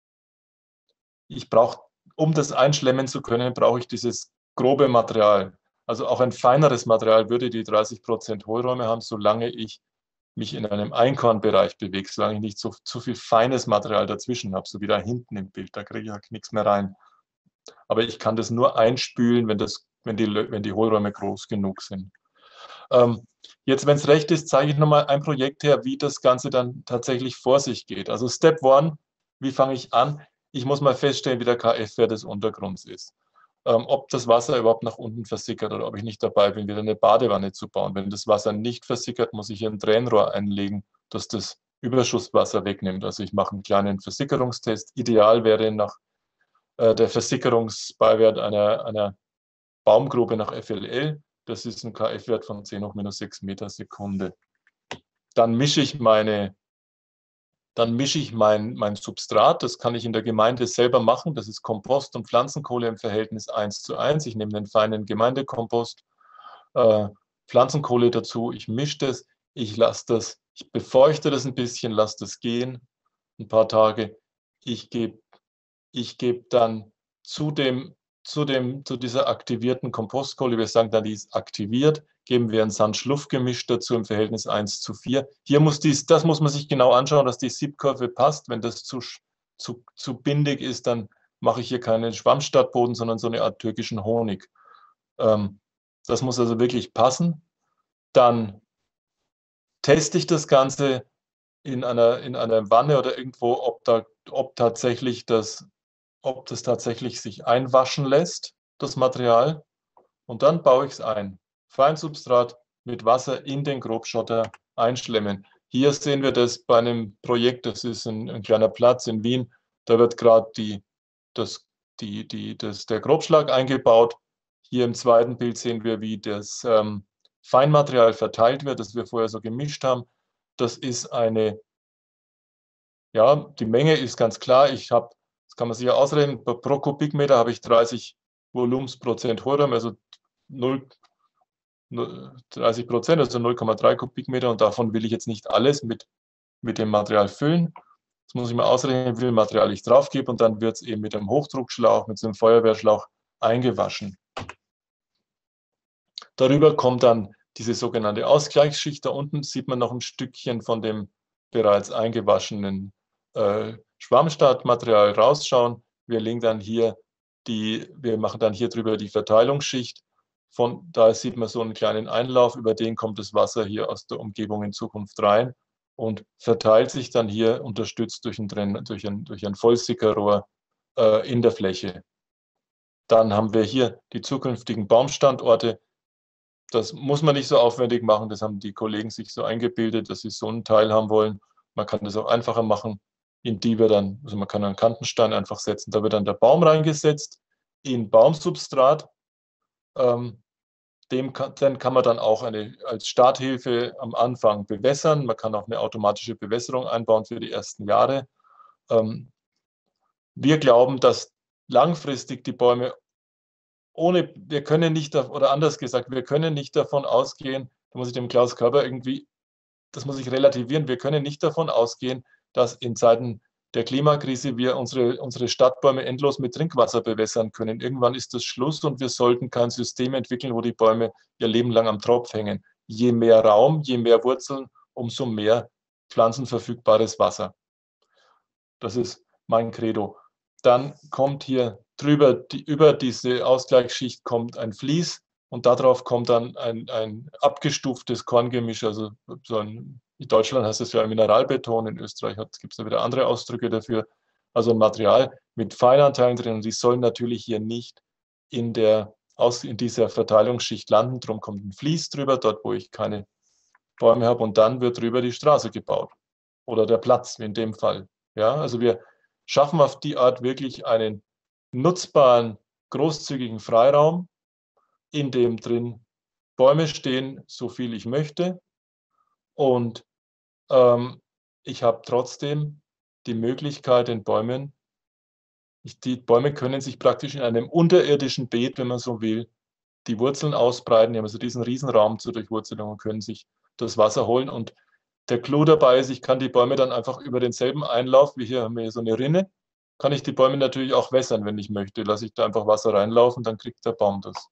Ich brauche, um das einschlemmen zu können, brauche ich dieses grobe Material. Also auch ein feineres Material würde die dreißig Prozent Hohlräume haben, solange ich mich in einem Einkornbereich bewege, solange ich nicht so zu viel feines Material dazwischen habe, so wie da hinten im Bild, da kriege ich halt nichts mehr rein. Aber ich kann das nur einspülen, wenn, das, wenn, die, wenn die Hohlräume groß genug sind. Ähm, jetzt, wenn es recht ist, zeige ich nochmal ein Projekt her, wie das Ganze dann tatsächlich vor sich geht. Also Step One, wie fange ich an? Ich muss mal feststellen, wie der K F-Wert des Untergrunds ist. Ähm, ob das Wasser überhaupt nach unten versickert oder ob ich nicht dabei bin, wieder eine Badewanne zu bauen. Wenn das Wasser nicht versickert, muss ich hier ein Tränenrohr einlegen, das das Überschusswasser wegnimmt. Also ich mache einen kleinen Versickerungstest. Ideal wäre nach äh, der Versickerungsbeiwert einer, einer Baumgrube nach F L L. Das ist ein K F-Wert von zehn hoch minus sechs Meter Sekunde. Dann mische ich meine Dann mische ich mein, mein Substrat, das kann ich in der Gemeinde selber machen. Das ist Kompost und Pflanzenkohle im Verhältnis eins zu eins. Ich nehme den feinen Gemeindekompost, äh, Pflanzenkohle dazu, ich mische das, ich lasse das, ich befeuchte das ein bisschen, lasse das gehen, ein paar Tage. Ich gebe ich geb dann zu, dem, zu, dem, zu dieser aktivierten Kompostkohle, wir sagen dann, die ist aktiviert, geben wir ein Sand-Schluff-Gemisch dazu im Verhältnis eins zu vier. Hier muss dies, das muss man sich genau anschauen, dass die Siebkurve passt. Wenn das zu, zu, zu bindig ist, dann mache ich hier keinen Schwammstadtboden, sondern so eine Art türkischen Honig. Ähm, das muss also wirklich passen. Dann teste ich das Ganze in einer, in einer Wanne oder irgendwo, ob, da, ob, tatsächlich das, ob das tatsächlich sich einwaschen lässt, das Material. Und dann baue ich es ein. Feinsubstrat mit Wasser in den Grobschotter einschlemmen. Hier sehen wir das bei einem Projekt, das ist ein, ein kleiner Platz in Wien. Da wird gerade die, das, die, die, das, der Grobschlag eingebaut. Hier im zweiten Bild sehen wir, wie das ähm, Feinmaterial verteilt wird, das wir vorher so gemischt haben. Das ist eine, ja, die Menge ist ganz klar. Ich habe, das kann man sich ja ausrechnen, pro Kubikmeter habe ich dreißig Volumensprozent Hohlraum, also null, dreißig Prozent, also null Komma drei Kubikmeter, und davon will ich jetzt nicht alles mit, mit dem Material füllen. Jetzt muss ich mal ausrechnen, wie viel Material ich drauf gebe, und dann wird es eben mit einem Hochdruckschlauch, mit so einem Feuerwehrschlauch eingewaschen. Darüber kommt dann diese sogenannte Ausgleichsschicht. Da unten sieht man noch ein Stückchen von dem bereits eingewaschenen äh, Schwammstartmaterial rausschauen. Wir legen dann hier die, wir machen dann hier drüber die Verteilungsschicht. Von da sieht man so einen kleinen Einlauf, über den kommt das Wasser hier aus der Umgebung in Zukunft rein und verteilt sich dann hier, unterstützt durch ein, durch ein, durch ein Vollsickerrohr äh, in der Fläche. Dann haben wir hier die zukünftigen Baumstandorte. Das muss man nicht so aufwendig machen, das haben die Kollegen sich so eingebildet, dass sie so einen Teil haben wollen. Man kann das auch einfacher machen, in die wir dann, also man kann einen Kantenstein einfach setzen, da wird dann der Baum reingesetzt in Baumsubstrat. Ähm, dem kann, dann kann man dann auch eine, als Starthilfe am Anfang bewässern. Man kann auch eine automatische Bewässerung einbauen für die ersten Jahre. Ähm, wir glauben, dass langfristig die Bäume ohne, wir können nicht, oder anders gesagt, wir können nicht davon ausgehen, da muss ich dem Klaus Körber irgendwie, das muss ich relativieren, wir können nicht davon ausgehen, dass in Zeiten der Klimakrise wir unsere, unsere Stadtbäume endlos mit Trinkwasser bewässern können. Irgendwann ist das Schluss und wir sollten kein System entwickeln, wo die Bäume ihr Leben lang am Tropf hängen. Je mehr Raum, je mehr Wurzeln, umso mehr pflanzenverfügbares Wasser. Das ist mein Credo. Dann kommt hier drüber, die, über diese Ausgleichsschicht kommt ein Vlies und darauf kommt dann ein, ein abgestuftes Korngemisch, also so ein, in Deutschland heißt es ja Mineralbeton, in Österreich gibt es da wieder andere Ausdrücke dafür, also ein Material mit Feinanteilen drin, und die sollen natürlich hier nicht in, der, aus, in dieser Verteilungsschicht landen, darum kommt ein Vlies drüber, dort wo ich keine Bäume habe, und dann wird drüber die Straße gebaut oder der Platz, wie in dem Fall. Ja, also wir schaffen auf die Art wirklich einen nutzbaren, großzügigen Freiraum, in dem drin Bäume stehen, so viel ich möchte. Und ähm, ich habe trotzdem die Möglichkeit, den Bäumen, die Bäume können sich praktisch in einem unterirdischen Beet, wenn man so will, die Wurzeln ausbreiten. Die haben also diesen Riesenraum zur Durchwurzelung und können sich das Wasser holen. Und der Clou dabei ist, ich kann die Bäume dann einfach über denselben Einlauf, wie hier haben wir hier so eine Rinne, kann ich die Bäume natürlich auch wässern, wenn ich möchte. Lasse ich da einfach Wasser reinlaufen, dann kriegt der Baum das.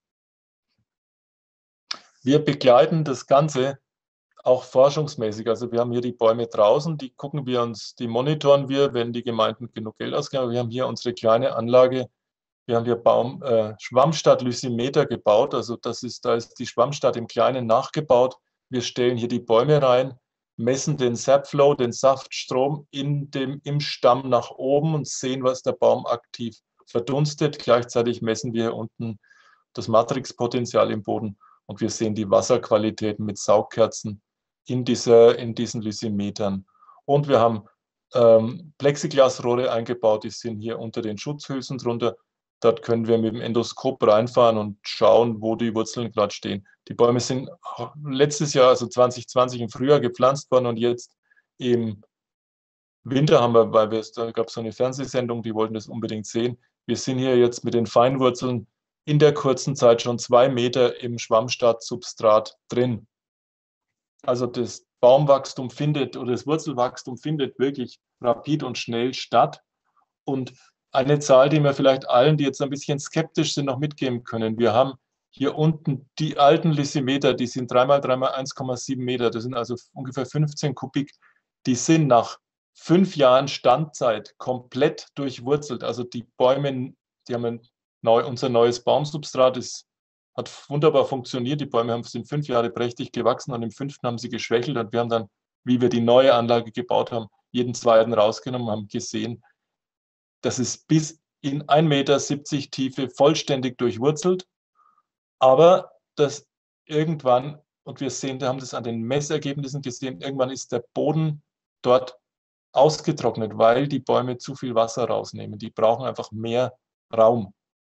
Wir begleiten das Ganze auch forschungsmäßig. Also wir haben hier die Bäume draußen, die gucken wir uns, die monitoren wir, wenn die Gemeinden genug Geld ausgeben. Wir haben hier unsere kleine Anlage. Wir haben hier Baum, äh, Schwammstadt-Lysimeter gebaut. Also das ist, da ist die Schwammstadt im Kleinen nachgebaut. Wir stellen hier die Bäume rein, messen den Sapflow, den Saftstrom in dem, im Stamm nach oben und sehen, was der Baum aktiv verdunstet. Gleichzeitig messen wir hier unten das Matrixpotenzial im Boden und wir sehen die Wasserqualität mit Saugkerzen in, dieser, in diesen Lysimetern. Und wir haben ähm, Plexiglasrohre eingebaut, die sind hier unter den Schutzhülsen drunter. Dort können wir mit dem Endoskop reinfahren und schauen, wo die Wurzeln gerade stehen. Die Bäume sind letztes Jahr, also zwanzig zwanzig im Frühjahr gepflanzt worden und jetzt im Winter haben wir, weil wir, da gab es so eine Fernsehsendung, die wollten das unbedingt sehen. Wir sind hier jetzt mit den Feinwurzeln in der kurzen Zeit schon zwei Meter im Schwammstadtsubstrat drin. Also das Baumwachstum findet oder das Wurzelwachstum findet wirklich rapid und schnell statt. Und eine Zahl, die wir vielleicht allen, die jetzt ein bisschen skeptisch sind, noch mitgeben können. Wir haben hier unten die alten Lysimeter, die sind drei mal drei mal eins Komma sieben Meter, das sind also ungefähr fünfzehn Kubik. Die sind nach fünf Jahren Standzeit komplett durchwurzelt. Also die Bäume, die haben ein neu, unser neues Baumsubstrat, ist, hat wunderbar funktioniert. Die Bäume haben, sind fünf Jahre prächtig gewachsen und im fünften haben sie geschwächelt. Und wir haben dann, wie wir die neue Anlage gebaut haben, jeden zweiten rausgenommen, haben gesehen, das ist bis in ein Meter siebzig Tiefe vollständig durchwurzelt, aber das irgendwann, und wir sehen, wir haben das an den Messergebnissen gesehen, irgendwann ist der Boden dort ausgetrocknet, weil die Bäume zu viel Wasser rausnehmen. Die brauchen einfach mehr Raum.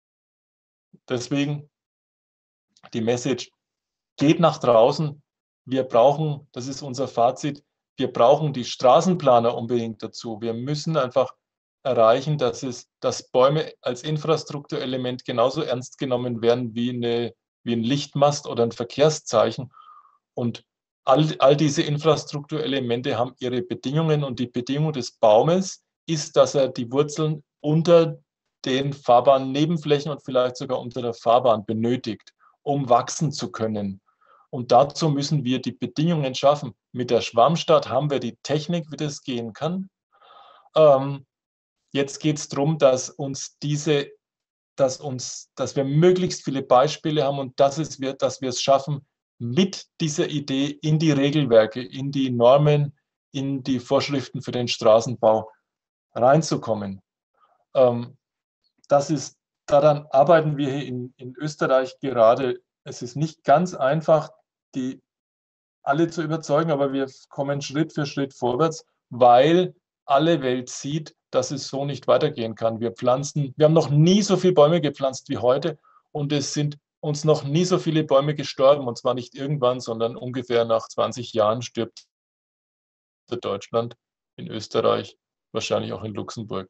Deswegen die Message, geht nach draußen. Wir brauchen, das ist unser Fazit, wir brauchen die Straßenplaner unbedingt dazu. Wir müssen einfach erreichen, dass, es, dass Bäume als Infrastrukturelement genauso ernst genommen werden wie, eine, wie ein Lichtmast oder ein Verkehrszeichen. Und all, all diese Infrastrukturelemente haben ihre Bedingungen und die Bedingung des Baumes ist, dass er die Wurzeln unter den Fahrbahnnebenflächen und vielleicht sogar unter der Fahrbahn benötigt, um wachsen zu können. Und dazu müssen wir die Bedingungen schaffen. Mit der Schwammstadt haben wir die Technik, wie das gehen kann. Ähm, Jetzt geht es darum, dass uns diese, dass uns, dass wir möglichst viele Beispiele haben und dass, es wir, dass wir es schaffen, mit dieser Idee in die Regelwerke, in die Normen, in die Vorschriften für den Straßenbau reinzukommen. Ähm, das ist, daran arbeiten wir hier in, in Österreich gerade. Es ist nicht ganz einfach, die alle zu überzeugen, aber wir kommen Schritt für Schritt vorwärts, weil alle Welt sieht, dass es so nicht weitergehen kann. Wir pflanzen, wir haben noch nie so viele Bäume gepflanzt wie heute und es sind uns noch nie so viele Bäume gestorben und zwar nicht irgendwann, sondern ungefähr nach zwanzig Jahren stirbt Deutschland, in Österreich, wahrscheinlich auch in Luxemburg.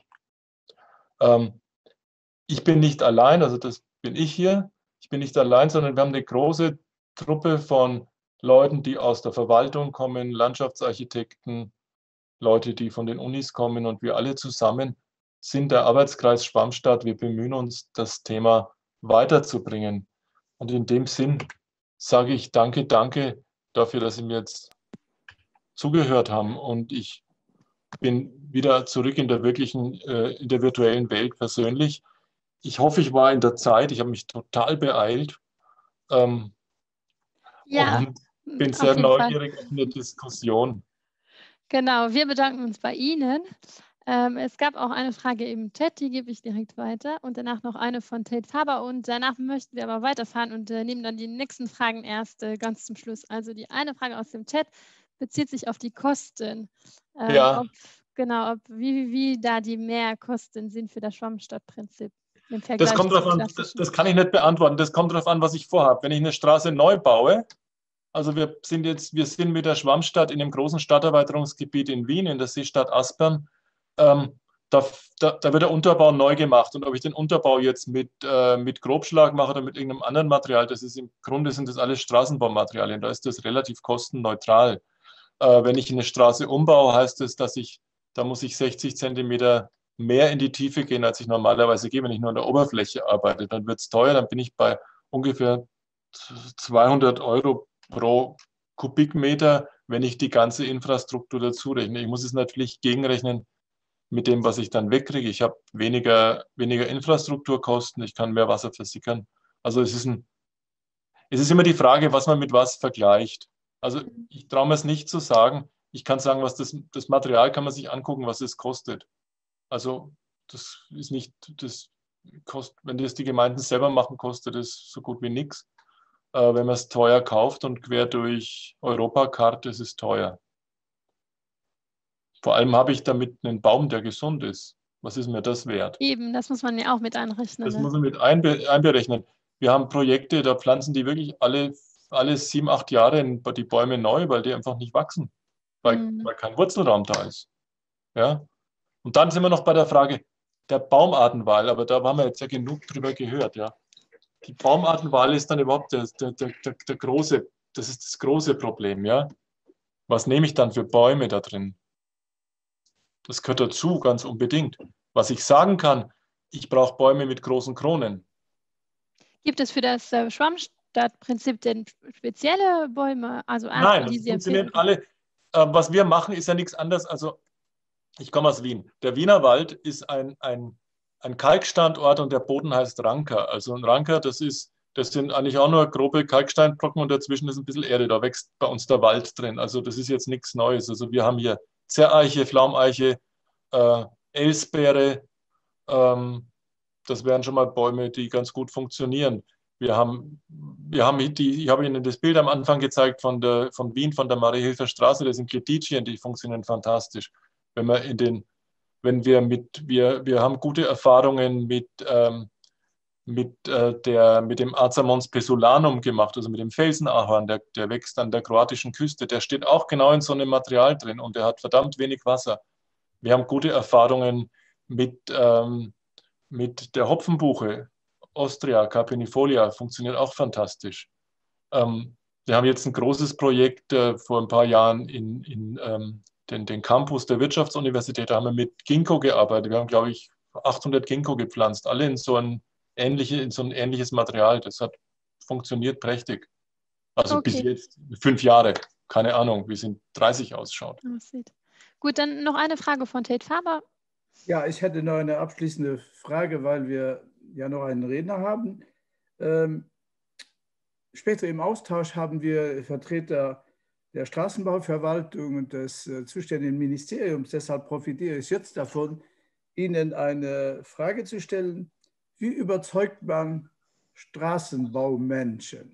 Ähm, ich bin nicht allein, also das bin ich hier, ich bin nicht allein, sondern wir haben eine große Truppe von Leuten, die aus der Verwaltung kommen, Landschaftsarchitekten, Leute, die von den Unis kommen und wir alle zusammen sind der Arbeitskreis Schwammstadt. Wir bemühen uns, das Thema weiterzubringen. Und in dem Sinn sage ich danke, danke dafür, dass Sie mir jetzt zugehört haben. Und ich bin wieder zurück in der wirklichen, äh, in der virtuellen Welt persönlich. Ich hoffe, ich war in der Zeit. Ich habe mich total beeilt. Ähm, ja, und bin sehr neugierig auf eine Diskussion. Genau, wir bedanken uns bei Ihnen. Ähm, es gab auch eine Frage im Chat, die gebe ich direkt weiter und danach noch eine von Tate Faber und danach möchten wir aber weiterfahren und äh, nehmen dann die nächsten Fragen erst äh, ganz zum Schluss. Also die eine Frage aus dem Chat bezieht sich auf die Kosten. Ähm, ja. Ob, genau, ob, wie, wie da die Mehrkosten sind für das Schwammstadtprinzip. Im Vergleich das kommt drauf an, das, das kann ich nicht beantworten. Das kommt darauf an, was ich vorhabe. Wenn ich eine Straße neu baue, Also wir sind jetzt, wir sind mit der Schwammstadt in dem großen Stadterweiterungsgebiet in Wien, in der Seestadt Aspern. Ähm, da, da, da wird der Unterbau neu gemacht. Und ob ich den Unterbau jetzt mit, äh, mit Grobschlag mache oder mit irgendeinem anderen Material, das ist im Grunde sind das alles Straßenbaumaterialien. Da ist das relativ kostenneutral. Äh, wenn ich eine Straße umbaue, heißt das, dass ich, da muss ich sechzig Zentimeter mehr in die Tiefe gehen, als ich normalerweise gehe. Wenn ich nur an der Oberfläche arbeite, dann wird es teuer. Dann bin ich bei ungefähr zweihundert Euro pro Kubikmeter, wenn ich die ganze Infrastruktur dazu rechne. Ich muss es natürlich gegenrechnen mit dem, was ich dann wegkriege. Ich habe weniger, weniger Infrastrukturkosten, ich kann mehr Wasser versickern. Also es ist, ein, es ist immer die Frage, was man mit was vergleicht. Also ich traue mir es nicht zu sagen. Ich kann sagen, was das, das Material kann man sich angucken, was es kostet. Also das ist nicht, das kostet, wenn das die Gemeinden selber machen, kostet es so gut wie nichts. Äh, wenn man es teuer kauft und quer durch Europa karrt, ist es teuer. Vor allem habe ich damit einen Baum, der gesund ist. Was ist mir das wert? Eben, das muss man ja auch mit einrechnen. Das ne? muss man mit einbe einberechnen. Wir haben Projekte, da pflanzen die wirklich alle, alle sieben, acht Jahre die Bäume neu, weil die einfach nicht wachsen, weil, Mhm. weil kein Wurzelraum da ist. Ja? Und dann sind wir noch bei der Frage der Baumartenwahl, aber da haben wir jetzt ja genug drüber gehört. Ja? Die Baumartenwahl ist dann überhaupt der, der, der, der, der große, das ist das große Problem. Ja? Was nehme ich dann für Bäume da drin? Das gehört dazu, ganz unbedingt. Was ich sagen kann, ich brauche Bäume mit großen Kronen. Gibt es für das äh, Schwammstadtprinzip denn spezielle Bäume, also Arten, Nein, die das Sie empfehlen? funktioniert alle. Äh, was wir machen, ist ja nichts anderes. Also ich komme aus Wien. Der Wienerwald ist ein, ein, ein Kalkstandort und der Boden heißt Ranker. Also ein Ranker, das ist, das sind eigentlich auch nur grobe Kalksteinbrocken und dazwischen ist ein bisschen Erde. Da wächst bei uns der Wald drin. Also das ist jetzt nichts Neues. Also wir haben hier Zerreiche, Pflaumeiche, äh, Elsbeere. Ähm, das wären schon mal Bäume, die ganz gut funktionieren. Wir haben, wir haben die, ich habe Ihnen das Bild am Anfang gezeigt von, der, von Wien, von der Mariahilfer Straße. Das sind Cletidien, die funktionieren fantastisch. Wenn wir in den, wenn wir mit, wir, wir haben gute Erfahrungen mit, ähm, mit, äh, der, mit dem Azamons pesulanum gemacht, also mit dem Felsenahorn, der, der wächst an der kroatischen Küste. Der steht auch genau in so einem Material drin und der hat verdammt wenig Wasser. Wir haben gute Erfahrungen mit, ähm, mit der Hopfenbuche, Ostrea carpinifolia, funktioniert auch fantastisch. Ähm, wir haben jetzt ein großes Projekt äh, vor ein paar Jahren in, in ähm, den, den Campus der Wirtschaftsuniversität, da haben wir mit Ginkgo gearbeitet. Wir haben, glaube ich, achthundert Ginkgo gepflanzt, alle in so ein, ähnliche, in so ein ähnliches Material. Das hat funktioniert prächtig. Also Okay. bis jetzt fünf Jahre. Keine Ahnung, wie es in dreißig ausschaut. Aussieht. Gut, dann noch eine Frage von Tate Faber. Ja, ich hätte noch eine abschließende Frage, weil wir ja noch einen Redner haben. Ähm, später im Austausch haben wir Vertreter der Straßenbauverwaltung und des äh, zuständigen Ministeriums. Deshalb profitiere ich jetzt davon, Ihnen eine Frage zu stellen. Wie überzeugt man Straßenbaumenschen?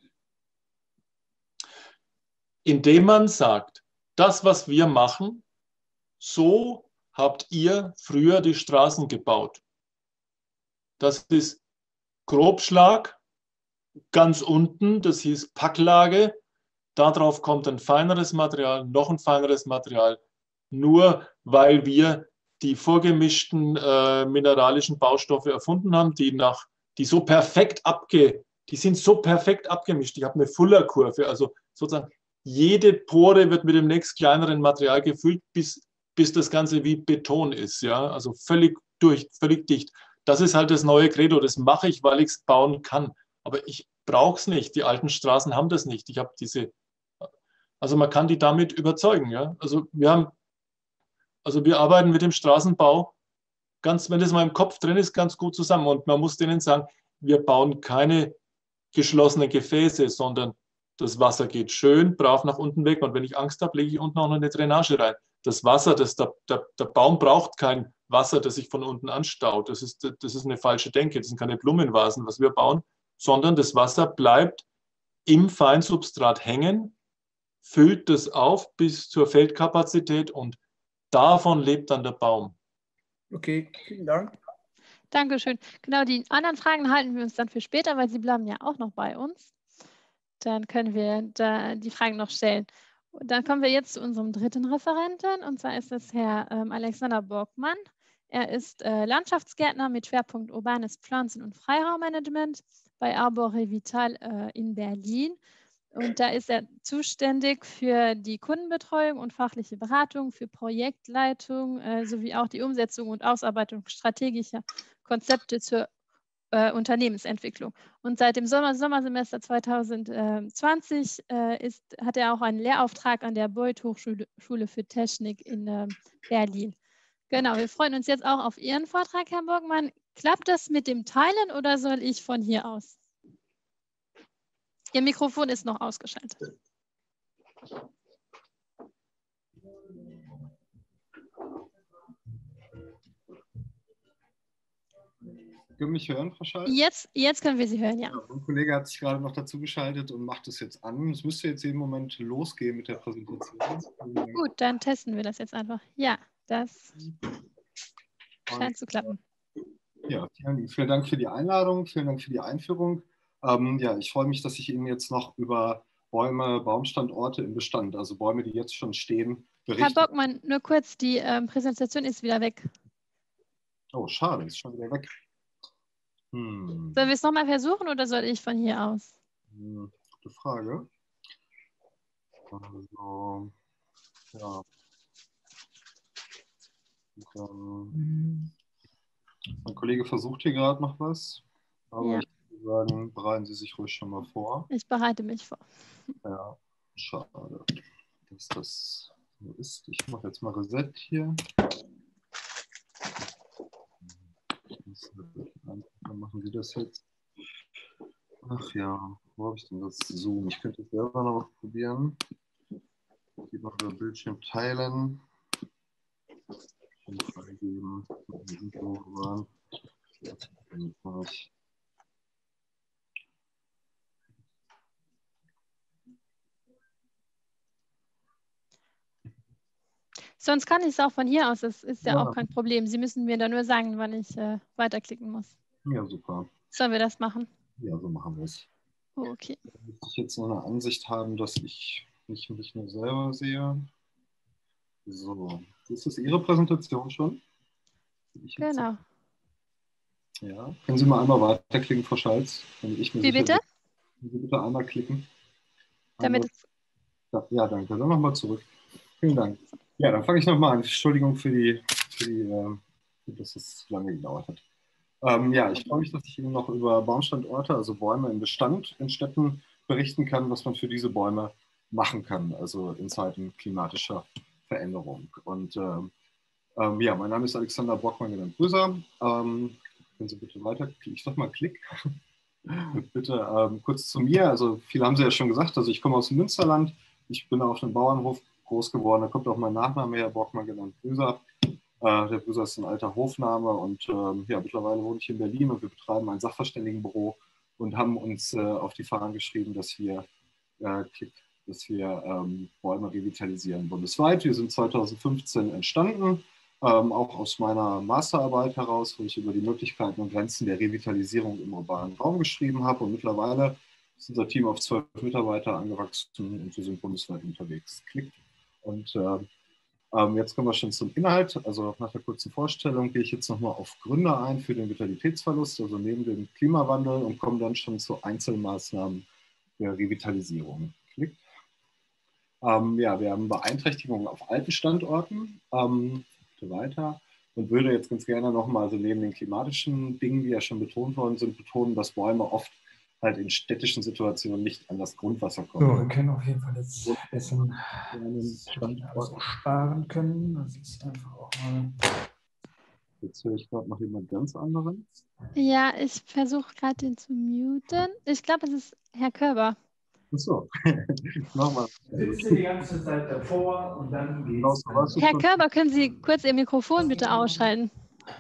Indem man sagt, das, was wir machen, so habt ihr früher die Straßen gebaut. Das ist Grobschlag, ganz unten, das hieß Packlage. Darauf kommt ein feineres Material, noch ein feineres Material. Nur weil wir die vorgemischten äh, mineralischen Baustoffe erfunden haben, die, nach, die so perfekt abge, die sind so perfekt abgemischt. Ich habe eine Fuller-Kurve, also sozusagen jede Pore wird mit dem nächst kleineren Material gefüllt, bis, bis das Ganze wie Beton ist. Ja? Also völlig durch, völlig dicht. Das ist halt das neue Credo. Das mache ich, weil ich es bauen kann. Aber ich brauche es nicht. Die alten Straßen haben das nicht. Ich habe diese, also man kann die damit überzeugen. Ja? Also wir haben, also wir arbeiten mit dem Straßenbau ganz, wenn das mal im Kopf drin ist, ganz gut zusammen. Und man muss denen sagen, wir bauen keine geschlossenen Gefäße, sondern das Wasser geht schön brav nach unten weg. Und wenn ich Angst habe, lege ich unten auch noch eine Drainage rein. Das Wasser, das, der, der, der Baum braucht kein Wasser, das sich von unten anstaut. Das ist, das ist eine falsche Denke. Das sind keine Blumenvasen, was wir bauen, sondern das Wasser bleibt im Feinsubstrat hängen, füllt das auf bis zur Feldkapazität und davon lebt dann der Baum. Okay, vielen Dank. Dankeschön. Genau, die anderen Fragen halten wir uns dann für später, weil Sie bleiben ja auch noch bei uns. dann können wir da die Fragen noch stellen. Und dann kommen wir jetzt zu unserem dritten Referenten, und zwar ist es Herr ähm, Alexander Borgmann. Er ist äh, Landschaftsgärtner mit Schwerpunkt urbanes Pflanzen- und Freiraummanagement bei Arbore Vital äh, in Berlin. Und da ist er zuständig für die Kundenbetreuung und fachliche Beratung, für Projektleitung äh, sowie auch die Umsetzung und Ausarbeitung strategischer Konzepte zur äh, Unternehmensentwicklung. Und seit dem Sommer, Sommersemester zweitausendzwanzig äh, ist, hat er auch einen Lehrauftrag an der Beuth Hochschule Schule für Technik in äh, Berlin. Genau, wir freuen uns jetzt auch auf Ihren Vortrag, Herr Borgmann. Klappt das mit dem Teilen oder soll ich von hier aus? Ihr Mikrofon ist noch ausgeschaltet. Können mich hören, Frau Schall? Jetzt, jetzt können wir Sie hören, ja. Ja. Mein Kollege hat sich gerade noch dazu geschaltet und macht es jetzt an. Es müsste jetzt jeden Moment losgehen mit der Präsentation. Gut, dann testen wir das jetzt einfach. Ja, das scheint zu klappen. Ja, vielen, vielen Dank für die Einladung, vielen Dank für die Einführung. Ähm, ja, ich freue mich, dass ich Ihnen jetzt noch über Bäume, Baumstandorte im Bestand, also Bäume, die jetzt schon stehen, berichte. Herr Borgmann, nur kurz, die ähm, Präsentation ist wieder weg. Oh, schade, ist schon wieder weg. Hm. Sollen wir es nochmal versuchen oder soll ich von hier aus? Hm, gute Frage. Also, ja. Dann, mein Kollege versucht hier gerade noch was, aber Ja. ich würde sagen, bereiten Sie sich ruhig schon mal vor. Ich bereite mich vor. Ja, schade, dass das so ist. Ich mache jetzt mal Reset hier. Dann machen Sie das jetzt. Ach ja, wo habe ich denn das Zoom? Ich könnte es selber noch probieren. Hier noch über Bildschirm teilen. Freigeben. Sonst kann ich es auch von hier aus, das ist ja, Ja. auch kein Problem. Sie müssen mir dann nur sagen, wann ich äh, weiterklicken muss. Ja, super. Sollen wir das machen? Ja, so machen wir es. Oh, okay. Da müsste ich jetzt noch eine Ansicht haben, dass ich nicht mich nur selber sehe. So, ist das Ihre Präsentation schon? Genau. Ja, können Sie mal einmal weiterklicken, Frau Schalz? Damit ich mir Wie bitte? Können Sie bitte einmal klicken? Damit einmal, ja, danke. Dann nochmal zurück. Vielen Dank. Ja, dann fange ich nochmal an. Entschuldigung für die, für die äh, dass es lange gedauert hat. Ähm, ja, ich freue mich, dass ich Ihnen noch über Baumstandorte, also Bäume im Bestand in Städten berichten kann, was man für diese Bäume machen kann, also in Zeiten klimatischer Veränderung. Und ähm, ähm, ja, mein Name ist Alexander Borgmann, genannt Brüser. Ähm, können Sie bitte weiter, ich sag mal Klick. Bitte ähm, kurz zu mir. Also viele haben Sie ja schon gesagt, also ich komme aus dem Münsterland. Ich bin auf einem Bauernhof groß geworden. Da kommt auch mein Nachname her, Borgmann, genannt Brüser. Äh, der Brüser ist ein alter Hofname und ähm, ja, mittlerweile wohne ich in Berlin und wir betreiben ein Sachverständigenbüro und haben uns äh, auf die Fahnen geschrieben, dass wir, äh, dass wir ähm, Bäume revitalisieren bundesweit. Wir sind zweitausendfünfzehn entstanden, ähm, auch aus meiner Masterarbeit heraus, wo ich über die Möglichkeiten und Grenzen der Revitalisierung im urbanen Raum geschrieben habe. Und mittlerweile ist unser Team auf zwölf Mitarbeiter angewachsen und wir sind bundesweit unterwegs. Klickt. Und äh, ähm, jetzt kommen wir schon zum Inhalt. Also nach der kurzen Vorstellung gehe ich jetzt nochmal auf Gründe ein für den Vitalitätsverlust, also neben dem Klimawandel, und komme dann schon zu Einzelmaßnahmen der Revitalisierung. Klickt. Ähm, ja, wir haben Beeinträchtigungen auf alten Standorten. Ähm, weiter und würde jetzt ganz gerne nochmal, also neben den klimatischen Dingen, die ja schon betont worden sind, betonen, dass Bäume oft halt in städtischen Situationen nicht an das Grundwasser kommen. So, wir können auf jeden Fall jetzt ein bisschen also sparen können. Das ist einfach auch mal. Jetzt höre ich gerade noch jemand ganz anderen. Ja, ich versuche gerade den zu muten. Ich glaube, es ist Herr Körber. Ach so, nochmal. Sitze die ganze Zeit davor und dann geht's. Herr Körber, können Sie kurz Ihr Mikrofon bitte ausschalten?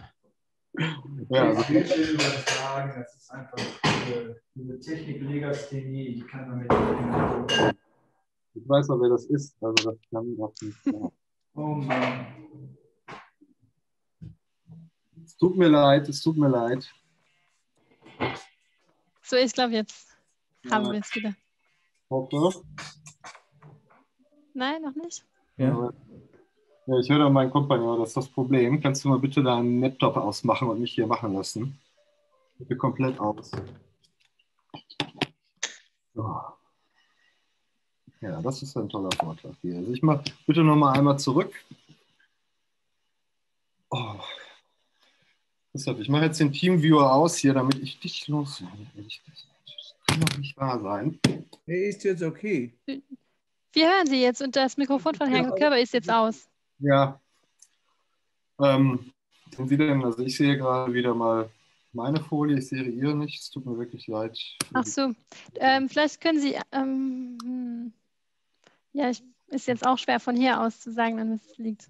Ja, also ich will übertragen, das ist einfach diese, diese Technik-Legasthenie, die kann man mit dem. Ich weiß noch, wer das ist, also das kann ich auch nicht sagen. Oh Mann. Es tut mir leid, es tut mir leid. So, ich glaube, jetzt haben Ja. wir es wieder. Hoffe. Nein, noch nicht. Ja. Ja, ich höre an meinen Kompagnon, das ist das Problem. Kannst du mal bitte deinen Laptop ausmachen und mich hier machen lassen? Bitte komplett aus. So. Ja, das ist ein toller Vortrag hier. Also ich mache bitte noch mal einmal zurück. Oh. Deshalb, ich mache jetzt den Teamviewer aus hier, damit ich dich loswerde. Das kann doch nicht wahr sein. Nee, ist jetzt okay. Wir hören Sie jetzt und das Mikrofon von Herrn Körber ist jetzt aus. Ja. Ähm, sind Sie denn, also ich sehe gerade wieder mal meine Folie, ich sehe Ihre nicht, es tut mir wirklich leid. Ach so, ähm, vielleicht können Sie, ähm, ja, ich, ist jetzt auch schwer von hier aus zu sagen, an was es liegt.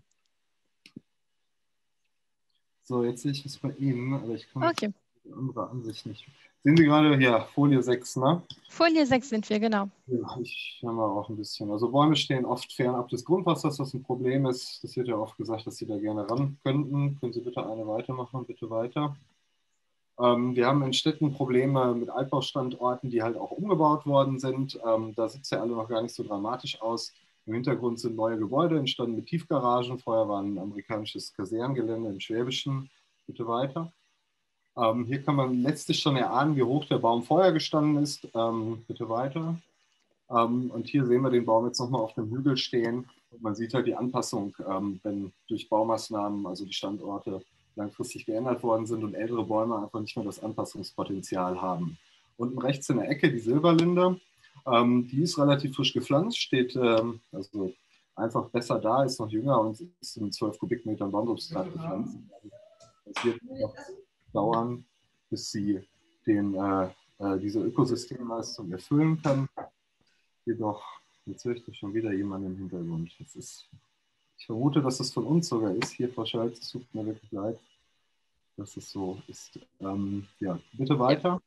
So, jetzt sehe ich es bei Ihnen, aber ich kann Okay. die andere Ansicht nicht. Sehen Sie gerade, ja, Folie sechs, ne? Folie sechs sind wir, genau. Ja, ich habe auch ein bisschen. Also Bäume stehen oft fernab des Grundwassers, was ein Problem ist. Das wird ja oft gesagt, dass Sie da gerne ran könnten. Können Sie bitte eine weitermachen, bitte weiter. Ähm, wir haben in Städten Probleme mit Altbaustandorten, die halt auch umgebaut worden sind. Ähm, da sieht es ja alle noch gar nicht so dramatisch aus. Im Hintergrund sind neue Gebäude entstanden mit Tiefgaragen. Vorher war ein amerikanisches Kasernengelände im Schwäbischen. Bitte weiter. Ähm, hier kann man letztlich schon erahnen, wie hoch der Baum vorher gestanden ist. Ähm, bitte weiter. Ähm, und hier sehen wir den Baum jetzt nochmal auf dem Hügel stehen. Und man sieht halt die Anpassung, ähm, wenn durch Baumaßnahmen, also die Standorte langfristig geändert worden sind und ältere Bäume einfach nicht mehr das Anpassungspotenzial haben. Unten rechts in der Ecke die Silberlinde. Ähm, die ist relativ frisch gepflanzt, steht ähm, also einfach besser da, ist noch jünger und ist in zwölf Kubikmetern Baumsubstrat gepflanzt. Das wird noch dauern, bis sie den, äh, äh, diese Ökosystemleistung erfüllen kann. Jedoch, jetzt höre ich doch schon wieder jemanden im Hintergrund. Das ist, ich vermute, dass das von uns sogar ist. Hier, Frau Scholz, es tut mir wirklich leid, dass es so ist. Ähm, ja, bitte weiter.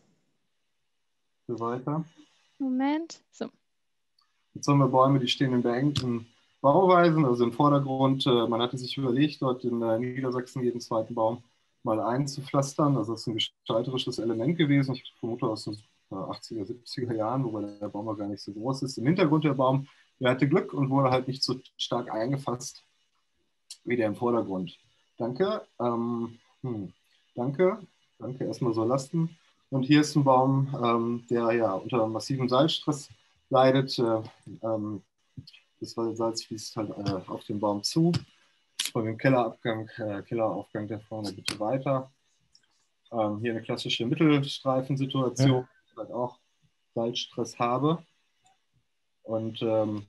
Bitte weiter. Moment. So. Jetzt haben wir Bäume, die stehen in beengten Bauweisen, also im Vordergrund. Äh, man hatte sich überlegt, dort in äh, Niedersachsen jeden zweiten Baum mal einzupflastern. Also das ist ein gestalterisches Element gewesen. Ich vermute aus den achtziger, siebziger Jahren, wobei der Baum auch gar nicht so groß ist. Im Hintergrund der Baum, der hatte Glück und wurde halt nicht so stark eingefasst wie der im Vordergrund. Danke. Ähm, hm, danke. Danke, erstmal so lassen. Und hier ist ein Baum, ähm, der ja unter massivem Salzstress leidet. Äh, ähm, das Salz fließt halt äh, auf den Baum zu. Von dem Kellerabgang, äh, Kelleraufgang der vorne bitte weiter. Ähm, hier eine klassische Mittelstreifensituation, ja. Ich halt auch Salzstress habe. Und ähm,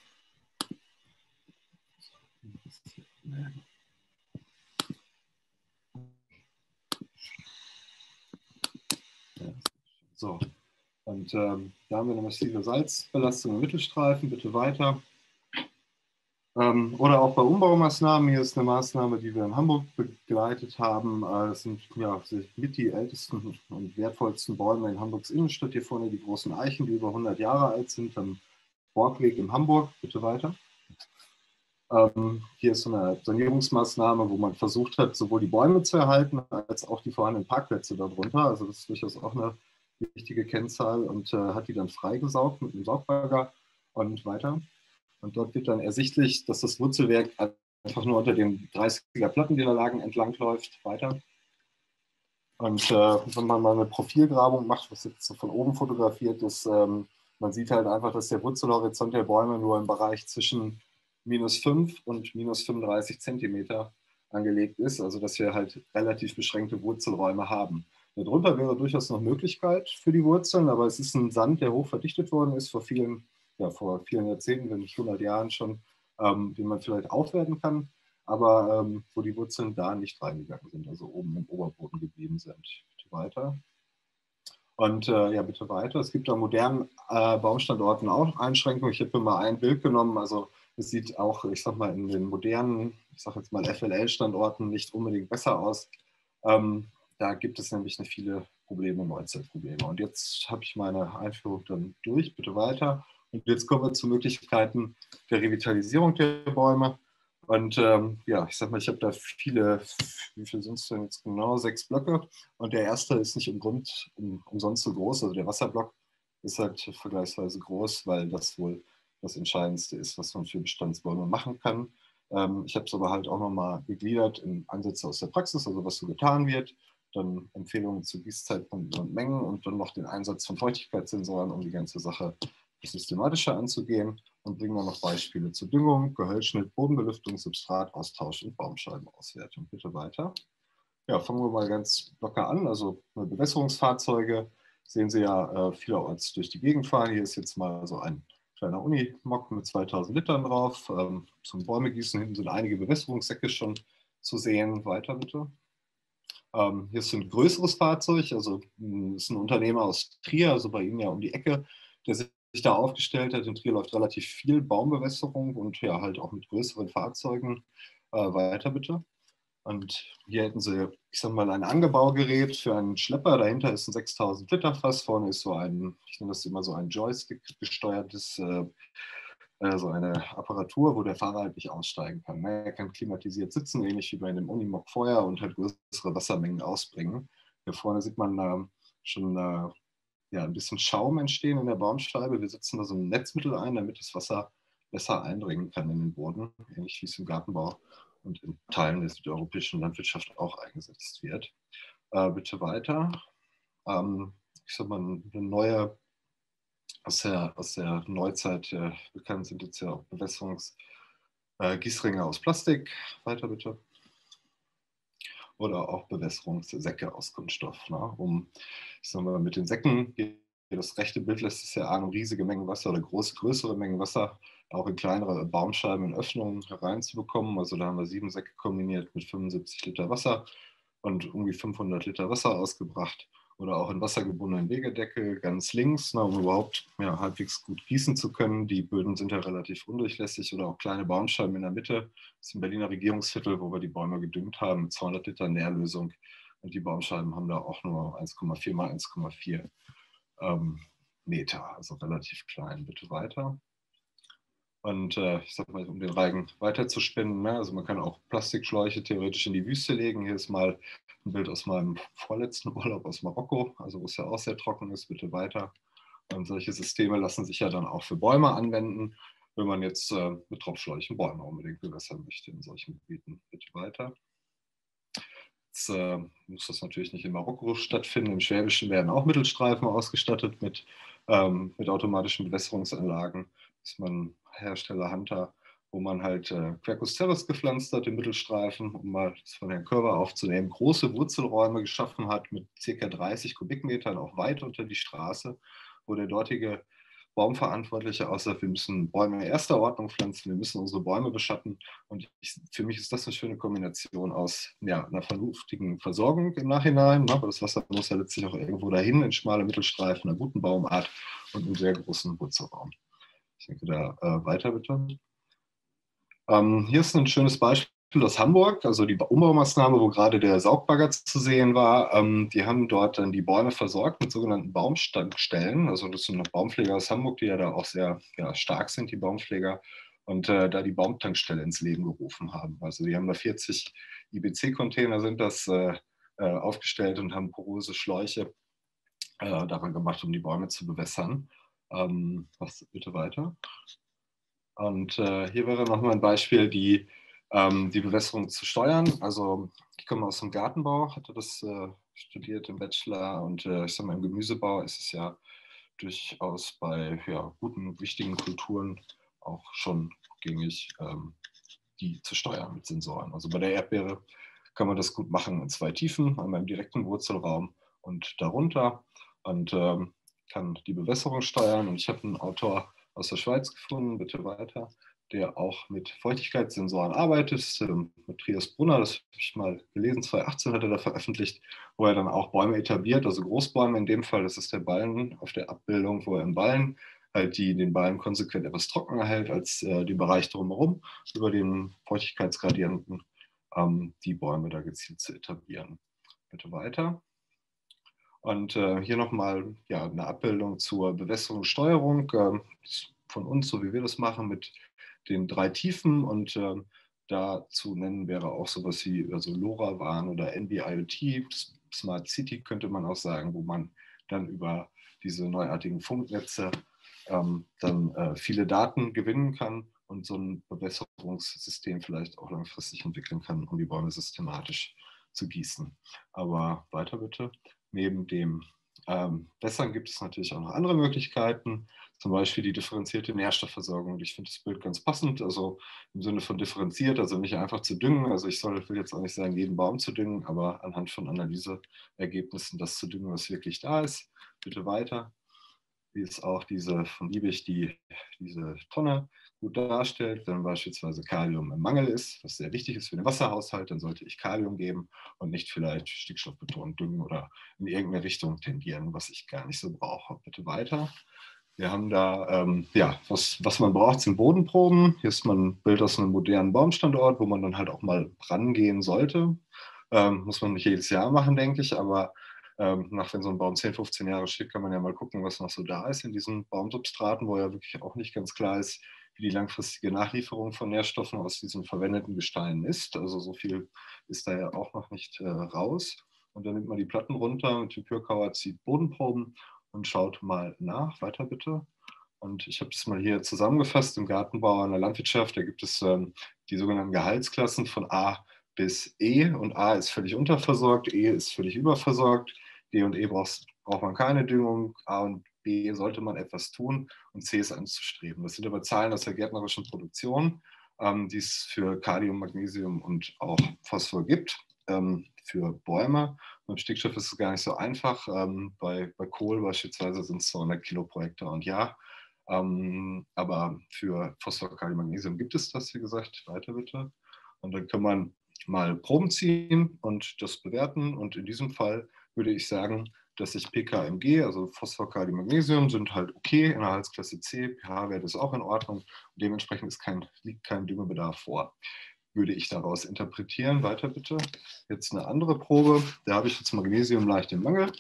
so. Und ähm, da haben wir eine massive Salzbelastung im Mittelstreifen, bitte weiter. Ähm, oder auch bei Umbaumaßnahmen, hier ist eine Maßnahme, die wir in Hamburg begleitet haben. Äh, das sind ja mit die ältesten und wertvollsten Bäume in Hamburgs Innenstadt. Hier vorne die großen Eichen, die über hundert Jahre alt sind, am Borgweg in Hamburg, bitte weiter. Ähm, hier ist so eine Sanierungsmaßnahme, wo man versucht hat, sowohl die Bäume zu erhalten, als auch die vorhandenen Parkplätze darunter. Also das ist durchaus auch eine wichtige Kennzahl und äh, hat die dann freigesaugt mit einem Saugbagger und weiter. Und dort wird dann ersichtlich, dass das Wurzelwerk einfach nur unter den dreißiger Plattenniederlagen entlangläuft, weiter. Und äh, wenn man mal eine Profilgrabung macht, was jetzt so von oben fotografiert ist, ähm, man sieht halt einfach, dass der Wurzelhorizont der Bäume nur im Bereich zwischen minus fünf und minus fünfunddreißig Zentimeter angelegt ist, also dass wir halt relativ beschränkte Wurzelräume haben. Darunter wäre durchaus noch Möglichkeit für die Wurzeln, aber es ist ein Sand, der hoch verdichtet worden ist vor vielen, ja, vor vielen Jahrzehnten, wenn nicht hundert Jahren schon, ähm, den man vielleicht aufwerten kann, aber ähm, wo die Wurzeln da nicht reingegangen sind, also oben im Oberboden geblieben sind. Bitte weiter. Und äh, ja, bitte weiter. Es gibt an modernen äh, Baumstandorten auch Einschränkungen. Ich habe mir mal ein Bild genommen, also es sieht auch, ich sag mal, in den modernen, ich sag jetzt mal F L L-Standorten nicht unbedingt besser aus. Ähm, da gibt es nämlich nicht viele Probleme, Neuzeitprobleme. Und jetzt habe ich meine Einführung dann durch, bitte weiter. Und jetzt kommen wir zu Möglichkeiten der Revitalisierung der Bäume. Und ähm, ja, ich sag mal, ich habe da viele, wie viel sind es denn jetzt genau? Sechs Blöcke. Und der erste ist nicht im Grund um, umsonst so groß, also der Wasserblock. ist halt vergleichsweise groß, weil das wohl das Entscheidendste ist, was man für Bestandsbäume machen kann. Ähm, ich habe es aber halt auch nochmal gegliedert in Ansätze aus der Praxis, also was so getan wird, dann Empfehlungen zu Gießzeitpunkten und Mengen und dann noch den Einsatz von Feuchtigkeitssensoren, um die ganze Sache systematischer anzugehen, und bringen dann noch Beispiele zur Düngung, Gehölzschnitt, Bodenbelüftung, Substrataustausch und Baumscheibenauswertung. Bitte weiter. Ja, fangen wir mal ganz locker an. Also Bewässerungsfahrzeuge sehen Sie ja äh, vielerorts durch die Gegend fahren. Hier ist jetzt mal so ein kleiner Unimog mit zweitausend Litern drauf. Ähm, zum Bäume gießen hinten sind einige Bewässerungssäcke schon zu sehen. Weiter bitte. Ähm, hier ist ein größeres Fahrzeug, also mh, ist ein Unternehmer aus Trier, also bei Ihnen ja um die Ecke, der sich da aufgestellt hat. In Trier läuft relativ viel Baumbewässerung und ja halt auch mit größeren Fahrzeugen. Äh, weiter bitte. Und hier hätten Sie, ich sag mal, ein Angebaugerät für einen Schlepper. Dahinter ist ein sechstausend Liter Fass. Vorne ist so ein, ich nenne das immer so ein Joystick gesteuertes, äh, so eine Apparatur, wo der Fahrer halt nicht aussteigen kann. Er kann klimatisiert sitzen, ähnlich wie bei einem Unimog vorher, und halt größere Wassermengen ausbringen. Hier vorne sieht man äh, schon äh, ja, ein bisschen Schaum entstehen in der Baumscheibe. Wir setzen da so ein Netzmittel ein, damit das Wasser besser eindringen kann in den Boden, ähnlich wie es im Gartenbau und in Teilen der südeuropäischen Landwirtschaft auch eingesetzt wird. Äh, bitte weiter. Ähm, ich sag mal, eine neue, aus der, aus der Neuzeit äh, bekannt sind jetzt ja auch Bewässerungsgießringe äh, aus Plastik. Weiter bitte. Oder auch Bewässerungssäcke aus Kunststoff. Ne? Um, ich sag mal, mit den Säcken, das rechte Bild lässt es ja ahnen, riesige Mengen Wasser oder groß, größere Mengen Wasser auch in kleinere Baumscheiben in Öffnungen hereinzubekommen. Also da haben wir sieben Säcke kombiniert mit fünfundsiebzig Liter Wasser und irgendwie fünfhundert Liter Wasser ausgebracht. Oder auch in wassergebundenen Wegedeckel ganz links, na, um überhaupt ja, halbwegs gut gießen zu können. Die Böden sind ja relativ undurchlässig. Oder auch kleine Baumscheiben in der Mitte. Das ist im Berliner Regierungsviertel, wo wir die Bäume gedüngt haben mit zweihundert Liter Nährlösung. Und die Baumscheiben haben da auch nur eins Komma vier mal eins Komma vier ähm, Meter, also relativ klein. Bitte weiter. Und äh, ich sag mal, um den Reigen weiter zu spinnen, ne? Also man kann auch Plastikschläuche theoretisch in die Wüste legen. Hier ist mal ein Bild aus meinem vorletzten Urlaub aus Marokko, also wo es ja auch sehr trocken ist. Bitte weiter. Und solche Systeme lassen sich ja dann auch für Bäume anwenden, wenn man jetzt äh, mit Tropfschläuchen Bäume unbedingt bewässern möchte in solchen Gebieten. Bitte weiter. Jetzt äh, muss das natürlich nicht in Marokko stattfinden. Im Schwäbischen werden auch Mittelstreifen ausgestattet mit, ähm, mit automatischen Bewässerungsanlagen. Das ist man Hersteller Hunter, wo man halt äh, Quercus terris gepflanzt hat, den Mittelstreifen, um mal das von Herrn Körber aufzunehmen, große Wurzelräume geschaffen hat mit ca. dreißig Kubikmetern, auch weit unter die Straße, wo der dortige Baumverantwortliche aussagt, wir müssen Bäume erster Ordnung pflanzen, wir müssen unsere Bäume beschatten. Und ich, für mich ist das eine schöne Kombination aus ja, einer vernünftigen Versorgung im Nachhinein, ne, aber das Wasser muss ja letztlich auch irgendwo dahin, in schmale Mittelstreifen, einer guten Baumart und einem sehr großen Wurzelraum. Ich denke da äh, weiter bitte. Ähm, hier ist ein schönes Beispiel aus Hamburg, also die Umbaumaßnahme, wo gerade der Saugbagger zu sehen war. Ähm, die haben dort dann die Bäume versorgt mit sogenannten Baumstankstellen. Also das sind noch Baumpfleger aus Hamburg, die ja da auch sehr ja, stark sind, die Baumpfleger. Und äh, da die Baumtankstelle ins Leben gerufen haben. Also die haben da vierzig I B C-Container sind das äh, äh, aufgestellt und haben poröse Schläuche äh, daran gemacht, um die Bäume zu bewässern. Ähm, was bitte weiter? Und äh, hier wäre nochmal ein Beispiel, die, ähm, die Bewässerung zu steuern. Also ich komme aus dem Gartenbau, hatte das äh, studiert im Bachelor, und äh, ich sage mal, im Gemüsebau ist es ja durchaus bei ja, guten, wichtigen Kulturen auch schon gängig, ähm, die zu steuern mit Sensoren. Also bei der Erdbeere kann man das gut machen in zwei Tiefen, einmal im direkten Wurzelraum und darunter, und ähm, kann die Bewässerung steuern. Und ich habe einen Autor aus der Schweiz gefunden, bitte weiter, der auch mit Feuchtigkeitssensoren arbeitet, ähm, Matthias Brunner, das habe ich mal gelesen, zweitausendachtzehn hat er da veröffentlicht, wo er dann auch Bäume etabliert, also Großbäume in dem Fall, das ist der Ballen auf der Abbildung, wo er im Ballen halt die, den Ballen konsequent etwas trockener hält als äh, den Bereich drumherum, über den Feuchtigkeitsgradienten ähm, die Bäume da gezielt zu etablieren. Bitte weiter. Und äh, hier nochmal ja, eine Abbildung zur Bewässerungssteuerung äh, von uns, so wie wir das machen, mit den drei Tiefen. Und äh, da zu nennen wäre auch sowas wie also LoRaWAN oder N B I O T, Smart City könnte man auch sagen, wo man dann über diese neuartigen Funknetze ähm, dann äh, viele Daten gewinnen kann und so ein Bewässerungssystem vielleicht auch langfristig entwickeln kann, um die Bäume systematisch zu gießen. Aber weiter bitte. Neben dem ähm, Wässern gibt es natürlich auch noch andere Möglichkeiten, zum Beispiel die differenzierte Nährstoffversorgung. Und ich finde das Bild ganz passend, also im Sinne von differenziert, also nicht einfach zu düngen. Also ich soll, will jetzt auch nicht sagen, jeden Baum zu düngen, aber anhand von Analyseergebnissen das zu düngen, was wirklich da ist. Bitte weiter. Wie es auch diese von Liebig die, diese Tonne gut darstellt. Wenn beispielsweise Kalium im Mangel ist, was sehr wichtig ist für den Wasserhaushalt, dann sollte ich Kalium geben und nicht vielleicht stickstoffbetont düngen oder in irgendeine Richtung tendieren, was ich gar nicht so brauche. Bitte weiter. Wir haben da, ähm, ja, was, was man braucht, sind Bodenproben. Hier ist mal ein Bild aus einem modernen Baumstandort, wo man dann halt auch mal rangehen sollte. Ähm, muss man nicht jedes Jahr machen, denke ich, aber Ähm, nach wenn so ein Baum zehn, fünfzehn Jahre steht, kann man ja mal gucken, was noch so da ist in diesen Baumsubstraten, wo ja wirklich auch nicht ganz klar ist, wie die langfristige Nachlieferung von Nährstoffen aus diesen verwendeten Gesteinen ist. Also so viel ist da ja auch noch nicht äh, raus. Und dann nimmt man die Platten runter mit dem Pürkauer, zieht Bodenproben und schaut mal nach. Weiter bitte. Und ich habe das mal hier zusammengefasst im Gartenbau in der Landwirtschaft. Da gibt es ähm, die sogenannten Gehaltsklassen von A bis E. Und A ist völlig unterversorgt, E ist völlig überversorgt. D und E braucht, braucht man keine Düngung, A und B sollte man etwas tun und C ist anzustreben. Das sind aber Zahlen aus der gärtnerischen Produktion, ähm, die es für Kalium, Magnesium und auch Phosphor gibt, ähm, für Bäume. Beim Stickstoff ist es gar nicht so einfach. Ähm, bei, bei Kohl beispielsweise sind es zweihundert Kilo pro Hektar und Jahr. Ähm, aber für Phosphor, Kalium, Magnesium gibt es das, wie gesagt. Weiter bitte. Und dann kann man mal Proben ziehen und das bewerten. Und in diesem Fall würde ich sagen, dass sich P K M G, also Phosphor, Kalium, Magnesium, sind halt okay in der Halsklasse C. pH-Wert ist auch in Ordnung. Dementsprechend ist kein, liegt kein Düngebedarf vor. Würde ich daraus interpretieren. Weiter bitte. Jetzt eine andere Probe. Da habe ich jetzt Magnesium leicht im Mangel.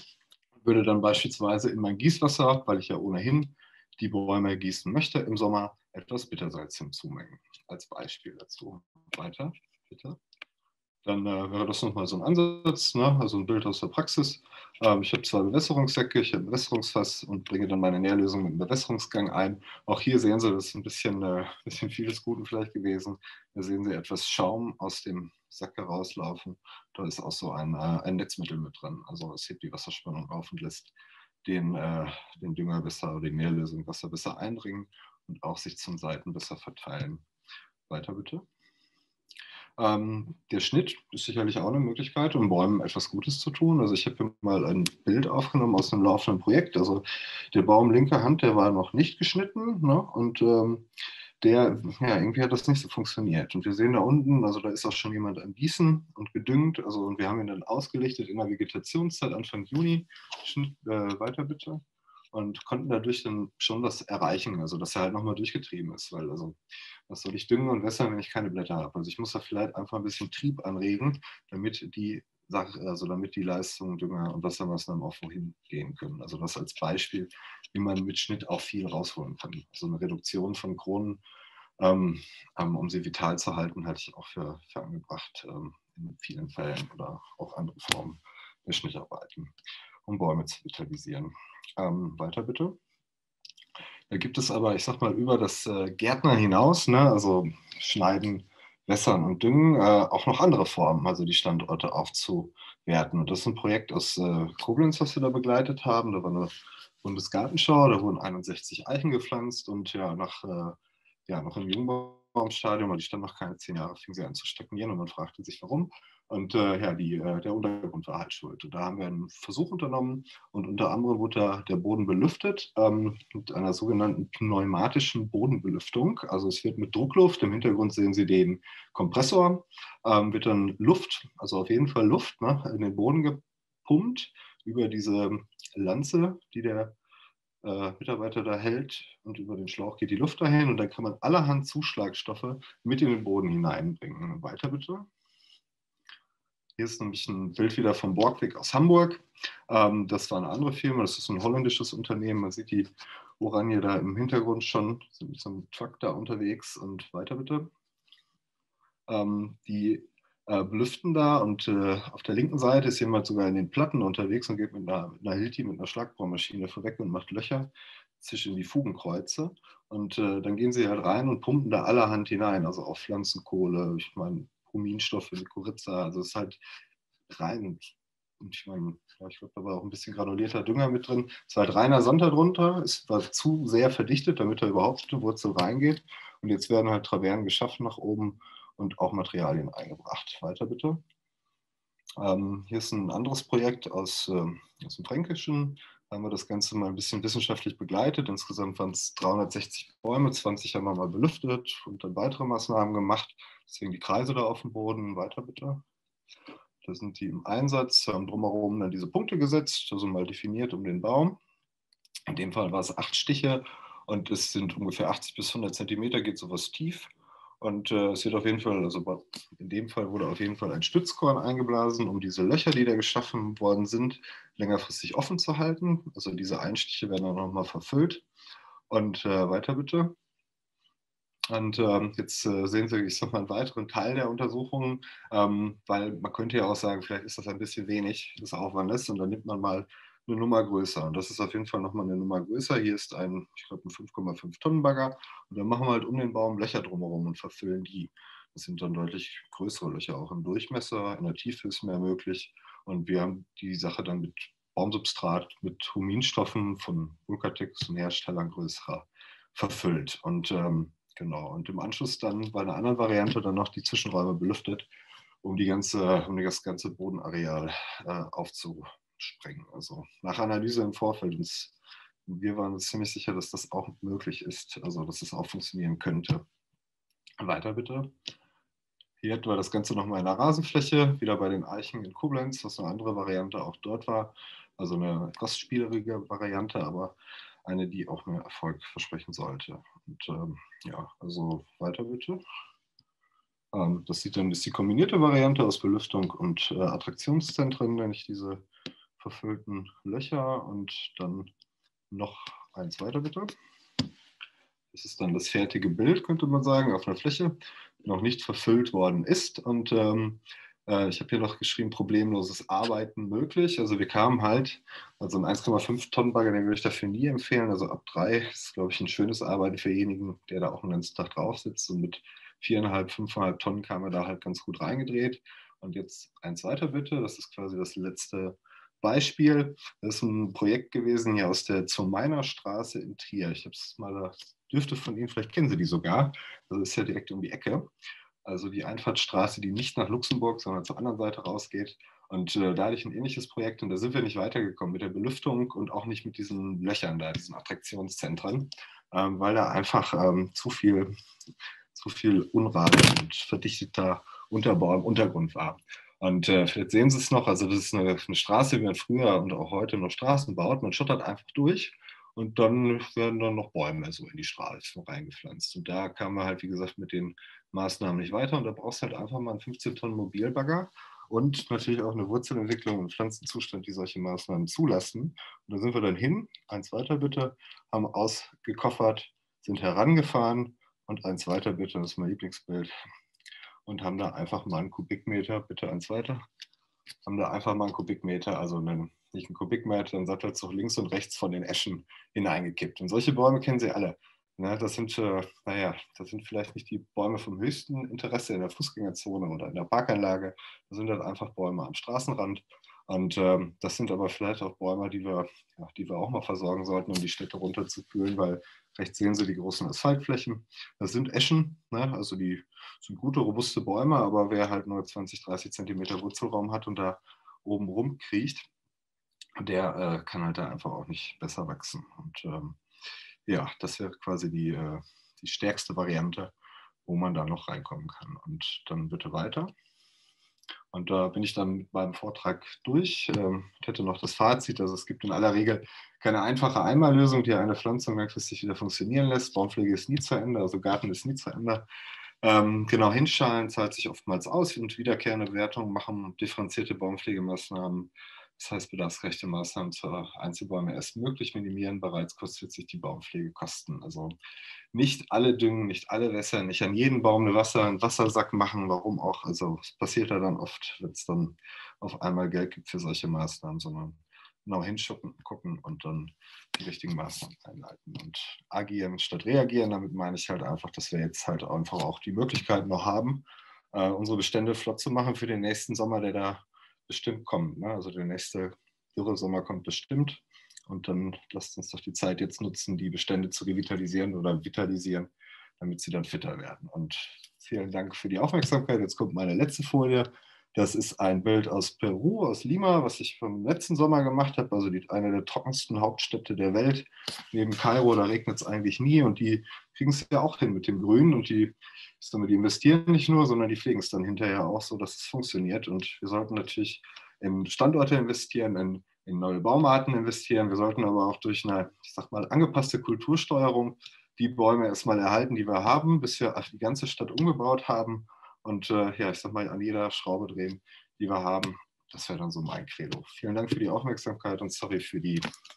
Würde dann beispielsweise in mein Gießwasser, weil ich ja ohnehin die Bäume gießen möchte im Sommer, etwas Bittersalz hinzumengen. Als Beispiel dazu. Weiter, bitte. Dann äh, wäre das nochmal so ein Ansatz, ne? Also ein Bild aus der Praxis. Ähm, ich habe zwei Bewässerungssäcke, ich habe ein Bewässerungsfass und bringe dann meine Nährlösung mit einem Bewässerungsgang ein. Auch hier sehen Sie, das ist ein bisschen, äh, bisschen vieles Guten vielleicht gewesen. Da sehen Sie etwas Schaum aus dem Sack herauslaufen. Da ist auch so ein, äh, ein Netzmittel mit drin. Also es hebt die Wasserspannung auf und lässt den, äh, den Dünger besser oder die Nährlösung Wasser besser eindringen und auch sich zum Seiten besser verteilen. Weiter bitte. Ähm, der Schnitt ist sicherlich auch eine Möglichkeit, um Bäumen etwas Gutes zu tun. Also ich habe hier mal ein Bild aufgenommen aus einem laufenden Projekt. Also der Baum linker Hand, der war noch nicht geschnitten, ne? Und ähm, der, ja, irgendwie hat das nicht so funktioniert. Und wir sehen da unten, also da ist auch schon jemand am Gießen und gedüngt. Also und wir haben ihn dann ausgelichtet in der Vegetationszeit, Anfang Juni. Schnitt, äh, weiter bitte. Und konnten dadurch dann schon was erreichen, also dass er halt nochmal durchgetrieben ist, weil also was soll ich düngen und wässern, wenn ich keine Blätter habe? Also ich muss da vielleicht einfach ein bisschen Trieb anregen, damit die Sache, also damit die Leistungen Dünger und Wassermaßnahmen auch wohin gehen können. Also das als Beispiel, wie man mit Schnitt auch viel rausholen kann. Also eine Reduktion von Kronen, ähm, um sie vital zu halten, halte ich auch für, für angebracht ähm, in vielen Fällen oder auch andere Formen der Schnittarbeiten, um Bäume zu vitalisieren. Ähm, weiter bitte. Da gibt es aber, ich sag mal, über das äh, Gärtner hinaus, ne, also Schneiden, Wässern und Düngen, äh, auch noch andere Formen, also die Standorte aufzuwerten. Und das ist ein Projekt aus äh, Koblenz, was wir da begleitet haben. Da war eine Bundesgartenschau, da wurden einundsechzig Eichen gepflanzt und ja, nach, äh, ja, noch im Jungbaumstadium, weil die standen noch keine zehn Jahre, fing sie an zu stagnieren und man fragte sich, warum. Und äh, ja, die, äh, der Untergrund war halt schuld. Und da haben wir einen Versuch unternommen und unter anderem wurde da der Boden belüftet ähm, mit einer sogenannten pneumatischen Bodenbelüftung. Also es wird mit Druckluft, im Hintergrund sehen Sie den Kompressor, ähm, wird dann Luft, also auf jeden Fall Luft, ne, in den Boden gepumpt über diese Lanze, die der äh, Mitarbeiter da hält und über den Schlauch geht die Luft dahin und dann kann man allerhand Zuschlagstoffe mit in den Boden hineinbringen. Weiter bitte. Hier ist nämlich ein Bild wieder vom Borgweg aus Hamburg. Ähm, das war eine andere Firma, das ist ein holländisches Unternehmen. Man sieht die Oranje da im Hintergrund schon, sind mit so einem Truck da unterwegs und weiter bitte. Ähm, die äh, belüften da und äh, auf der linken Seite ist jemand sogar in den Platten unterwegs und geht mit einer, mit einer Hilti, mit einer Schlagbohrmaschine vorweg und macht Löcher zwischen die Fugenkreuze. Und äh, dann gehen sie halt rein und pumpen da allerhand hinein, also auch Pflanzenkohle, ich meine Huminstoffe, Mykorrhiza, also es ist halt rein. Und, und ich meine, ja, ich glaube, da war auch ein bisschen granulierter Dünger mit drin. Es war halt reiner Sand darunter, es war zu sehr verdichtet, damit da überhaupt eine Wurzel reingeht. Und jetzt werden halt Travernen geschaffen nach oben und auch Materialien eingebracht. Weiter bitte. Ähm, hier ist ein anderes Projekt aus, ähm, aus dem Fränkischen. Da haben wir das Ganze mal ein bisschen wissenschaftlich begleitet. Insgesamt waren es dreihundertsechzig Bäume, zwanzig haben wir mal belüftet und dann weitere Maßnahmen gemacht. Deswegen die Kreise da auf dem Boden. Weiter bitte. Da sind die im Einsatz, haben drumherum dann diese Punkte gesetzt, also mal definiert um den Baum. In dem Fall war es acht Stiche und es sind ungefähr achtzig bis hundert Zentimeter, geht sowas tief. Und äh, es wird auf jeden Fall, also in dem Fall wurde auf jeden Fall ein Stützkorn eingeblasen, um diese Löcher, die da geschaffen worden sind, längerfristig offen zu halten. Also diese Einstiche werden dann nochmal verfüllt. Und äh, weiter bitte. Und ähm, jetzt äh, sehen Sie, ich sage mal, einen weiteren Teil der Untersuchungen, ähm, weil man könnte ja auch sagen, vielleicht ist das ein bisschen wenig des Aufwandes und dann nimmt man mal eine Nummer größer. Und das ist auf jeden Fall nochmal eine Nummer größer. Hier ist ein, ich glaube, ein fünf Komma fünf Tonnen Bagger. Und dann machen wir halt um den Baum Löcher drumherum und verfüllen die. Das sind dann deutlich größere Löcher, auch im Durchmesser. In der Tiefe ist mehr möglich. Und wir haben die Sache dann mit Baumsubstrat, mit Huminstoffen von Vulkatex und Herstellern größerer verfüllt. Und ähm, genau, und im Anschluss dann bei einer anderen Variante dann noch die Zwischenräume belüftet, um, die ganze, um das ganze Bodenareal äh, aufzusprengen. Also nach Analyse im Vorfeld, uns, wir waren uns ziemlich sicher, dass das auch möglich ist, also dass es auch funktionieren könnte. Weiter bitte. Hier hatten wir das Ganze nochmal in der Rasenfläche, wieder bei den Eichen in Koblenz, was eine andere Variante auch dort war. Also eine kostspielerige Variante, aber eine, die auch mehr Erfolg versprechen sollte. Und ähm, ja, also weiter bitte. Ähm, das sieht dann, ist die kombinierte Variante aus Belüftung und äh, Attraktionszentren, nenne ich diese verfüllten Löcher. Und dann noch eins weiter bitte. Das ist dann das fertige Bild, könnte man sagen, auf einer Fläche, die noch nicht verfüllt worden ist. Und ähm, äh, ich habe hier noch geschrieben, problemloses Arbeiten möglich. Also wir kamen halt, also ein eins Komma fünf Tonnen Bagger, den würde ich dafür nie empfehlen. Also ab drei ist, glaube ich, ein schönes Arbeiten für denjenigen, der da auch den ganzen Tag drauf sitzt. Und mit viereinhalb, fünfeinhalb Tonnen kam er da halt ganz gut reingedreht. Und jetzt eins weiter bitte, das ist quasi das letzte Beispiel. Das ist ein Projekt gewesen hier aus der Zomeiner Straße in Trier. Ich habe es mal, dürfte von Ihnen, vielleicht kennen Sie die sogar. Das ist ja direkt um die Ecke. Also die Einfahrtsstraße, die nicht nach Luxemburg, sondern zur anderen Seite rausgeht. Und äh, da hatte ich ein ähnliches Projekt und da sind wir nicht weitergekommen mit der Belüftung und auch nicht mit diesen Löchern da, diesen Attraktionszentren, ähm, weil da einfach ähm, zu viel, zu viel Unrat und verdichteter Unterbau im Untergrund war. Und äh, vielleicht sehen Sie es noch, also das ist eine, eine Straße, wie man früher und auch heute noch Straßen baut. Man schottert einfach durch und dann werden dann noch Bäume so in die Straße reingepflanzt. Und da kamen wir halt, wie gesagt, mit den Maßnahmen nicht weiter. Und da brauchst du halt einfach mal einen fünfzehn Tonnen Mobilbagger und natürlich auch eine Wurzelentwicklung und Pflanzenzustand, die solche Maßnahmen zulassen. Und da sind wir dann hin, eins weiter bitte, haben ausgekoffert, sind herangefahren und eins weiter bitte, das ist mein Lieblingsbild, und haben da einfach mal einen Kubikmeter, bitte eins weiter, haben da einfach mal einen Kubikmeter, also einen, nicht einen Kubikmeter, einen Sattelzug links und rechts von den Eschen hineingekippt. Und solche Bäume kennen Sie alle. Ne, das sind, äh, naja, das sind vielleicht nicht die Bäume vom höchsten Interesse in der Fußgängerzone oder in der Parkanlage. Das sind halt einfach Bäume am Straßenrand. Und ähm, das sind aber vielleicht auch Bäume, die wir, ja, die wir auch mal versorgen sollten, um die Städte runterzukühlen, weil rechts sehen Sie die großen Asphaltflächen. Das sind Eschen, ne? Also die sind gute, robuste Bäume, aber wer halt nur zwanzig, dreißig Zentimeter Wurzelraum hat und da oben rumkriecht, der äh, kann halt da einfach auch nicht besser wachsen. Und ähm, ja, das wäre quasi die, äh, die stärkste Variante, wo man da noch reinkommen kann. Und dann bitte weiter. Und da bin ich dann mit meinem Vortrag durch. Ähm, ich hätte noch das Fazit, also es gibt in aller Regel keine einfache Einmallösung, die eine Pflanzung langfristig wieder funktionieren lässt. Baumpflege ist nie zu Ende, also Garten ist nie zu Ende. Ähm, genau hinschalen zahlt sich oftmals aus und wiederkehrende Bewertungen machen differenzierte Baumpflegemaßnahmen Das heißt, bedarfsgerechte Maßnahmen zur Einzelbäume erst möglich, minimieren bereits kurzfristig die Baumpflegekosten. Also nicht alle düngen, nicht alle wässern, nicht an jeden Baum eine Wasser, einen Wassersack machen, warum auch. Also es passiert ja dann oft, wenn es dann auf einmal Geld gibt für solche Maßnahmen, sondern genau hinschucken, gucken und dann die richtigen Maßnahmen einleiten und agieren statt reagieren. Damit meine ich halt einfach, dass wir jetzt halt einfach auch die Möglichkeit noch haben, äh, unsere Bestände flott zu machen für den nächsten Sommer, der da bestimmt kommt. Ne? Also der nächste Dürresommer kommt bestimmt und dann lasst uns doch die Zeit jetzt nutzen, die Bestände zu revitalisieren oder vitalisieren, damit sie dann fitter werden. Und vielen Dank für die Aufmerksamkeit. Jetzt kommt meine letzte Folie. Das ist ein Bild aus Peru, aus Lima, was ich vom letzten Sommer gemacht habe. Also die, eine der trockensten Hauptstädte der Welt. Neben Kairo, da regnet es eigentlich nie. Und die kriegen es ja auch hin mit dem Grün. Und die, die investieren nicht nur, sondern die pflegen es dann hinterher auch so, dass es funktioniert. Und wir sollten natürlich in Standorte investieren, in, in neue Baumarten investieren. Wir sollten aber auch durch eine, ich sag mal, angepasste Kultursteuerung die Bäume erstmal erhalten, die wir haben, bis wir die ganze Stadt umgebaut haben. Und äh, ja, ich sag mal, an jeder Schraube drehen, die wir haben. Das wäre dann so mein Credo. Vielen Dank für die Aufmerksamkeit und sorry für die,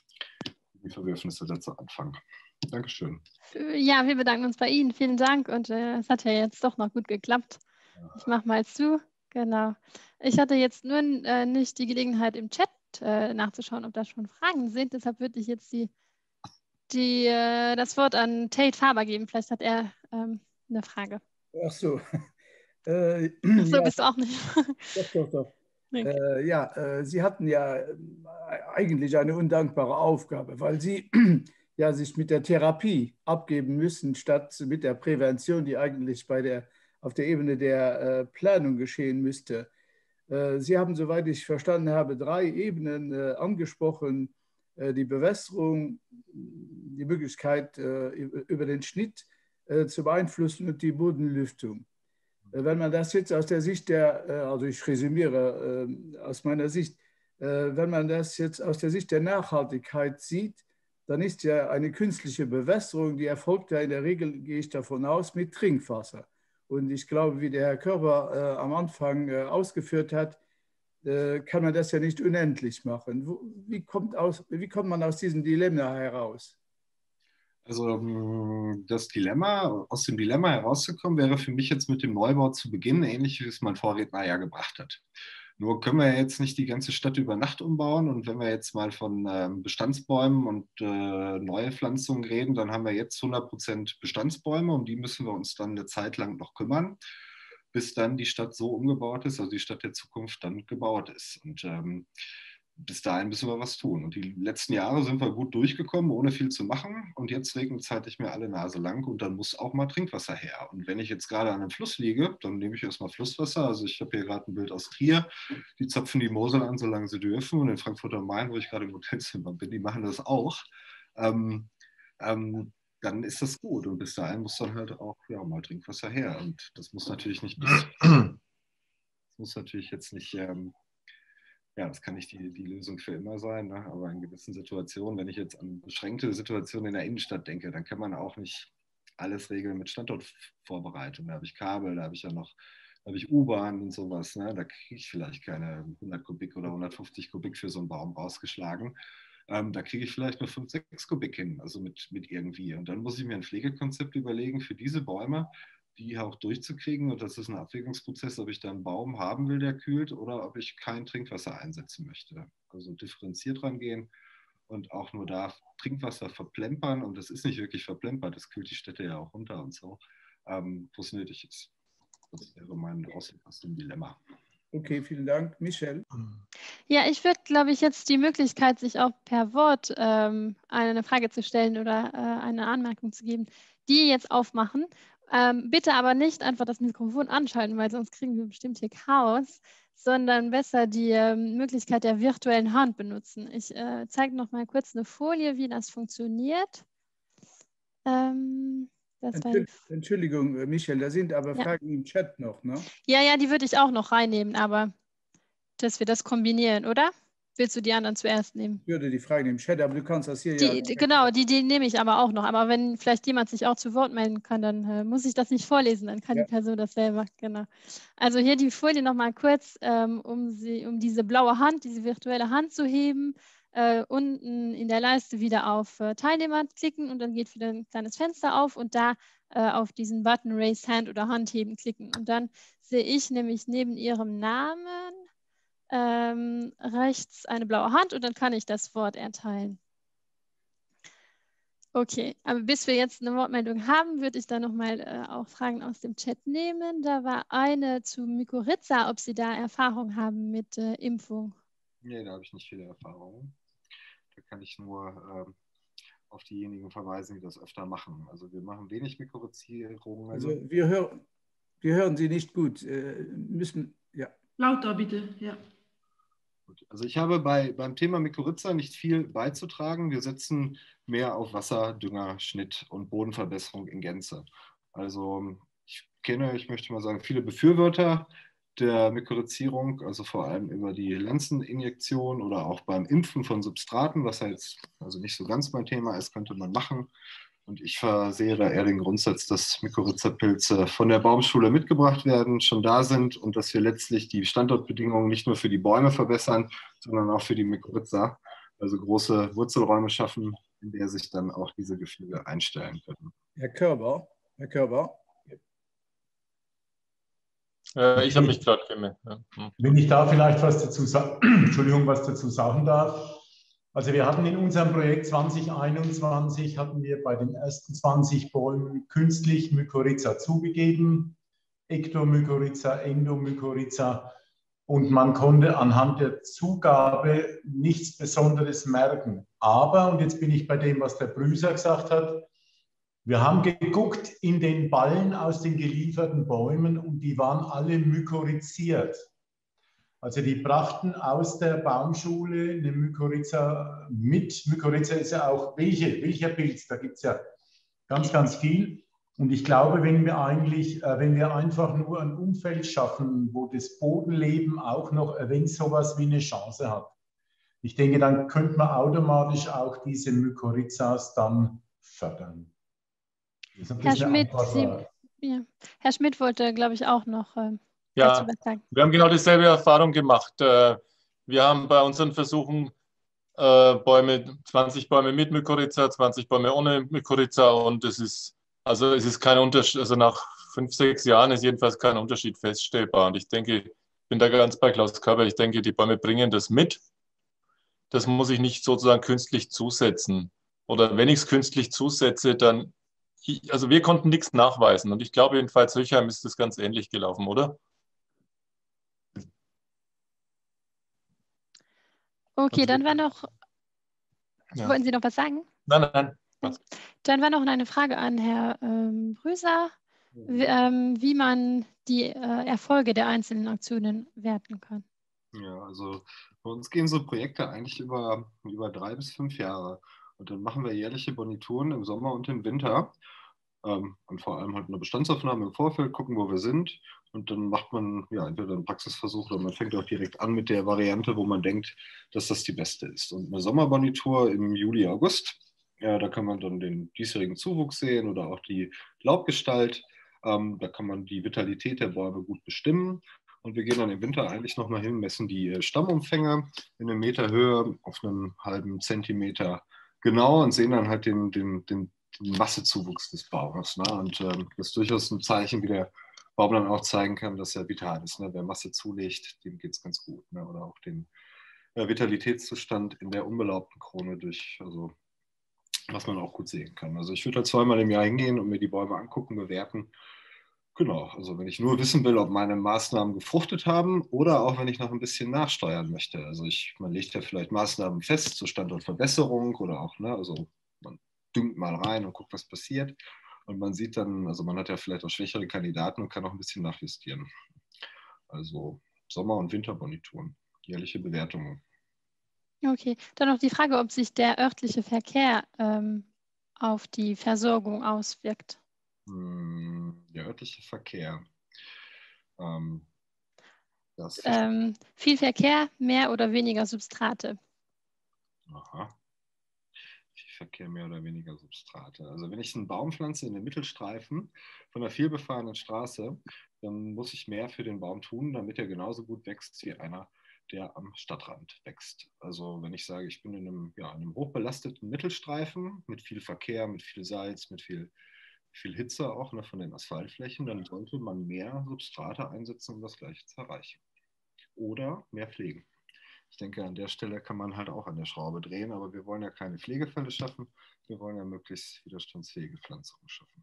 die Verwürfnisse da zu Anfang. Dankeschön. Ja, wir bedanken uns bei Ihnen. Vielen Dank. Und äh, es hat ja jetzt doch noch gut geklappt. Ich mache mal zu. Genau. Ich hatte jetzt nur äh, nicht die Gelegenheit, im Chat äh, nachzuschauen, ob da schon Fragen sind. Deshalb würde ich jetzt die, die, äh, das Wort an Tate Faber geben. Vielleicht hat er ähm, eine Frage. Ach so. Äh, Ach so, ja, bist du auch nicht. Doch, doch, doch. Okay. Äh, ja, äh, Sie hatten ja eigentlich eine undankbare Aufgabe, weil Sie ja sich mit der Therapie abgeben müssen, statt mit der Prävention, die eigentlich bei der, auf der Ebene der äh, Planung geschehen müsste. Äh, Sie haben, soweit ich verstanden habe, drei Ebenen äh, angesprochen: äh, die Bewässerung, die Möglichkeit, äh, über den Schnitt äh, zu beeinflussen und die Bodenlüftung. Wenn man das jetzt aus der Sicht der, also ich resümiere aus meiner Sicht, wenn man das jetzt aus der Sicht der Nachhaltigkeit sieht, dann ist ja eine künstliche Bewässerung, die erfolgt ja in der Regel, gehe ich davon aus, mit Trinkwasser. Und ich glaube, wie der Herr Körber am Anfang ausgeführt hat, kann man das ja nicht unendlich machen. Wie kommt, aus, wie kommt man aus diesem Dilemma heraus? Also das Dilemma, aus dem Dilemma herauszukommen, wäre für mich jetzt mit dem Neubau zu Beginn ähnlich, wie es mein Vorredner ja gebracht hat. Nur können wir jetzt nicht die ganze Stadt über Nacht umbauen, und wenn wir jetzt mal von ähm, Bestandsbäumen und äh, neue Pflanzungen reden, dann haben wir jetzt hundert Prozent Bestandsbäume, um die müssen wir uns dann eine Zeit lang noch kümmern, bis dann die Stadt so umgebaut ist, also die Stadt der Zukunft dann gebaut ist. Und ähm, bis dahin müssen wir was tun. Und die letzten Jahre sind wir gut durchgekommen, ohne viel zu machen. Und jetzt regnet es halt nicht mehr alle Nase lang, und dann muss auch mal Trinkwasser her. Und wenn ich jetzt gerade an einem Fluss liege, dann nehme ich erstmal Flusswasser. Also ich habe hier gerade ein Bild aus Trier. Die zapfen die Mosel an, solange sie dürfen. Und in Frankfurt am Main, wo ich gerade im Hotelzimmer bin, die machen das auch. Ähm, ähm, dann ist das gut. Und bis dahin muss dann halt auch ja, mal Trinkwasser her. Und das muss natürlich nicht bis, das muss natürlich jetzt nicht... Ähm, Ja, das kann nicht die, die Lösung für immer sein, ne? Aber in gewissen Situationen, wenn ich jetzt an beschränkte Situationen in der Innenstadt denke, dann kann man auch nicht alles regeln mit Standortvorbereitung. Da habe ich Kabel, da habe ich ja noch, da habe ich U-Bahn und sowas. Ne? Da kriege ich vielleicht keine hundert Kubik oder hundertfünfzig Kubik für so einen Baum rausgeschlagen. Ähm, da kriege ich vielleicht nur fünf, sechs Kubik hin, also mit, mit irgendwie. Und dann muss ich mir ein Pflegekonzept überlegen für diese Bäume, die auch durchzukriegen. Und das ist ein Abwägungsprozess, ob ich da einen Baum haben will, der kühlt, oder ob ich kein Trinkwasser einsetzen möchte. Also differenziert rangehen und auch nur da Trinkwasser verplempern. Und das ist nicht wirklich verplempert, das kühlt die Städte ja auch runter und so, ähm, wo es nötig ist. Das wäre mein Ausweg aus dem Dilemma. Okay, vielen Dank. Michelle? Ja, ich würde, glaube ich, jetzt die Möglichkeit, sich auch per Wort ähm, eine Frage zu stellen oder äh, eine Anmerkung zu geben, die jetzt aufmachen. Ähm, bitte aber nicht einfach das Mikrofon anschalten, weil sonst kriegen wir bestimmt hier Chaos, sondern besser die ähm, Möglichkeit der virtuellen Hand benutzen. Ich äh, zeige noch mal kurz eine Folie, wie das funktioniert. Ähm, das war die... Entschuldigung, Michelle, da sind aber ja. Fragen im Chat noch, ne? Ja, ja, die würde ich auch noch reinnehmen, aber dass wir das kombinieren, oder? willst du die anderen zuerst nehmen? Ich würde die Frage im Chat, aber du kannst das hier Die, ja. die, genau, die, die nehme ich aber auch noch. Aber wenn vielleicht jemand sich auch zu Wort melden kann, dann äh, muss ich das nicht vorlesen, dann kann Ja. die Person das selber. Genau. Also hier die Folie nochmal kurz, ähm, um, sie, um diese blaue Hand, diese virtuelle Hand zu heben. Äh, unten in der Leiste wieder auf äh, Teilnehmer klicken und dann geht wieder ein kleines Fenster auf und da äh, auf diesen Button Raise Hand oder Handheben klicken. Und dann sehe ich nämlich neben ihrem Namen ähm, rechts eine blaue Hand und dann kann ich das Wort erteilen. Okay, aber bis wir jetzt eine Wortmeldung haben, würde ich da nochmal äh, auch Fragen aus dem Chat nehmen. Da war eine zu Mykorrhiza, ob Sie da Erfahrung haben mit äh, Impfung. Nee, da habe ich nicht viele Erfahrungen. Da kann ich nur ähm, auf diejenigen verweisen, die das öfter machen. Also wir machen wenig Mykorrhizierungen. Also wir hören, wir hören Sie nicht gut. Äh, müssen, ja. Lauter bitte, ja. Also ich habe bei, beim Thema Mykorrhiza nicht viel beizutragen. Wir setzen mehr auf Wasser, Dünger, Schnitt und Bodenverbesserung in Gänze. Also ich kenne, ich möchte mal sagen, viele Befürworter der Mykorrhizierung, also vor allem über die Lanzeninjektion oder auch beim Impfen von Substraten, was ja jetzt also nicht so ganz mein Thema ist, könnte man machen. Und ich versehe da eher den Grundsatz, dass Mykorrhiza-Pilze von der Baumschule mitgebracht werden, schon da sind und dass wir letztlich die Standortbedingungen nicht nur für die Bäume verbessern, sondern auch für die Mykorrhiza, also große Wurzelräume schaffen, in der sich dann auch diese Gefüge einstellen können. Herr Körber, Herr Körber. Äh, ich habe mich gerade gemerkt. Ja. Wenn ich da vielleicht was dazu, Entschuldigung, was dazu sagen darf. Also wir hatten in unserem Projekt zwanzig einundzwanzig, hatten wir bei den ersten zwanzig Bäumen künstlich Mykorrhiza zugegeben, Ektomykorrhiza, Endomykorrhiza, und man konnte anhand der Zugabe nichts Besonderes merken. Aber, und jetzt bin ich bei dem, was der Brüser gesagt hat, wir haben geguckt in den Ballen aus den gelieferten Bäumen und die waren alle mykorrhiziert. Also die brachten aus der Baumschule eine Mykorrhiza mit. Mykorrhiza ist ja auch welche, welcher Pilz, da gibt es ja ganz, ganz viel. Und ich glaube, wenn wir eigentlich, äh, wenn wir einfach nur ein Umfeld schaffen, wo das Bodenleben auch noch erwähnt sowas wie eine Chance hat, ich denke, dann könnte man automatisch auch diese Mykorrhizas dann fördern. Herr Schmidt, Sie, ja. Herr Schmidt wollte, glaube ich, auch noch ähm, ja, dazu was sagen. Wir haben genau dieselbe Erfahrung gemacht. Wir haben bei unseren Versuchen äh, Bäume, zwanzig Bäume mit Mykorrhiza, zwanzig Bäume ohne Mykorrhiza und es ist, also es ist kein Unterschied, also nach fünf, sechs Jahren ist jedenfalls kein Unterschied feststellbar. Und ich denke, ich bin da ganz bei Klaus Körber, ich denke, die Bäume bringen das mit. Das muss ich nicht sozusagen künstlich zusetzen. Oder wenn ich es künstlich zusetze, dann, also wir konnten nichts nachweisen. Und ich glaube, in Pfalz-Höchheim ist das ganz ähnlich gelaufen, oder? Okay, Also dann war noch, ja. Wollten Sie noch was sagen? Nein, nein. Was? Dann war noch eine Frage an Herr ähm, Brüser, wie, ähm, wie man die äh, Erfolge der einzelnen Aktionen werten kann. Ja, also bei uns gehen so Projekte eigentlich über, über drei bis fünf Jahre. Und dann machen wir jährliche Bonituren im Sommer und im Winter. Ähm, und vor allem halt eine Bestandsaufnahme im Vorfeld, gucken, wo wir sind. Und dann macht man ja entweder einen Praxisversuch oder man fängt auch direkt an mit der Variante, wo man denkt, dass das die beste ist. Und eine Sommerbonitur im Juli, August, ja, da kann man dann den diesjährigen Zuwuchs sehen oder auch die Laubbgestalt. Ähm, da kann man die Vitalität der Bäume gut bestimmen. Und wir gehen dann im Winter eigentlich nochmal hin, messen die Stammumfänge in einem Meter Höhe auf einem halben Zentimeter genau und sehen dann halt den, den, den, den Massezuwuchs des Baumes. Ne? Und ähm, das ist durchaus ein Zeichen, wie der Baum dann auch zeigen kann, dass er vital ist. Ne? Wer Masse zulegt, dem geht es ganz gut. Ne? Oder auch den äh, Vitalitätszustand in der unbelaubten Krone durch, also was man auch gut sehen kann. Also ich würde halt zweimal im Jahr hingehen und mir die Bäume angucken, bewerten. Genau, also wenn ich nur wissen will, ob meine Maßnahmen gefruchtet haben oder auch wenn ich noch ein bisschen nachsteuern möchte. Also ich, man legt ja vielleicht Maßnahmen fest zur Standortverbesserung oder auch, ne, also man düngt mal rein und guckt, was passiert. Und man sieht dann, also man hat ja vielleicht auch schwächere Kandidaten und kann auch ein bisschen nachjustieren. Also Sommer- und Winterbonituren, jährliche Bewertungen. Okay, dann noch die Frage, ob sich der örtliche Verkehr ähm, auf die Versorgung auswirkt. Der örtliche Verkehr. Ähm, Das Ähm, viel Verkehr, mehr oder weniger Substrate. Aha. Viel Verkehr, mehr oder weniger Substrate. Also wenn ich einen Baum pflanze in den Mittelstreifen von einer vielbefahrenen Straße, dann muss ich mehr für den Baum tun, damit er genauso gut wächst wie einer, der am Stadtrand wächst. Also wenn ich sage, ich bin in einem, ja, in einem hochbelasteten Mittelstreifen mit viel Verkehr, mit viel Salz, mit viel, viel Hitze auch, ne, von den Asphaltflächen, dann sollte man mehr Substrate einsetzen, um das Gleiche zu erreichen. Oder mehr pflegen. Ich denke, an der Stelle kann man halt auch an der Schraube drehen, aber wir wollen ja keine Pflegefälle schaffen, wir wollen ja möglichst widerstandsfähige Pflanzungen schaffen.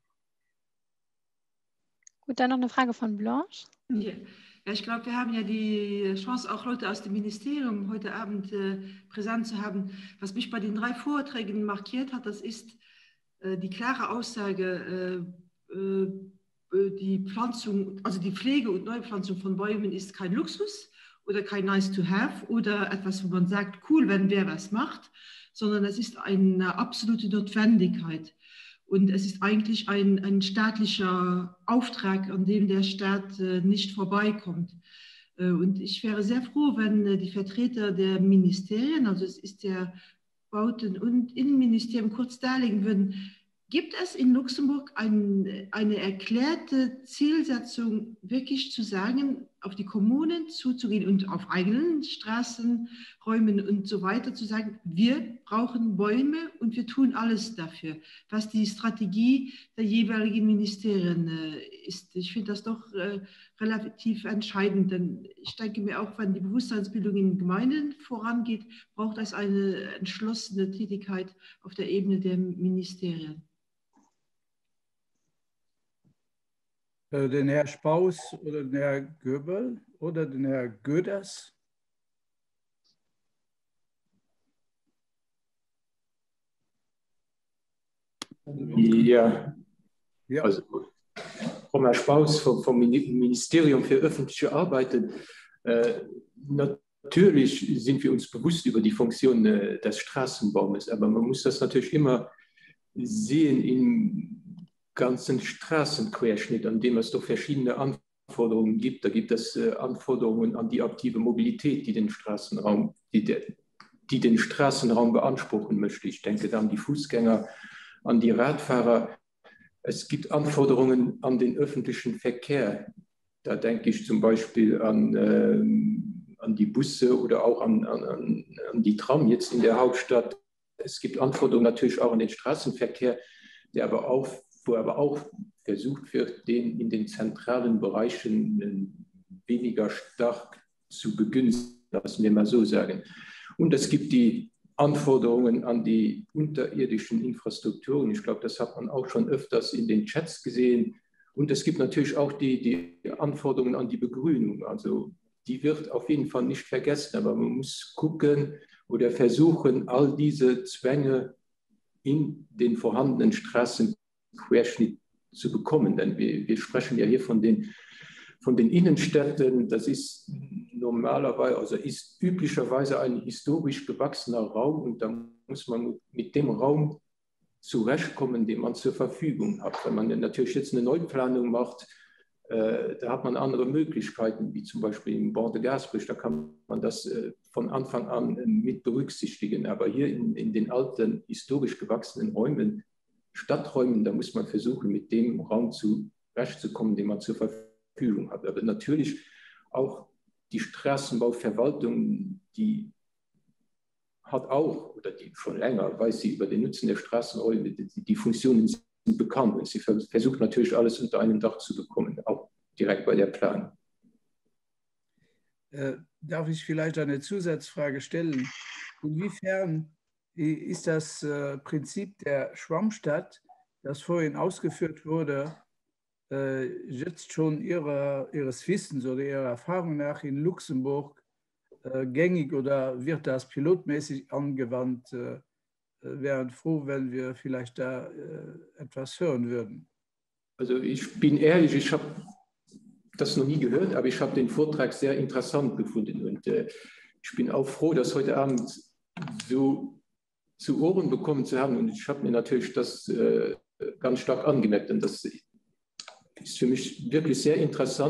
Gut, dann noch eine Frage von Blanche. Ja, ja, ich glaube, wir haben ja die Chance, auch Leute aus dem Ministerium heute Abend äh, präsent zu haben. Was mich bei den drei Vorträgen markiert hat, das ist äh, die klare Aussage, äh, äh, die Pflanzung, also die Pflege und Neupflanzung von Bäumen ist kein Luxus oder kein nice to have oder etwas, wo man sagt, cool, wenn wer was macht, sondern es ist eine absolute Notwendigkeit. Und es ist eigentlich ein, ein staatlicher Auftrag, an dem der Staat äh, nicht vorbeikommt. Äh, und ich wäre sehr froh, wenn äh, die Vertreter der Ministerien, also es ist der Bauten- und Innenministerium, kurz darlegen würden, gibt es in Luxemburg ein, eine erklärte Zielsetzung, wirklich zu sagen, auf die Kommunen zuzugehen und auf eigenen Straßen, Räumen und so weiter zu sagen, wir brauchen Bäume und wir tun alles dafür, was die Strategie der jeweiligen Ministerien äh, ist. Ich finde das doch äh, relativ entscheidend, denn ich denke mir auch, wenn die Bewusstseinsbildung in Gemeinden vorangeht, braucht es eine entschlossene Tätigkeit auf der Ebene der Ministerien. Den Herr Spaus oder den Herr Göbel oder den Herr Göders? Ja, ja. Also vom Herr Spaus vom, vom Ministerium für öffentliche Arbeiten. Äh, natürlich sind wir uns bewusst über die Funktion äh, des Straßenbaumes, aber man muss das natürlich immer sehen im ganzen Straßenquerschnitt, an dem es doch verschiedene Anforderungen gibt. Da gibt es äh, Anforderungen an die aktive Mobilität, die den Straßenraum, die, de, die den Straßenraum beanspruchen möchte. Ich denke da an die Fußgänger, an die Radfahrer. Es gibt Anforderungen an den öffentlichen Verkehr. Da denke ich zum Beispiel an, äh, an die Busse oder auch an, an, an die Tram jetzt in der Hauptstadt. Es gibt Anforderungen natürlich auch an den Straßenverkehr, der aber auch wo aber auch versucht wird, den in den zentralen Bereichen weniger stark zu begünstigen, lassen wir mal so sagen. Und es gibt die Anforderungen an die unterirdischen Infrastrukturen. Ich glaube, das hat man auch schon öfters in den Chats gesehen. Und es gibt natürlich auch die, die Anforderungen an die Begrünung. Also die wird auf jeden Fall nicht vergessen, aber man muss gucken oder versuchen, all diese Zwänge in den vorhandenen Straßen Querschnitt zu bekommen. Denn wir, wir sprechen ja hier von den, von den Innenstädten. Das ist normalerweise, also ist üblicherweise ein historisch gewachsener Raum und da muss man mit dem Raum zurechtkommen, den man zur Verfügung hat. Wenn man natürlich jetzt eine Neuplanung macht, äh, da hat man andere Möglichkeiten, wie zum Beispiel im Bord de Gasbridge, da kann man das äh, von Anfang an äh, mit berücksichtigen. Aber hier in, in den alten, historisch gewachsenen Räumen, Stadträumen, da muss man versuchen, mit dem Raum zurechtzukommen, den man zur Verfügung hat. Aber natürlich auch die Straßenbauverwaltung, die hat auch, oder die schon länger, weiß sie über den Nutzen der Straßenräume, die, die Funktionen sind bekannt. Und sie versucht natürlich alles unter einem Dach zu bekommen, auch direkt bei der Planung. Äh, darf ich vielleicht eine Zusatzfrage stellen? Inwiefern ist das äh, Prinzip der Schwammstadt, das vorhin ausgeführt wurde, äh, jetzt schon ihre, Ihres Wissens oder Ihrer Erfahrung nach in Luxemburg äh, gängig oder wird das pilotmäßig angewandt? Äh, wären froh, wenn wir vielleicht da äh, etwas hören würden. Also ich bin ehrlich, ich habe das noch nie gehört, aber ich habe den Vortrag sehr interessant gefunden und äh, ich bin auch froh, dass heute Abend so zu Ohren bekommen zu haben. Und ich habe mir natürlich das äh, ganz stark angemerkt. Und das ist für mich wirklich sehr interessant,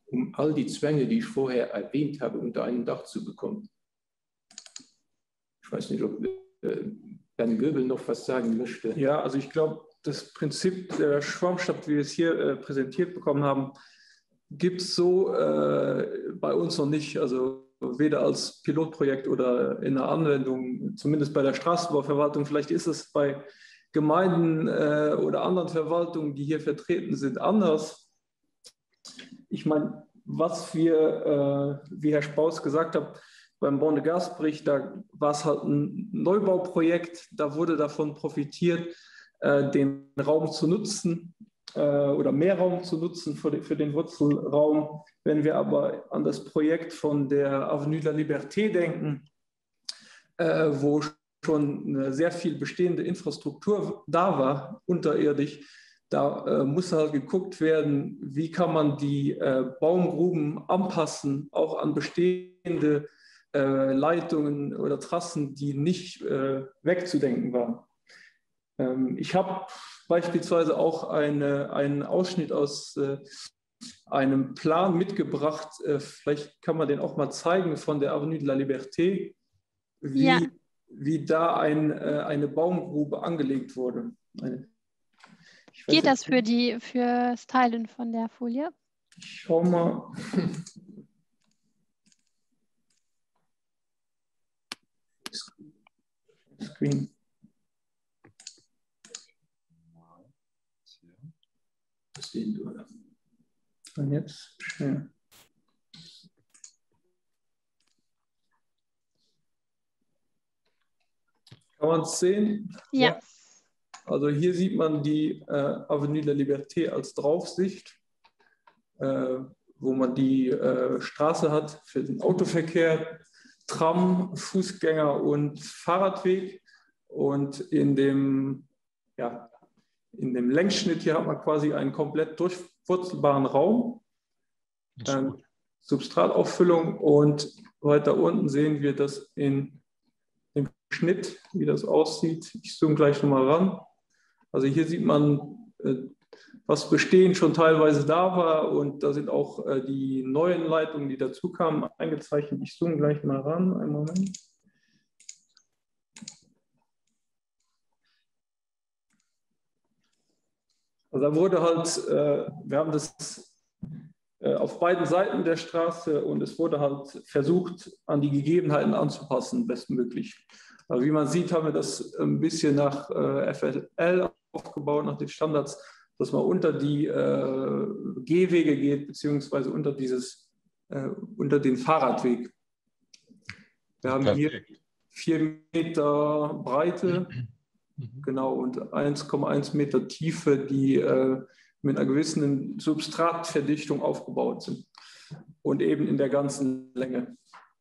um all die Zwänge, die ich vorher erwähnt habe, unter einem Dach zu bekommen. Ich weiß nicht, ob äh, Herrn Göbel noch was sagen möchte. Ja, also ich glaube, das Prinzip der Schwarmstadt, wie wir es hier äh, präsentiert bekommen haben, gibt es so äh, bei uns noch nicht. Also weder als Pilotprojekt oder in der Anwendung, zumindest bei der Straßenbauverwaltung. Vielleicht ist es bei Gemeinden äh, oder anderen Verwaltungen, die hier vertreten sind, anders. Ich meine, was wir, äh, wie Herr Spaus gesagt hat, beim Born de Gasbericht, da war es halt ein Neubauprojekt, da wurde davon profitiert, äh, den Raum zu nutzen äh, oder mehr Raum zu nutzen für, die, für den Wurzelraum. Wenn wir aber an das Projekt von der Avenue de la Liberté denken, äh, wo schon eine sehr viel bestehende Infrastruktur da war, unterirdisch, da äh, muss halt geguckt werden, wie kann man die äh, Baumgruben anpassen, auch an bestehende äh, Leitungen oder Trassen, die nicht äh, wegzudenken waren. Ähm, ich habe beispielsweise auch eine, einen Ausschnitt aus äh, einem Plan mitgebracht, äh, vielleicht kann man den auch mal zeigen, von der Avenue de la Liberté, wie, ja. wie da ein, äh, eine Baumgrube angelegt wurde. Eine, Geht das für die, fürs Teilen von der Folie? Ich schau mal. Screen. Und jetzt schnell. Kann man es sehen? Ja. ja. Also hier sieht man die äh, Avenue de la Liberté als Draufsicht, äh, wo man die äh, Straße hat für den Autoverkehr, Tram, Fußgänger und Fahrradweg. Und in dem, ja, in dem Längsschnitt hier hat man quasi einen komplett durchwurzelbaren Raum, äh, Substratauffüllung, und weiter unten sehen wir das in dem Schnitt, wie das aussieht. Ich zoome gleich nochmal ran. Also hier sieht man, was bestehend schon teilweise da war, und da sind auch die neuen Leitungen, die dazu kamen, eingezeichnet. Ich zoome gleich mal ran, einen Moment. Also da wurde halt, wir haben das auf beiden Seiten der Straße, und es wurde halt versucht, an die Gegebenheiten anzupassen, bestmöglich. Aber wie man sieht, haben wir das ein bisschen nach F L L aufgebaut, nach den Standards, dass man unter die äh, Gehwege geht, beziehungsweise unter, dieses, äh, unter den Fahrradweg. Wir haben hier vier Meter Breite, genau, und eins Komma eins Meter Tiefe, die äh, mit einer gewissen Substratverdichtung aufgebaut sind. Und eben in der ganzen Länge.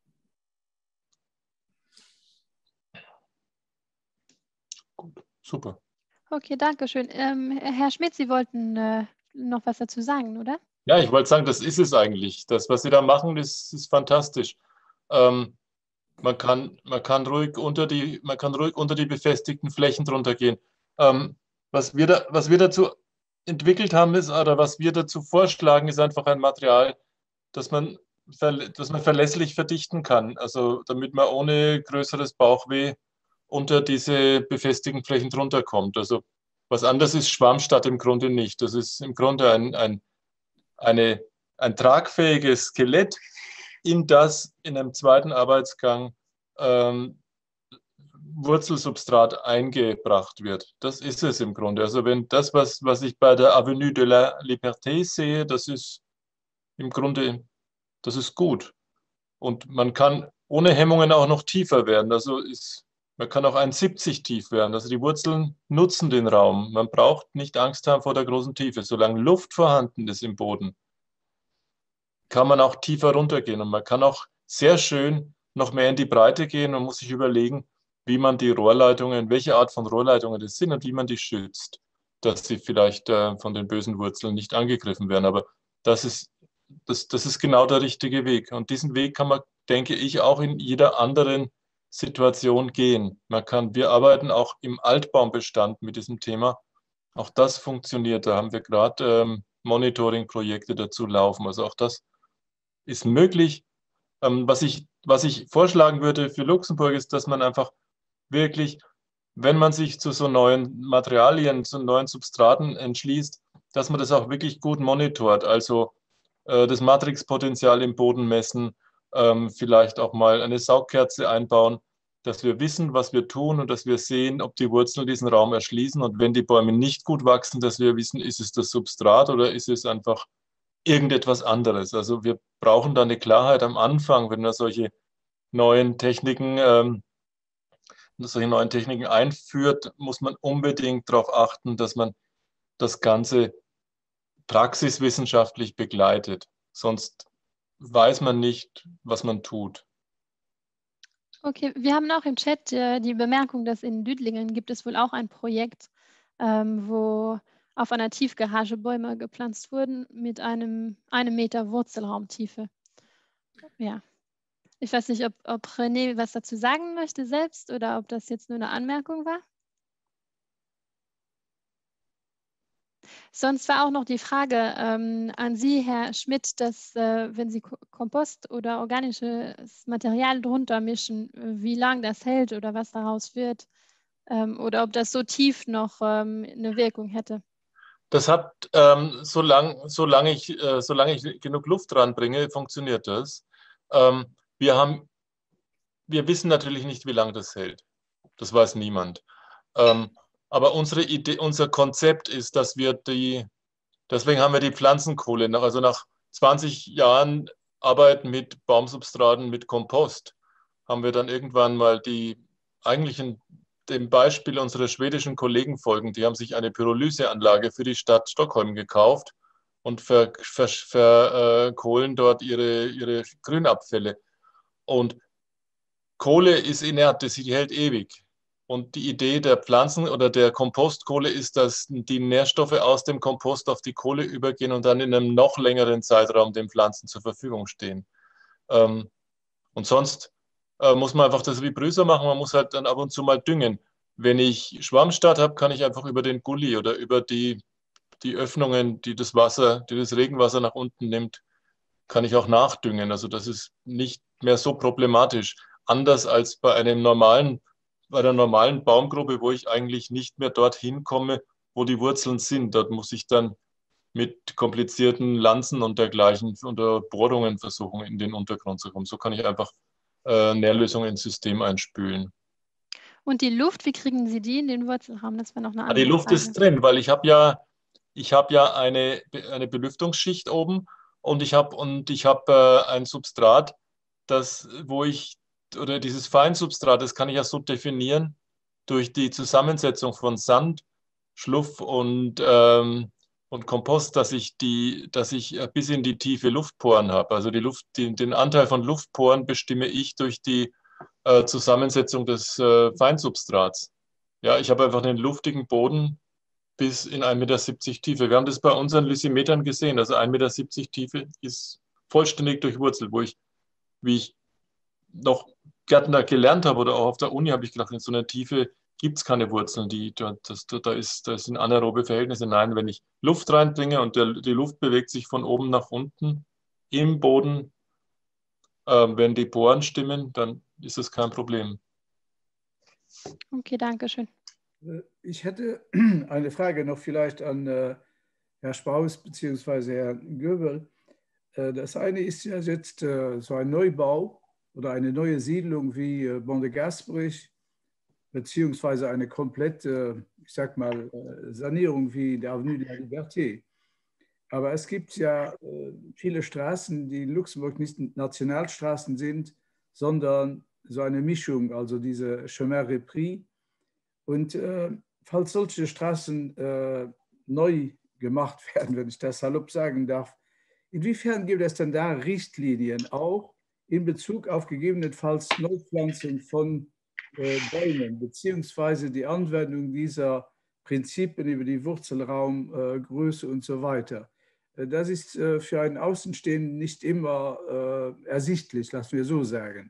Gut, super. Okay, danke schön. Ähm, Herr Schmidt, Sie wollten äh, noch was dazu sagen, oder? Ja, ich wollte sagen, das ist es eigentlich. Das, was Sie da machen, das ist fantastisch. Ähm, man kann, man kann ruhig unter die, man kann ruhig unter die befestigten Flächen drunter gehen. Ähm, was wir da, was wir dazu entwickelt haben, ist, oder was wir dazu vorschlagen, ist einfach ein Material, das man, das man verlässlich verdichten kann. Also damit man ohne größeres Bauchweh unter diese befestigten Flächen drunter kommt. Also was anderes ist Schwarmstadt im Grunde nicht. Das ist im Grunde ein, ein, eine, ein tragfähiges Skelett, in das in einem zweiten Arbeitsgang ähm, Wurzelsubstrat eingebracht wird. Das ist es im Grunde. Also wenn das, was, was ich bei der Avenue de la Liberté sehe, das ist im Grunde, das ist gut. Und man kann ohne Hemmungen auch noch tiefer werden. Also ist Man kann auch eins Komma siebzig tief werden. Also die Wurzeln nutzen den Raum. Man braucht nicht Angst haben vor der großen Tiefe. Solange Luft vorhanden ist im Boden, kann man auch tiefer runtergehen. Und man kann auch sehr schön noch mehr in die Breite gehen. Man muss sich überlegen, wie man die Rohrleitungen, welche Art von Rohrleitungen das sind und wie man die schützt, dass sie vielleicht äh, von den bösen Wurzeln nicht angegriffen werden. Aber das ist, das, das ist genau der richtige Weg. Und diesen Weg kann man, denke ich, auch in jeder anderen Situation gehen. Man kann, wir arbeiten auch im Altbaumbestand mit diesem Thema. Auch das funktioniert. Da haben wir gerade ähm, Monitoring-Projekte dazu laufen. Also auch das ist möglich. Ähm, was ich, was ich vorschlagen würde für Luxemburg ist, dass man einfach wirklich, wenn man sich zu so neuen Materialien, zu neuen Substraten entschließt, dass man das auch wirklich gut monitort. Also äh, das Matrixpotenzial im Boden messen, ähm, vielleicht auch mal eine Saugkerze einbauen, dass wir wissen, was wir tun und dass wir sehen, ob die Wurzeln diesen Raum erschließen. Und wenn die Bäume nicht gut wachsen, dass wir wissen, ist es das Substrat oder ist es einfach irgendetwas anderes. Also wir brauchen da eine Klarheit am Anfang, wenn wir solche neuen Techniken, ähm, solche neuen Techniken einführt, muss man unbedingt darauf achten, dass man das Ganze praxiswissenschaftlich begleitet. Sonst weiß man nicht, was man tut. Okay, wir haben auch im Chat äh, die Bemerkung, dass in Düdlingen gibt es wohl auch ein Projekt, ähm, wo auf einer Tiefgarage Bäume gepflanzt wurden mit einem einem Meter Wurzelraumtiefe. Ja, ich weiß nicht, ob, ob René was dazu sagen möchte selbst oder ob das jetzt nur eine Anmerkung war. Sonst war auch noch die Frage ähm, an Sie, Herr Schmidt, dass äh, wenn Sie Ko- Kompost oder organisches Material drunter mischen, äh, wie lange das hält oder was daraus wird ähm, oder ob das so tief noch ähm, eine Wirkung hätte. Das hat, ähm, solange solang ich, äh, solange ich genug Luft dran bringe, funktioniert das. Ähm, wir haben, wir wissen natürlich nicht, wie lange das hält. Das weiß niemand. Ähm, aber unsere Idee, unser Konzept ist, dass wir die, deswegen haben wir die Pflanzenkohle, nach, also nach zwanzig Jahren Arbeit mit Baumsubstraten, mit Kompost, haben wir dann irgendwann mal die eigentlichen, dem Beispiel unserer schwedischen Kollegen folgen. Die haben sich eine Pyrolyseanlage für die Stadt Stockholm gekauft und verkohlen ver, ver, äh, dort ihre, ihre Grünabfälle. Und Kohle ist inert, sie hält ewig. Und die Idee der Pflanzen- oder der Kompostkohle ist, dass die Nährstoffe aus dem Kompost auf die Kohle übergehen und dann in einem noch längeren Zeitraum den Pflanzen zur Verfügung stehen. Ähm, und sonst äh, muss man einfach das wie Brüser machen, man muss halt dann ab und zu mal düngen. Wenn ich Schwammstart habe, kann ich einfach über den Gully oder über die, die Öffnungen, die das Wasser, die das Regenwasser nach unten nimmt, kann ich auch nachdüngen. Also das ist nicht mehr so problematisch. Anders als bei einem normalen, bei einer normalen Baumgruppe, wo ich eigentlich nicht mehr dorthin komme, wo die Wurzeln sind. Dort muss ich dann mit komplizierten Lanzen und dergleichen unter Bohrungen versuchen, in den Untergrund zu kommen. So kann ich einfach äh, Nährlösungen ins System einspülen. Und die Luft, wie kriegen Sie die in den Wurzelraum? Das wäre noch eine Ah, andere die Luft Frage. ist drin, weil ich habe ja, ich habe ja eine, eine Belüftungsschicht oben und ich habe und ich habe äh, ein Substrat, das, wo ich, oder dieses Feinsubstrat, das kann ich ja so definieren durch die Zusammensetzung von Sand, Schluff und, ähm, und Kompost, dass ich die, dass ich bis in die Tiefe Luftporen habe. Also die Luft, die, den Anteil von Luftporen bestimme ich durch die äh, Zusammensetzung des äh, Feinsubstrats. Ja, ich habe einfach einen luftigen Boden bis in ein Meter siebzig Tiefe. Wir haben das bei unseren Lysimetern gesehen. Also ein Meter siebzig Tiefe ist vollständig durchwurzelt, wo ich, wie ich noch Gärtner gelernt habe oder auch auf der Uni, habe ich gedacht, in so einer Tiefe gibt es keine Wurzeln. Die, das, da, ist, da sind anaerobe Verhältnisse. Nein, wenn ich Luft reinbringe und der, die Luft bewegt sich von oben nach unten im Boden, äh, wenn die Poren stimmen, dann ist das kein Problem. Okay, danke schön. Ich hätte eine Frage noch vielleicht an äh, Herr Spaus bzw. Herrn Göbel. Äh, das eine ist ja jetzt äh, so ein Neubau oder eine neue Siedlung wie äh, Pont de Gasbrich, beziehungsweise eine komplette, ich sag mal, äh, Sanierung wie der Avenue de la Liberté. Aber es gibt ja äh, viele Straßen, die in Luxemburg nicht Nationalstraßen sind, sondern so eine Mischung, also diese Chemin Repris. Und äh, falls solche Straßen äh, neu gemacht werden, wenn ich das salopp sagen darf, inwiefern gibt es denn da Richtlinien auch in Bezug auf gegebenenfalls Neupflanzung von äh, Bäumen, beziehungsweise die Anwendung dieser Prinzipien über die Wurzelraumgröße äh, und so weiter? Äh, das ist äh, für einen Außenstehenden nicht immer äh, ersichtlich, lassen wir so sagen.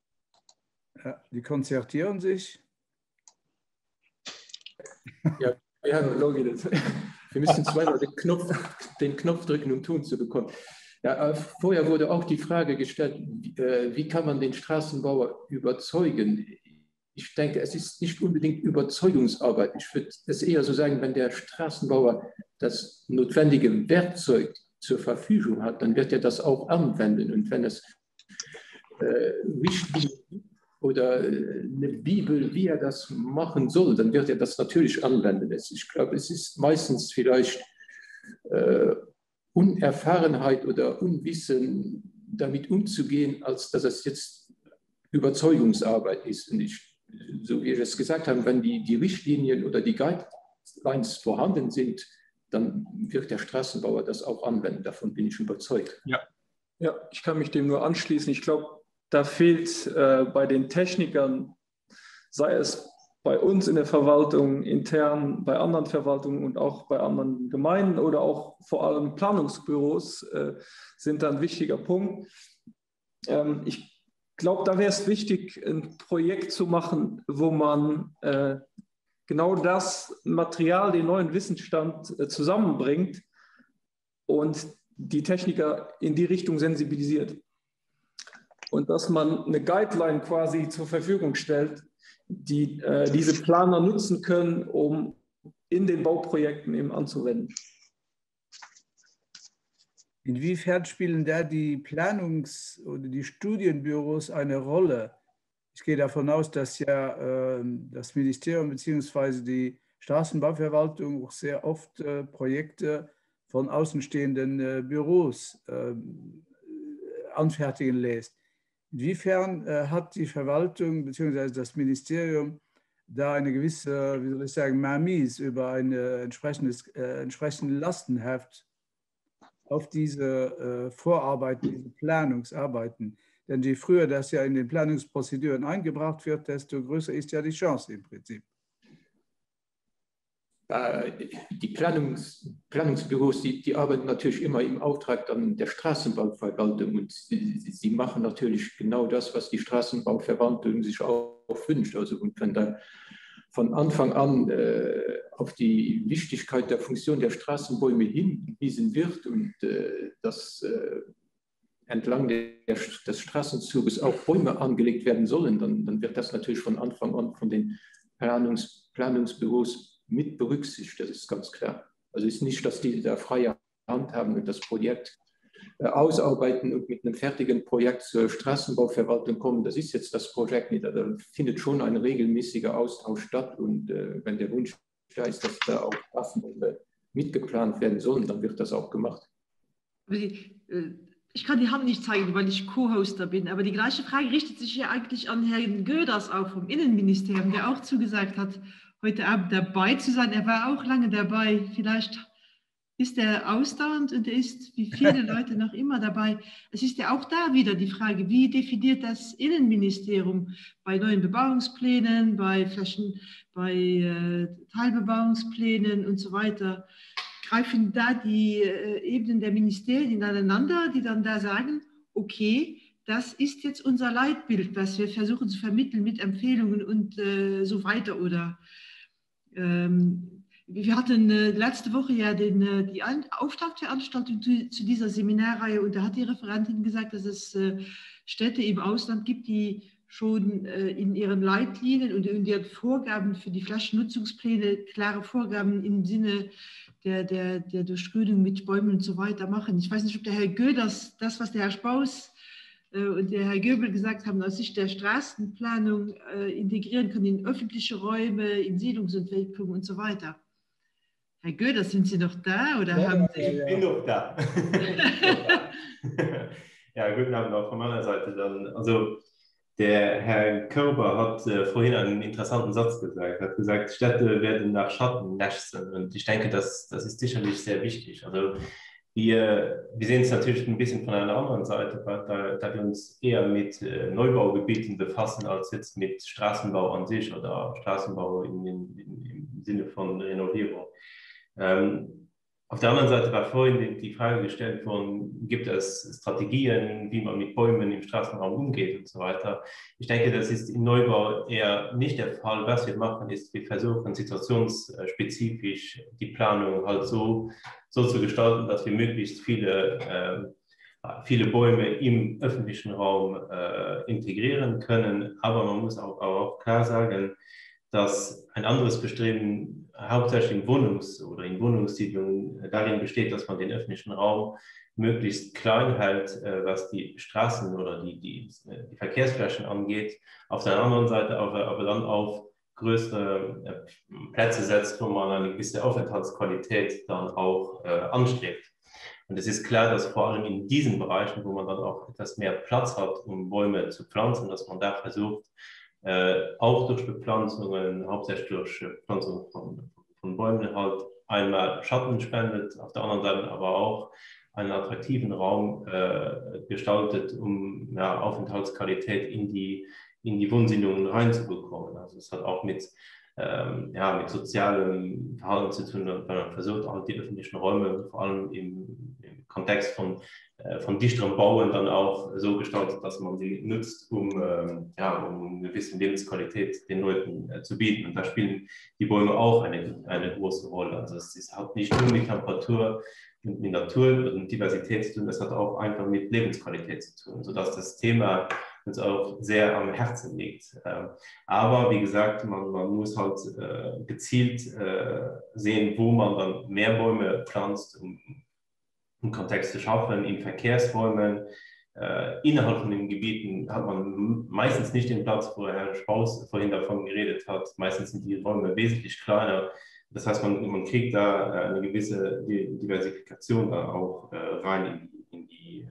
Ja, die konzertieren sich. Ja, Ja, logisch. Wir müssen zweimal den Knopf, den Knopf drücken, um Ton zu bekommen. Ja, vorher wurde auch die Frage gestellt, wie kann man den Straßenbauer überzeugen? Ich denke, es ist nicht unbedingt Überzeugungsarbeit. Ich würde es eher so sagen, wenn der Straßenbauer das notwendige Werkzeug zur Verfügung hat, dann wird er das auch anwenden. Und wenn es äh, Richtlinien oder eine Bibel, wie er das machen soll, dann wird er das natürlich anwenden. Ich glaube, es ist meistens vielleicht äh, Unerfahrenheit oder Unwissen, damit umzugehen, als dass es jetzt Überzeugungsarbeit ist. Und ich, so wie wir es gesagt haben, wenn die, die Richtlinien oder die Guidelines vorhanden sind, dann wird der Straßenbauer das auch anwenden. Davon bin ich überzeugt. Ja, ja, ich kann mich dem nur anschließen. Ich glaube, da fehlt äh, bei den Technikern, sei es bei uns in der Verwaltung, intern, bei anderen Verwaltungen und auch bei anderen Gemeinden oder auch vor allem Planungsbüros, äh, sind da ein wichtiger Punkt. Ähm, ich glaube, da wäre es wichtig, ein Projekt zu machen, wo man äh, genau das Material, den neuen Wissensstand äh, zusammenbringt und die Techniker in die Richtung sensibilisiert. Und dass man eine Guideline quasi zur Verfügung stellt, die äh, diese Planer nutzen können, um in den Bauprojekten eben anzuwenden. Inwiefern spielen da die Planungs- oder die Studienbüros eine Rolle? Ich gehe davon aus, dass ja äh, das Ministerium bzw. die Straßenbauverwaltung auch sehr oft äh, Projekte von außenstehenden äh, Büros äh, anfertigen lässt. Inwiefern äh, hat die Verwaltung bzw. das Ministerium da eine gewisse, wie soll ich sagen, Mainmise über ein äh, entsprechendes, äh, entsprechendes Lastenheft auf diese äh, Vorarbeiten, diese Planungsarbeiten? Denn je früher das ja in den Planungsprozeduren eingebracht wird, desto größer ist ja die Chance im Prinzip. Die Planungs, Planungsbüros, die, die arbeiten natürlich immer im Auftrag dann der Straßenbauverwaltung und sie, sie machen natürlich genau das, was die Straßenbauverwaltung sich auch wünscht. Also und wenn da von Anfang an äh, auf die Wichtigkeit der Funktion der Straßenbäume hingewiesen wird und äh, dass äh, entlang der, des Straßenzuges auch Bäume angelegt werden sollen, dann, dann wird das natürlich von Anfang an von den Planungs, Planungsbüros mit berücksichtigt, das ist ganz klar. Also es ist nicht, dass die da freie Hand haben und das Projekt äh, ausarbeiten und mit einem fertigen Projekt zur Straßenbauverwaltung kommen. Das ist jetzt das Projekt nicht. Da findet schon ein regelmäßiger Austausch statt und äh, wenn der Wunsch da ist, dass da auch Straßenbäume mitgeplant werden sollen, dann wird das auch gemacht. Ich kann die Hand nicht zeigen, weil ich Co-Hoster bin, aber die gleiche Frage richtet sich ja eigentlich an Herrn Göders auch vom Innenministerium, der auch zugesagt hat, heute Abend dabei zu sein. Er war auch lange dabei. Vielleicht ist er ausdauernd und er ist wie viele Leute noch immer dabei. Es ist ja auch da wieder die Frage, wie definiert das Innenministerium bei neuen Bebauungsplänen, bei Flächen, bei äh, Teilbebauungsplänen und so weiter. Greifen da die äh, Ebenen der Ministerien aneinander, die dann da sagen, okay, das ist jetzt unser Leitbild, was wir versuchen zu vermitteln mit Empfehlungen und äh, so weiter. Oder ähm, wir hatten äh, letzte Woche ja den, äh, die An Auftaktveranstaltung zu, zu dieser Seminarreihe und da hat die Referentin gesagt, dass es äh, Städte im Ausland gibt, die schon äh, in ihren Leitlinien und in ihren Vorgaben für die Flächennutzungspläne klare Vorgaben im Sinne der, der, der Durchgrünung mit Bäumen und so weiter machen. Ich weiß nicht, ob der Herr Göders, das, was der Herr Spaus und der Herr Göbel gesagt haben, aus Sicht der Straßenplanung äh, integrieren können in öffentliche Räume, in Siedlungsentwicklung und so weiter. Herr Göder, sind Sie noch da? Oder ja, haben Sie... Ich bin noch da. Ja, guten Abend auch von meiner Seite dann. Also der Herr Körber hat äh, vorhin einen interessanten Satz gesagt. Er hat gesagt, Städte werden nach Schatten nächsten. Und ich denke, das, das ist sicherlich sehr wichtig. Also Wir, wir sehen es natürlich ein bisschen von einer anderen Seite, da, da wir uns eher mit äh, Neubaugebieten befassen, als jetzt mit Straßenbau an sich oder Straßenbau in, in, in, im Sinne von Renovierung. Ähm, Auf der anderen Seite war vorhin die Frage gestellt worden, gibt es Strategien, wie man mit Bäumen im Straßenraum umgeht und so weiter. Ich denke, das ist im Neubau eher nicht der Fall. Was wir machen, ist, wir versuchen situationsspezifisch die Planung halt so, so zu gestalten, dass wir möglichst viele äh, viele Bäume im öffentlichen Raum äh, integrieren können. Aber man muss auch, auch klar sagen, dass ein anderes Bestreben hauptsächlich in Wohnungs- oder in Wohnungssiedlungen darin besteht, dass man den öffentlichen Raum möglichst klein hält, äh, was die Straßen oder die, die, die Verkehrsflächen angeht. Auf der anderen Seite aber, aber dann auf größere äh, Plätze setzt, wo man eine gewisse Aufenthaltsqualität dann auch äh, anstrebt. Und es ist klar, dass vor allem in diesen Bereichen, wo man dann auch etwas mehr Platz hat, um Bäume zu pflanzen, dass man da versucht, äh, auch durch Bepflanzungen, hauptsächlich durch Pflanzung von, von Bäumen halt einmal Schatten spendet, auf der anderen Seite aber auch einen attraktiven Raum äh, gestaltet, um ja, Aufenthaltsqualität in die, in die Wohnsiedlungen reinzubekommen. Also es hat auch mit Ähm, ja, mit sozialem Verhalten zu tun, wenn man versucht, auch die öffentlichen Räume, vor allem im, im Kontext von, äh, von dichterem Bauen, dann auch so gestaltet, dass man sie nutzt, um, ähm, ja, um eine gewisse Lebensqualität den Leuten äh, zu bieten. Und da spielen die Bäume auch eine, eine große Rolle. Also es ist, hat nicht nur mit Temperatur und mit Natur und Diversität zu tun, es hat auch einfach mit Lebensqualität zu tun, sodass das Thema uns auch sehr am Herzen liegt. Aber wie gesagt, man, man muss halt äh, gezielt äh, sehen, wo man dann mehr Bäume pflanzt, um, um Kontext zu schaffen, in Verkehrsräumen. Äh, innerhalb von den Gebieten hat man meistens nicht den Platz, wo Herr Spaus vorhin davon geredet hat. Meistens sind die Räume wesentlich kleiner. Das heißt, man, man kriegt da eine gewisse Diversifikation da auch äh, rein in, in die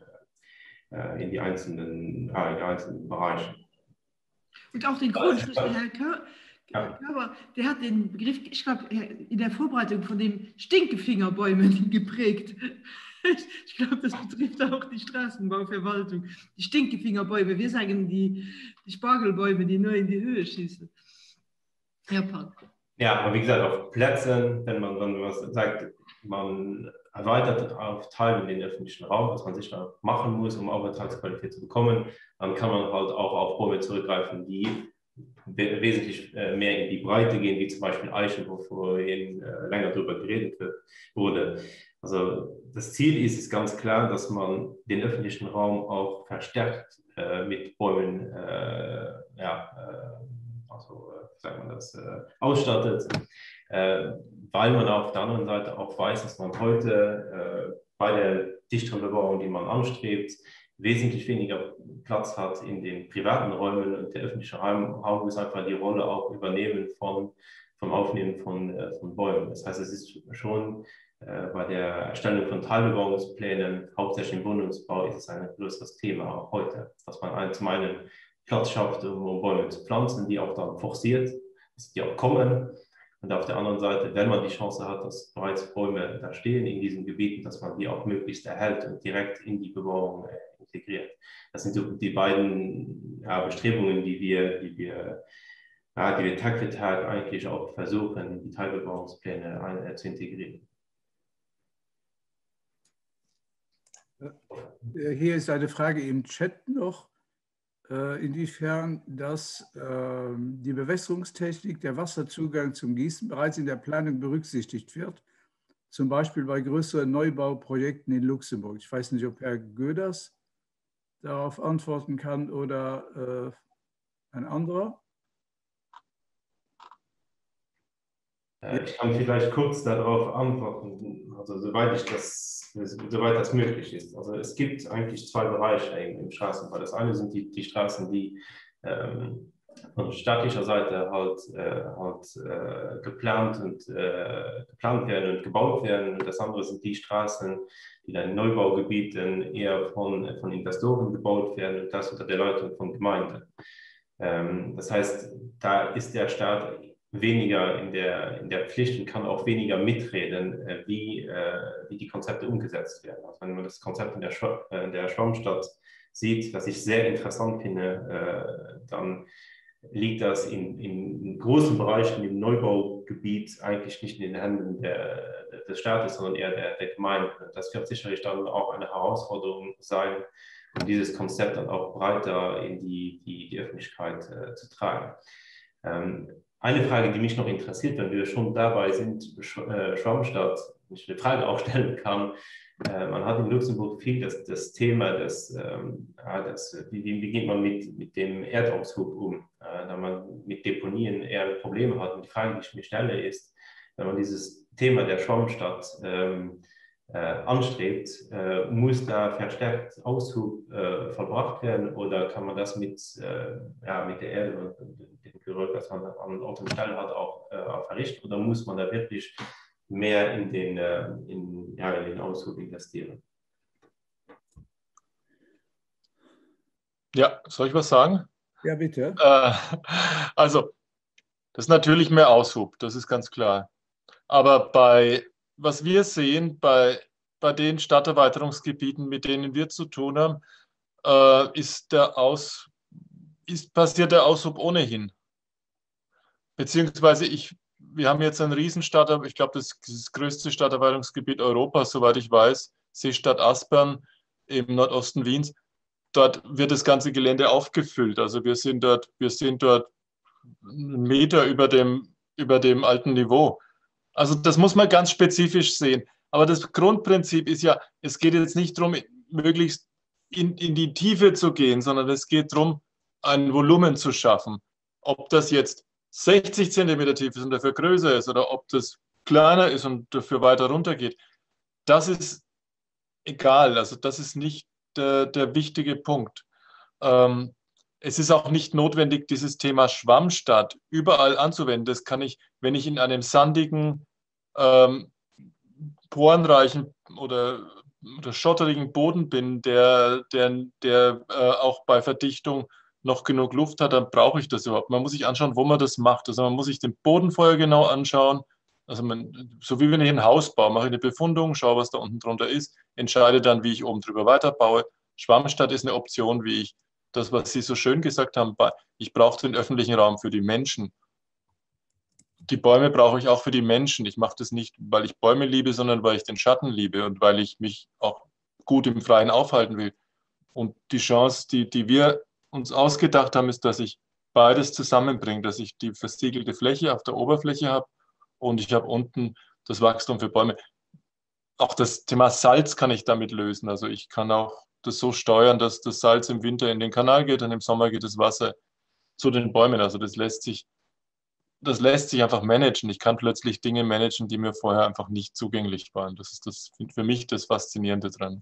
in die einzelnen, ja, in die einzelnen Bereiche. Und auch den Grundschluss, Herr Körber, der hat den Begriff, ich glaube, in der Vorbereitung von den Stinkefingerbäumen geprägt. Ich glaube, das betrifft auch die Straßenbauverwaltung. Die Stinkefingerbäume, wir sagen die, die Spargelbäume, die nur in die Höhe schießen. Herr Park. Ja, aber wie gesagt, auf Plätzen, wenn man dann was sagt, man erweitert auf Teilen den öffentlichen Raum, was man sich da machen muss, um Aufenthaltsqualität zu bekommen, dann kann man halt auch auf Bäume zurückgreifen, die wesentlich mehr in die Breite gehen, wie zum Beispiel Eichen, wo vorhin länger darüber geredet wird, wurde. Also das Ziel ist es ganz klar, dass man den öffentlichen Raum auch verstärkt äh, mit Bäumen äh, ja, äh, also, äh, sagen wir das, äh, ausstattet. Äh, weil man auf der anderen Seite auch weiß, dass man heute äh, bei der dichteren Bebauung, die man anstrebt, wesentlich weniger Platz hat in den privaten Räumen, und der öffentliche Raum, Raum muss einfach die Rolle auch übernehmen von, vom Aufnehmen von, äh, von Bäumen. Das heißt, es ist schon äh, bei der Erstellung von Teilbebauungsplänen, hauptsächlich im Wohnungsbau, ist es ein größeres Thema auch heute, dass man einen, zum einen Platz schafft, um Bäume zu pflanzen, die auch dann forciert, dass die auch kommen. Und auf der anderen Seite, wenn man die Chance hat, dass bereits Bäume da stehen in diesen Gebieten, dass man die auch möglichst erhält und direkt in die Bebauung äh, integriert. Das sind so die beiden ja, Bestrebungen, die wir, die wir, ja, die wir Tag für Tag eigentlich auch versuchen, die Teilbebauungspläne ein, äh, zu integrieren. Hier ist eine Frage im Chat noch. Inwiefern dass äh, die Bewässerungstechnik, der Wasserzugang zum Gießen bereits in der Planung berücksichtigt wird, zum Beispiel bei größeren Neubauprojekten in Luxemburg. Ich weiß nicht, ob Herr Göders darauf antworten kann oder äh, ein anderer. Ich kann vielleicht kurz darauf antworten, also soweit, ich das, soweit das möglich ist. Also es gibt eigentlich zwei Bereiche im Straßenbau. Das eine sind die, die Straßen, die ähm, von staatlicher Seite halt, äh, halt äh, geplant, und, äh, geplant werden und gebaut werden. Und das andere sind die Straßen, die dann in Neubaugebieten eher von, von Investoren gebaut werden, und das unter der Leitung von Gemeinden. Ähm, das heißt, da ist der Staat weniger in der, in der Pflicht und kann auch weniger mitreden, äh, wie, äh, wie die Konzepte umgesetzt werden. Also wenn man das Konzept in der, Schw äh, in der Schwammstadt sieht, was ich sehr interessant finde, äh, dann liegt das in, in großen Bereichen im Neubaugebiet eigentlich nicht in den Händen der, des Staates, sondern eher der, der Gemeinden. Das wird sicherlich dann auch eine Herausforderung sein, um dieses Konzept dann auch breiter in die, die, die Öffentlichkeit äh, zu tragen. Ähm, eine Frage, die mich noch interessiert, wenn wir schon dabei sind, äh, Schwammstadt, wenn ich eine Frage auch stellen kann. Äh, man hat in Luxemburg viel das, das Thema, des, ähm, ja, das, wie, wie geht man mit, mit dem Erdaushub um, äh, da man mit Deponien eher Probleme hat. Und die Frage, die ich mir stelle, ist, wenn man dieses Thema der Schwammstadt ähm, äh, anstrebt, äh, muss da verstärkt Aushub äh, verbracht werden oder kann man das mit, äh, ja, mit der Erde und dem Geröll, das man an Ort und Stelle hat, auch, äh, auch verrichten, oder muss man da wirklich mehr in den, äh, in, ja, in den Aushub investieren? Ja, soll ich was sagen? Ja, bitte. Äh, also, das ist natürlich mehr Aushub, das ist ganz klar. Aber bei, was wir sehen, bei, bei den Stadterweiterungsgebieten, mit denen wir zu tun haben, äh, ist der Aus, ist, passiert der Aushub ohnehin. Beziehungsweise ich, wir haben jetzt einen Riesenstadt, ich glaube, das, das größte Stadterweiterungsgebiet Europas, soweit ich weiß, Seestadt Aspern im Nordosten Wiens. Dort wird das ganze Gelände aufgefüllt. Also wir sind dort, wir sind dort einen Meter über dem, über dem alten Niveau. Also das muss man ganz spezifisch sehen. Aber das Grundprinzip ist ja, es geht jetzt nicht darum, möglichst in, in die Tiefe zu gehen, sondern es geht darum, ein Volumen zu schaffen. Ob das jetzt sechzig Zentimeter tief ist und dafür größer ist oder ob das kleiner ist und dafür weiter runter geht, das ist egal. Also das ist nicht der, der wichtige Punkt. Ähm, es ist auch nicht notwendig, dieses Thema Schwammstadt überall anzuwenden. Das kann ich, wenn ich in einem sandigen, ähm, porenreichen oder, oder schotterigen Boden bin, der, der, der äh, auch bei Verdichtung noch genug Luft hat, dann brauche ich das überhaupt. Man muss sich anschauen, wo man das macht. Also man muss sich den Boden vorher genau anschauen. Also man, so wie wenn ich ein Haus baue, mache ich eine Befundung, schaue, was da unten drunter ist, entscheide dann, wie ich oben drüber weiterbaue. Schwammstadt ist eine Option, wie ich das, was Sie so schön gesagt haben, ich brauche den öffentlichen Raum für die Menschen. Die Bäume brauche ich auch für die Menschen. Ich mache das nicht, weil ich Bäume liebe, sondern weil ich den Schatten liebe und weil ich mich auch gut im Freien aufhalten will. Und die Chance, die, die wir uns ausgedacht haben, ist, dass ich beides zusammenbringe, dass ich die versiegelte Fläche auf der Oberfläche habe und ich habe unten das Wachstum für Bäume. Auch das Thema Salz kann ich damit lösen. Also ich kann auch das so steuern, dass das Salz im Winter in den Kanal geht und im Sommer geht das Wasser zu den Bäumen. Also das lässt sich, das lässt sich einfach managen. Ich kann plötzlich Dinge managen, die mir vorher einfach nicht zugänglich waren. Das ist das, für mich das Faszinierende dran.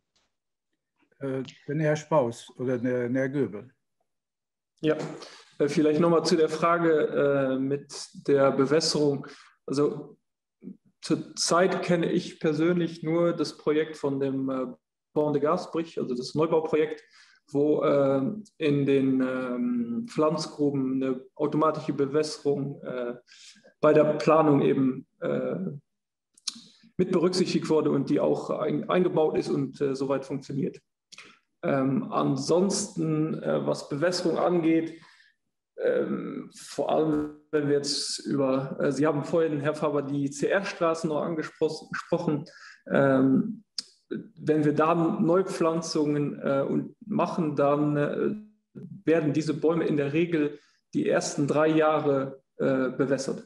Äh, den Herr Spaus oder der Herr Göbel. Ja, vielleicht nochmal zu der Frage äh, mit der Bewässerung. Also zurzeit kenne ich persönlich nur das Projekt von dem äh, Pont de Gasbrich, also das Neubauprojekt, wo äh, in den ähm, Pflanzgruben eine automatische Bewässerung äh, bei der Planung eben äh, mit berücksichtigt wurde und die auch ein, eingebaut ist und äh, soweit funktioniert. Ähm, ansonsten, äh, was Bewässerung angeht, ähm, vor allem, wenn wir jetzt über, äh, Sie haben vorhin, Herr Faber, die C R-Straßen noch angesprochen, ähm, wenn wir da Neupflanzungen äh, und machen, dann äh, werden diese Bäume in der Regel die ersten drei Jahre äh, bewässert.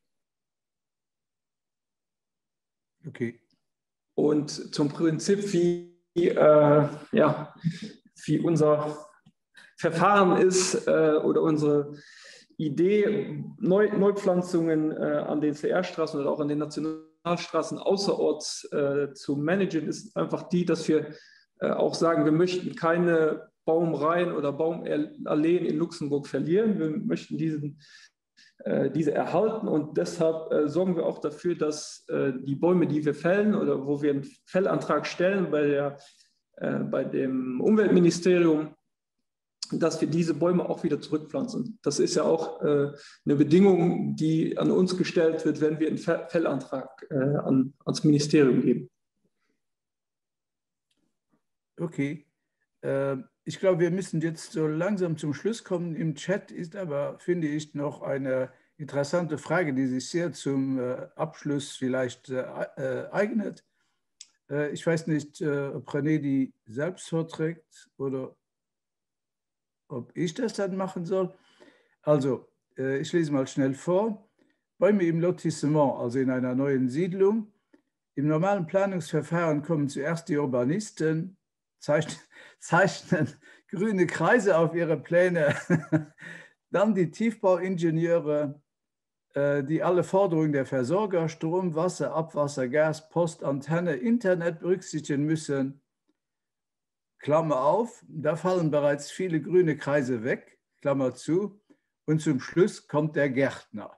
Okay. Und zum Prinzip, wie, äh, ja, wie unser Verfahren ist äh, oder unsere Idee, Neu Neupflanzungen äh, an den C R-Straßen oder auch an den Nationalstraßen außerorts äh, zu managen, ist einfach die, dass wir äh, auch sagen, wir möchten keine Baumreihen oder Baumalleen in Luxemburg verlieren. Wir möchten diesen, äh, diese erhalten und deshalb äh, sorgen wir auch dafür, dass äh, die Bäume, die wir fällen oder wo wir einen Fellantrag stellen bei, der, äh, bei dem Umweltministerium, dass wir diese Bäume auch wieder zurückpflanzen. Das ist ja auch äh, eine Bedingung, die an uns gestellt wird, wenn wir einen Fellantrag äh, an, ans Ministerium geben. Okay. Äh, ich glaube, wir müssen jetzt so langsam zum Schluss kommen. Im Chat ist aber, finde ich, noch eine interessante Frage, die sich sehr zum äh, Abschluss vielleicht äh, äh, eignet. Äh, ich weiß nicht, äh, ob René die selbst vorträgt oder ob ich das dann machen soll. Also, äh, ich lese mal schnell vor. Bäume im Lotissement, also in einer neuen Siedlung. Im normalen Planungsverfahren kommen zuerst die Urbanisten, zeichnen, zeichnen grüne Kreise auf ihre Pläne, dann die Tiefbauingenieure, äh, die alle Forderungen der Versorger, Strom, Wasser, Abwasser, Gas, Post, Antenne, Internet berücksichtigen müssen. Klammer auf, da fallen bereits viele grüne Kreise weg, Klammer zu, und zum Schluss kommt der Gärtner.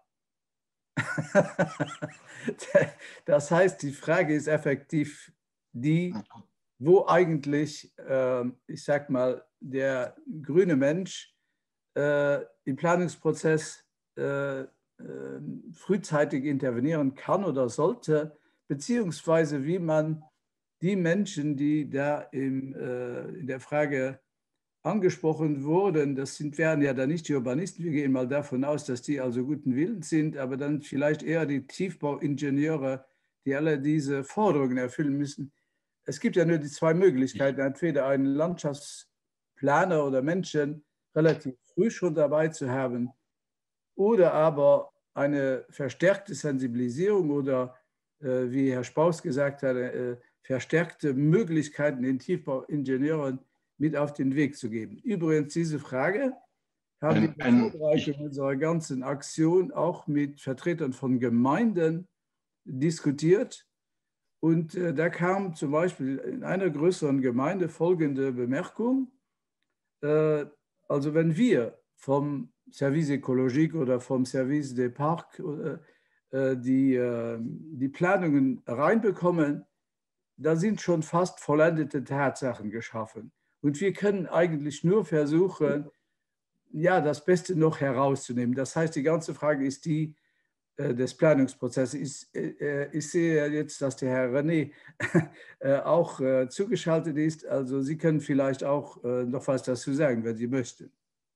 Das heißt, die Frage ist effektiv die, wo eigentlich, äh, ich sag mal, der grüne Mensch äh, im Planungsprozess äh, äh, frühzeitig intervenieren kann oder sollte, beziehungsweise wie man die Menschen, die da im, äh, in der Frage angesprochen wurden, das sind, wären ja dann nicht die Urbanisten, wir gehen mal davon aus, dass die also guten Willens sind, aber dann vielleicht eher die Tiefbauingenieure, die alle diese Forderungen erfüllen müssen. Es gibt ja nur die zwei Möglichkeiten, entweder einen Landschaftsplaner oder Menschen relativ früh schon dabei zu haben oder aber eine verstärkte Sensibilisierung oder, äh, wie Herr Spaus gesagt hat, äh, verstärkte Möglichkeiten den Tiefbauingenieuren mit auf den Weg zu geben. Übrigens, diese Frage haben wir in der Vorbereitung unserer ganzen Aktion auch mit Vertretern von Gemeinden diskutiert. Und äh, da kam zum Beispiel in einer größeren Gemeinde folgende Bemerkung. Äh, also wenn wir vom Service Écologique oder vom Service des Parcs äh, die, äh, die Planungen reinbekommen, da sind schon fast vollendete Tatsachen geschaffen. Und wir können eigentlich nur versuchen, ja, das Beste noch herauszunehmen. Das heißt, die ganze Frage ist die äh, des Planungsprozesses. Ich, äh, ich sehe jetzt, dass der Herr René äh, auch äh, zugeschaltet ist. Also Sie können vielleicht auch äh, noch was dazu sagen, wenn Sie möchten.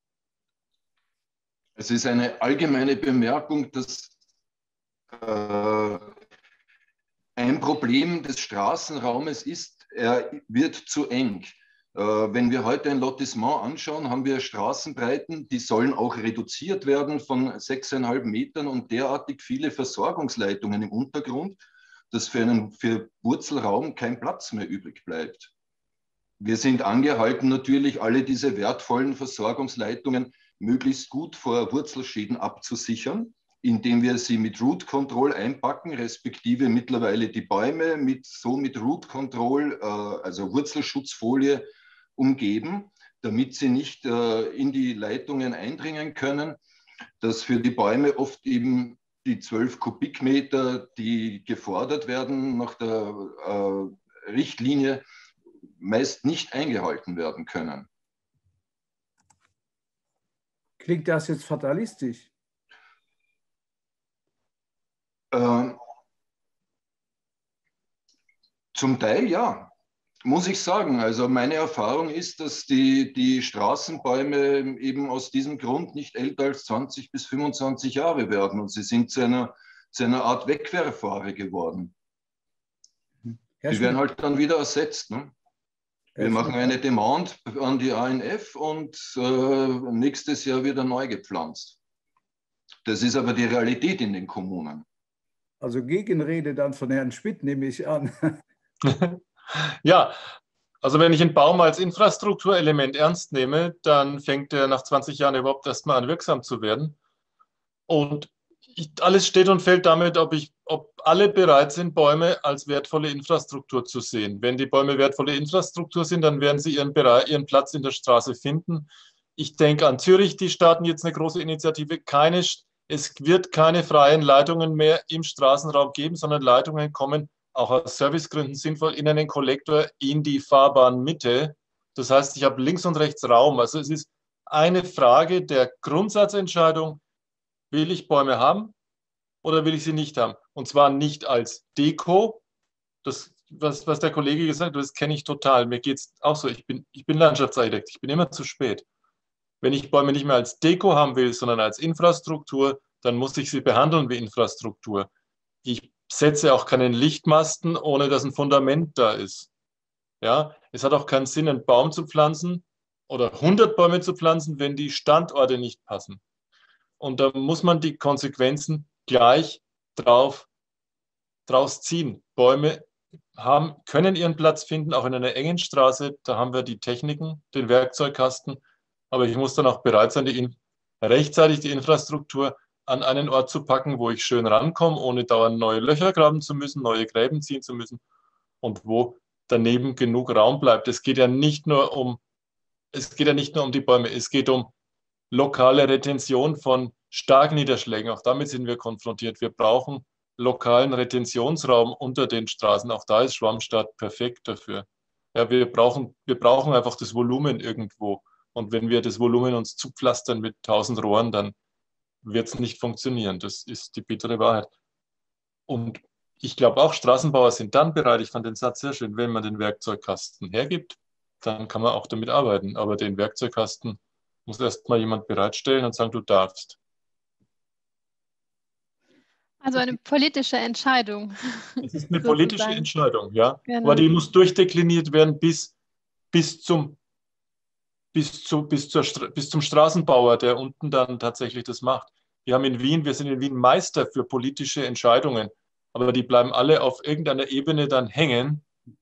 Es ist eine allgemeine Bemerkung, dass äh, ein Problem des Straßenraumes ist, er wird zu eng. Wenn wir heute ein Lotissement anschauen, haben wir Straßenbreiten, die sollen auch reduziert werden von sechseinhalb Metern und derartig viele Versorgungsleitungen im Untergrund, dass für einen für Wurzelraum kein Platz mehr übrig bleibt. Wir sind angehalten, natürlich alle diese wertvollen Versorgungsleitungen möglichst gut vor Wurzelschäden abzusichern, indem wir sie mit Root Control einpacken, respektive mittlerweile die Bäume mit, so mit Root Control, also Wurzelschutzfolie, umgeben, damit sie nicht äh, in die Leitungen eindringen können, dass für die Bäume oft eben die zwölf Kubikmeter, die gefordert werden nach der äh, Richtlinie, meist nicht eingehalten werden können. Klingt das jetzt fatalistisch? Äh, zum Teil ja. Muss ich sagen, also meine Erfahrung ist, dass die, die Straßenbäume eben aus diesem Grund nicht älter als zwanzig bis fünfundzwanzig Jahre werden und sie sind zu einer, zu einer Art Wegwerfware geworden. Herr die Schmidt, werden halt dann wieder ersetzt. Ne? Wir Herr machen Schmidt, eine Demand an die A N F und äh, nächstes Jahr wieder neu gepflanzt. Das ist aber die Realität in den Kommunen. Also Gegenrede dann von Herrn Schmidt, nehme ich an. Ja, also wenn ich einen Baum als Infrastrukturelement ernst nehme, dann fängt er nach zwanzig Jahren überhaupt erstmal an, wirksam zu werden. Und ich, alles steht und fällt damit, ob, ich, ob alle bereit sind, Bäume als wertvolle Infrastruktur zu sehen. Wenn die Bäume wertvolle Infrastruktur sind, dann werden sie ihren, Bereich, ihren Platz in der Straße finden. Ich denke an Zürich, die starten jetzt eine große Initiative. Keine, es wird keine freien Leitungen mehr im Straßenraum geben, sondern Leitungen kommen auch aus Servicegründen sinnvoll in einen Kollektor in die Fahrbahnmitte. Das heißt, ich habe links und rechts Raum. Also es ist eine Frage der Grundsatzentscheidung, will ich Bäume haben oder will ich sie nicht haben? Und zwar nicht als Deko, das was, was der Kollege gesagt hat, das kenne ich total. Mir geht es auch so. Ich bin, ich bin Landschaftsarchitekt. Ich bin immer zu spät. Wenn ich Bäume nicht mehr als Deko haben will, sondern als Infrastruktur, dann muss ich sie behandeln wie Infrastruktur. Ich setze auch keinen Lichtmasten, ohne dass ein Fundament da ist. Ja, es hat auch keinen Sinn, einen Baum zu pflanzen oder hundert Bäume zu pflanzen, wenn die Standorte nicht passen. Und da muss man die Konsequenzen gleich drauf, draus ziehen. Bäume haben, können ihren Platz finden, auch in einer engen Straße. Da haben wir die Techniken, den Werkzeugkasten. Aber ich muss dann auch bereit sein, die, rechtzeitig die Infrastruktur an einen Ort zu packen, wo ich schön rankomme, ohne dauernd neue Löcher graben zu müssen, neue Gräben ziehen zu müssen und wo daneben genug Raum bleibt. Es geht ja nicht nur um, es geht ja nicht nur um die Bäume, es geht um lokale Retention von Starkniederschlägen. Auch damit sind wir konfrontiert. Wir brauchen lokalen Retentionsraum unter den Straßen. Auch da ist Schwammstadt perfekt dafür. Ja, wir brauchen, wir brauchen einfach das Volumen irgendwo. Und wenn wir das Volumen uns zupflastern mit tausend Rohren, dann wird es nicht funktionieren. Das ist die bittere Wahrheit. Und ich glaube auch, Straßenbauer sind dann bereit, ich fand den Satz sehr schön, wenn man den Werkzeugkasten hergibt, dann kann man auch damit arbeiten. Aber den Werkzeugkasten muss erst mal jemand bereitstellen und sagen, du darfst. Also eine politische Entscheidung. Es ist eine politische Entscheidung, ja. Genau. Aber die muss durchdekliniert werden bis, bis, zum, bis, zu, bis, zur, bis zum Straßenbauer, der unten dann tatsächlich das macht. Wir haben in Wien, wir sind in Wien Meister für politische Entscheidungen, aber die bleiben alle auf irgendeiner Ebene dann hängen.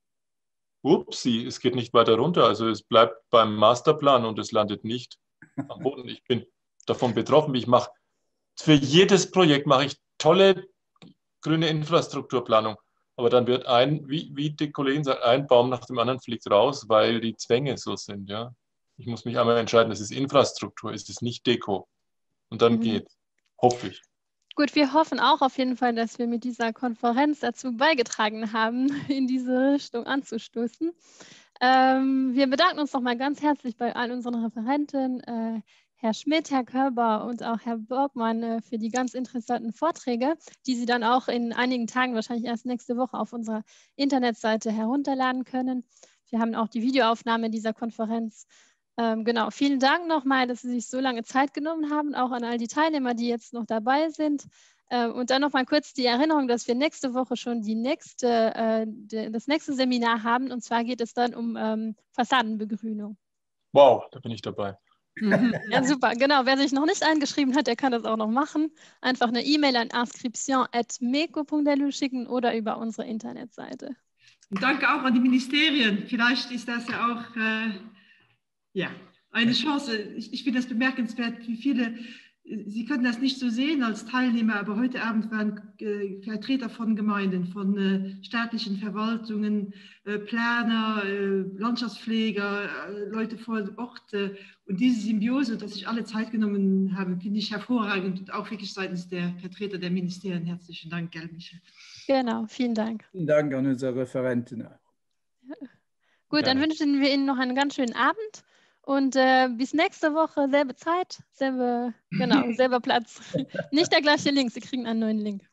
Upsi, es geht nicht weiter runter. Also es bleibt beim Masterplan und es landet nicht am Boden. Ich bin davon betroffen. Ich mache für jedes Projekt mache ich tolle grüne Infrastrukturplanung. Aber dann wird ein, wie, wie die Kollegin sagt, ein Baum nach dem anderen fliegt raus, weil die Zwänge so sind. Ja? Ich muss mich einmal entscheiden, es ist Infrastruktur, es ist nicht Deko. Und dann mhm. geht, hoffe ich. Gut, wir hoffen auch auf jeden Fall, dass wir mit dieser Konferenz dazu beigetragen haben, in diese Richtung anzustoßen. Ähm, wir bedanken uns nochmal ganz herzlich bei all unseren Referenten, äh, Herr Schmidt, Herr Körber und auch Herr Borgmann äh, für die ganz interessanten Vorträge, die Sie dann auch in einigen Tagen, wahrscheinlich erst nächste Woche, auf unserer Internetseite herunterladen können. Wir haben auch die Videoaufnahme dieser Konferenz. Ähm, genau, vielen Dank nochmal, dass Sie sich so lange Zeit genommen haben, auch an all die Teilnehmer, die jetzt noch dabei sind. Ähm, und dann nochmal kurz die Erinnerung, dass wir nächste Woche schon die nächste, äh, de, das nächste Seminar haben. Und zwar geht es dann um ähm, Fassadenbegrünung. Wow, da bin ich dabei. Ja, super. Genau, wer sich noch nicht eingeschrieben hat, der kann das auch noch machen. Einfach eine E-Mail an inscription at meco punkt l u schicken oder über unsere Internetseite. Und danke auch an die Ministerien. Vielleicht ist das ja auch äh, ja, eine Chance. Ich, ich finde das bemerkenswert, wie viele, Sie können das nicht so sehen als Teilnehmer, aber heute Abend waren äh, Vertreter von Gemeinden, von äh, staatlichen Verwaltungen, äh, Planer, äh, Landschaftspfleger, äh, Leute vor Ort. Äh, und diese Symbiose, dass sich alle Zeit genommen haben, finde ich hervorragend und auch wirklich seitens der Vertreter der Ministerien. Herzlichen Dank, gell, Michael. Genau, vielen Dank. Vielen Dank an unsere Referenten. Ja. Gut, dann wünschen wir Ihnen noch einen ganz schönen Abend. Und äh, bis nächste Woche, selbe Zeit, selbe, genau, selber Platz. Nicht der gleiche Link, Sie kriegen einen neuen Link.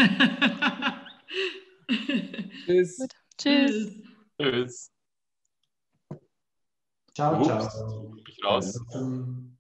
Tschüss. Gut. Tschüss. Tschüss. Ciao, Ups. ciao. Ich raus.